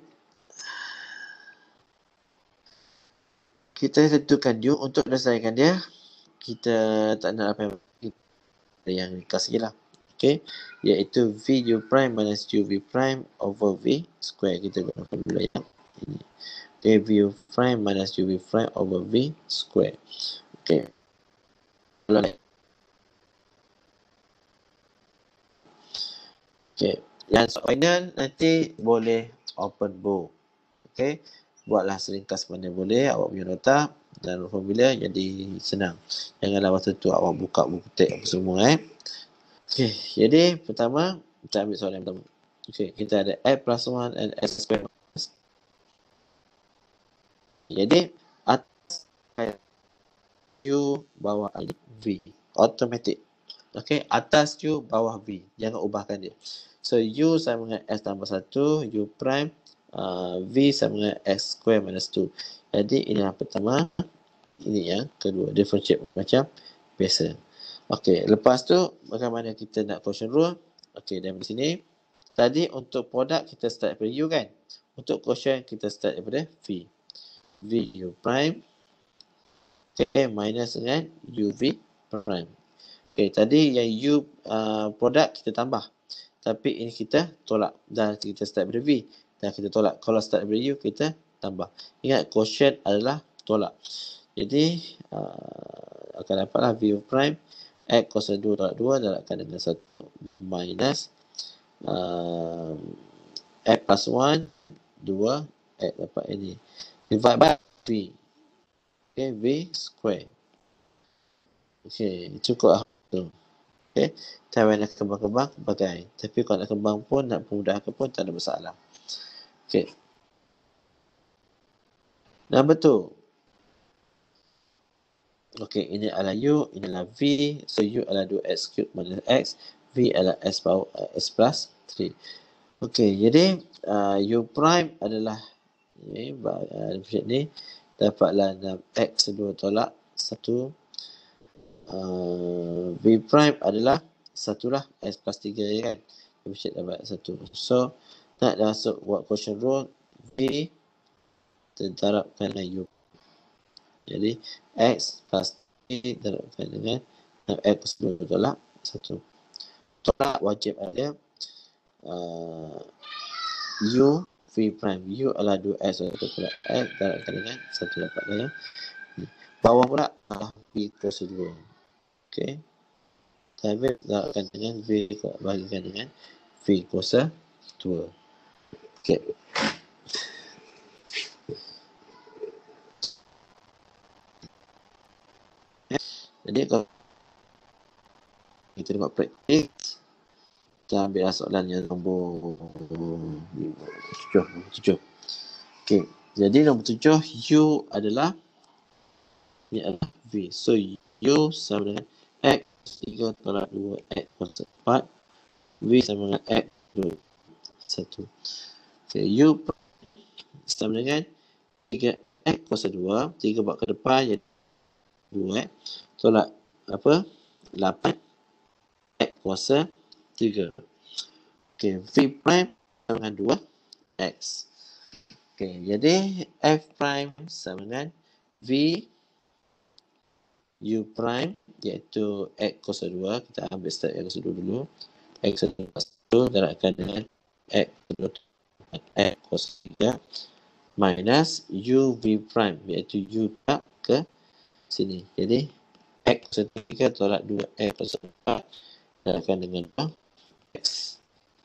kita tentukan U untuk selesaikan dia. Kita tak nak apa yang ringkas je lah. Okay, iaitu VU prime minus UV prime over V square. Kita guna formula yang ini. Okay, VU prime minus UV prime over V square. Okay. Okay, yang final nanti boleh open book. Okay, buatlah seringkas mana boleh, awak punya nota dan formula jadi senang. Janganlah waktu tu awak buka buku teks apa semua Okay, jadi pertama kita ambil soalan yang pertama. Okay, kita ada x plus 1 and x square. Jadi atas U bawah V automatic. Okay, atas U bawah V, jangan ubahkan dia. So U sama dengan S tambah 1, U prime V sama dengan X square minus 2. Jadi ini yang pertama, ini yang kedua, differentiate macam biasa. Okay, lepas tu bagaimana kita nak quotient rule? Okay, dari sini tadi untuk produk kita start daripada U kan, untuk quotient kita start daripada V, V U prime, okay, minus dengan UV prime. Okay, tadi yang U produk kita tambah, tapi ini kita tolak dan kita start daripada V dan kita tolak. Kalau start daripada U kita tambah. Ingat quotient adalah tolak. Jadi akan dapatlah V prime X kuasa 2 tolak 2 darabkan dengan 1 minus X plus 1 2 X dapat ini divide by V. Okay, V square. Okay, cukup lah tu. Okay, cara nak kembang-kembang bagai. Tapi kalau nak kembang pun, nak memudahkan pun tak ada masalah. Okay. Number 2. Okay, ini adalah U, ini adalah V. So U adalah 2x cube minus X. V adalah S power S plus 3. Okay, jadi U prime adalah ni, ni dapatlah 6x 2 tolak 1. V prime adalah 1 lah, S plus 3 ya kan. Kita dapat 1. So, nak masuk buat quotient rule, V terdarabkan dengan U. Jadi, X plus 3 terdarabkan dengan 6x plus 2 tolak 1. Tolak wajib ada U V prime. U adalah 2x tolak X darabkan dengan 1 dapat ya. Bawah pula adalah V kuasa 2. Okay. Kami darabkan dengan V bagikan dengan V kuasa 2. Okay. Jadi kalau kita tengok praktik, kita ambil soalan yang nombor 7. Okay. Jadi nombor 7, U adalah ini adalah V. So U sama dengan X 3 tolak 2 X kuasa 4. V sama dengan X 2 1. Okay. U sama dengan 3 X kuasa 2. 3 buat ke depan jadi 2 tolak apa? 8 X kuasa 3. Okay, V prime sama dengan 2 X. Okay, jadi F prime sama dengan V U prime iaitu X kuasa 2. Kita ambil start X kuasa 2 dulu. X kuasa 1 darabkan dengan X kuasa 3 minus U V prime iaitu U tak ke sini. Jadi X kuasa 3 tolak 2 X kuasa 4 darabkan dengan X.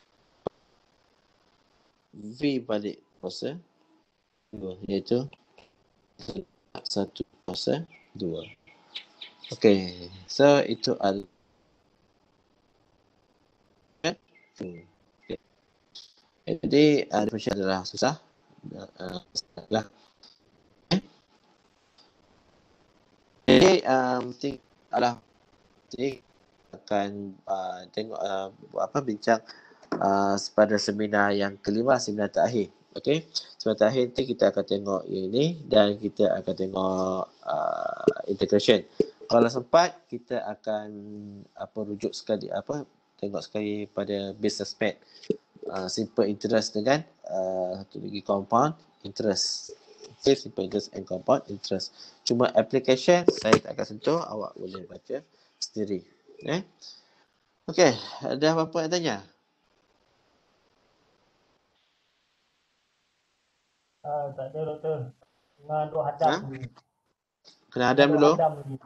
V balik kuasa 2 iaitu 1 kuasa 2. Okay, so itu adalah okay. Jadi differential adalah susah lah. Jadi adalah jadi akan tengok bincang pada seminar yang kelima, seminar terakhir. Okey, seminar terakhir nanti kita akan tengok ini dan kita akan tengok integration. Kalau sempat kita akan rujuk sekali tengok sekali pada business math, simple interest dengan satu lagi compound interest. Okay, simple interest and compound interest. Cuma application saya tak akan sentuh, awak boleh baca sendiri. Okey, ada apa-apa yang tanya? Tak ada doktor. Tengah duk hadam Ha? ni. Kena Tengah hadam duk dulu. hadam ni.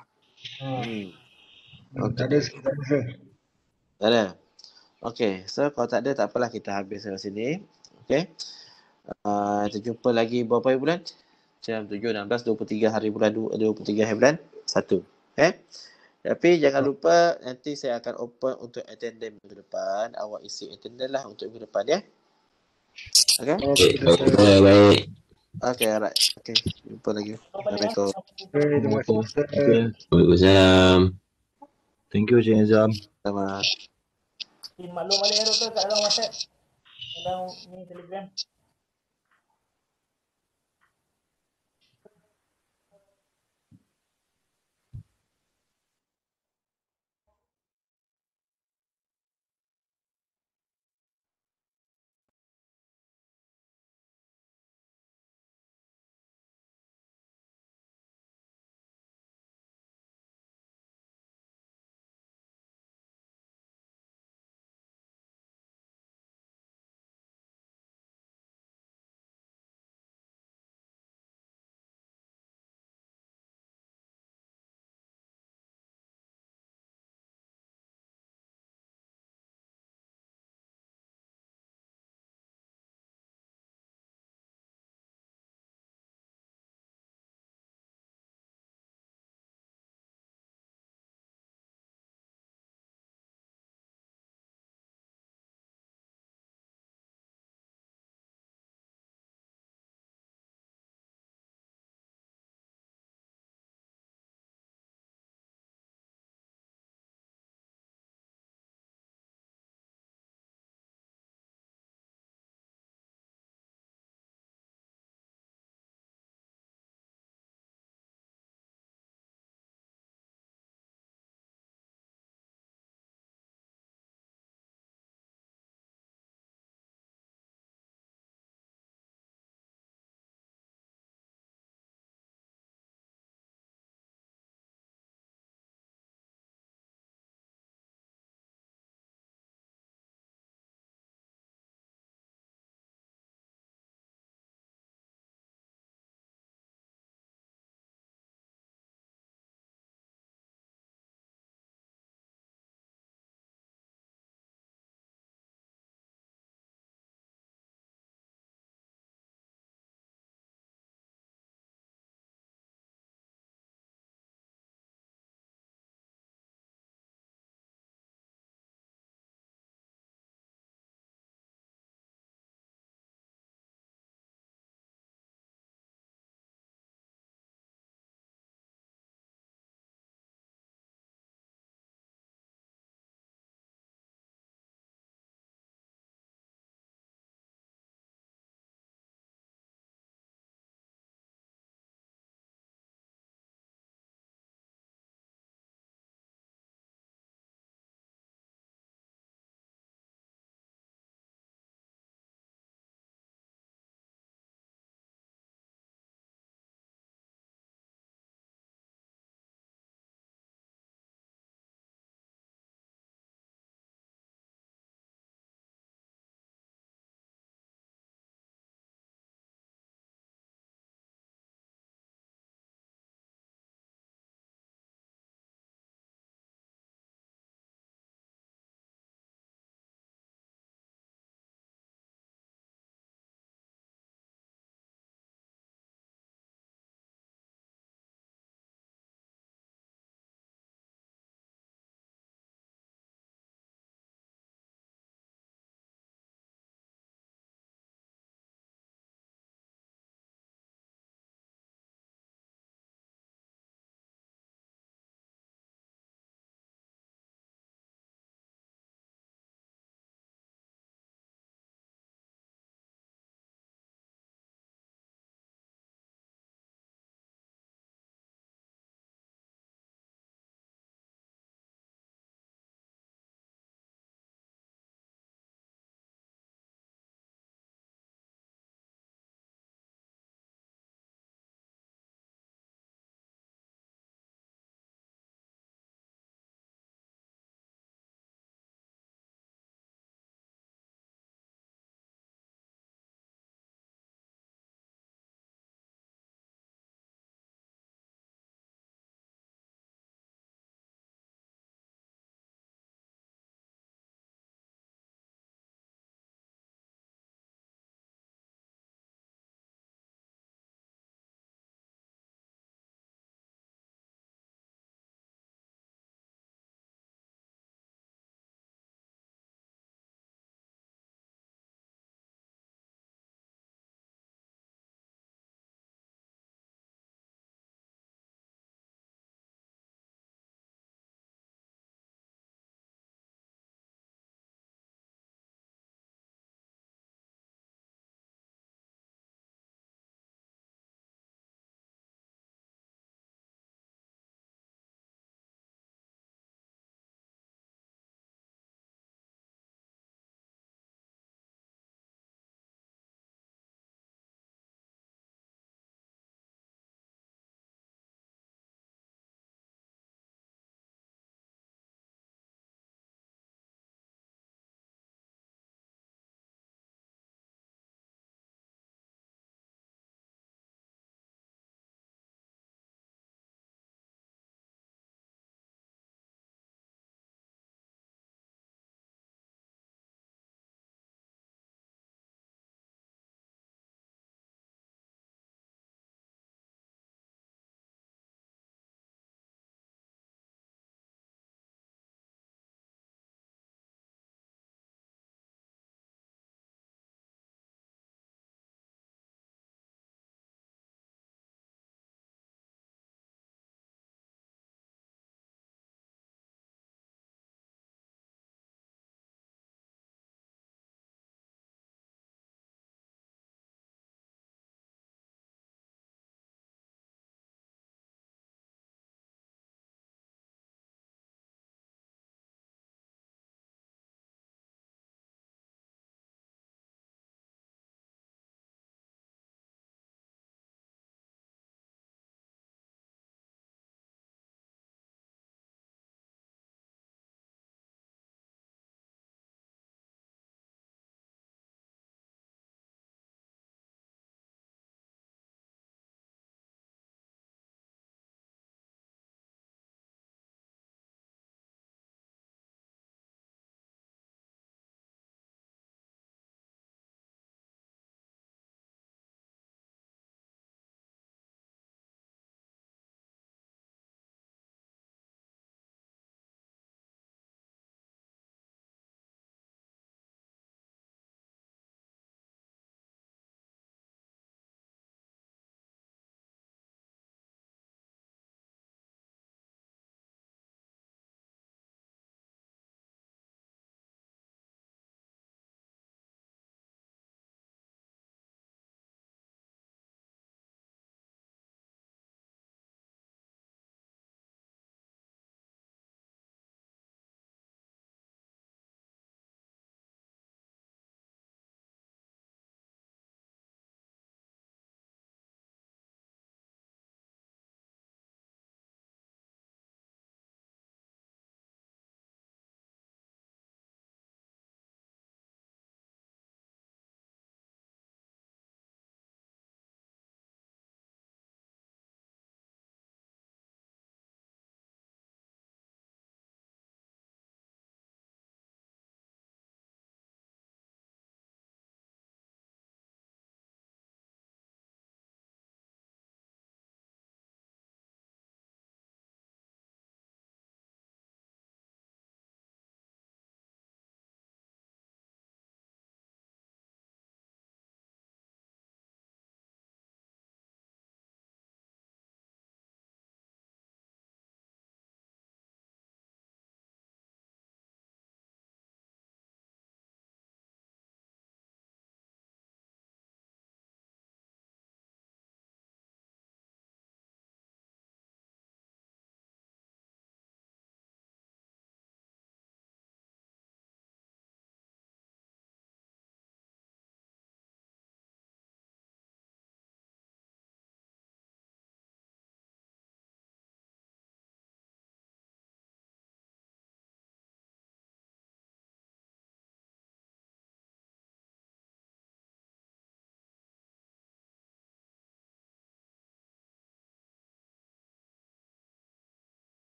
Tak ada, tak ada. Tak ada. Okey, so kalau tak ada tak apalah, kita habis dari sini. Okey. Kita jumpa lagi berapa hari bulan? Macam 7, 16, 23 hari bulan 23 hari bulan 1. Tapi jangan lupa nanti saya akan open untuk attendance minggu depan. Awak isi attendance lah untuk minggu depan ya. Okey? Baik. Okey, alright. Okey, jumpa lagi. Assalamualaikum. Terima kasih Ustaz. Waalaikumsalam. Thank you Cik Azam. Sama. Maklum balik ya doktor kat dalam WhatsApp. Dalam ni Telegram.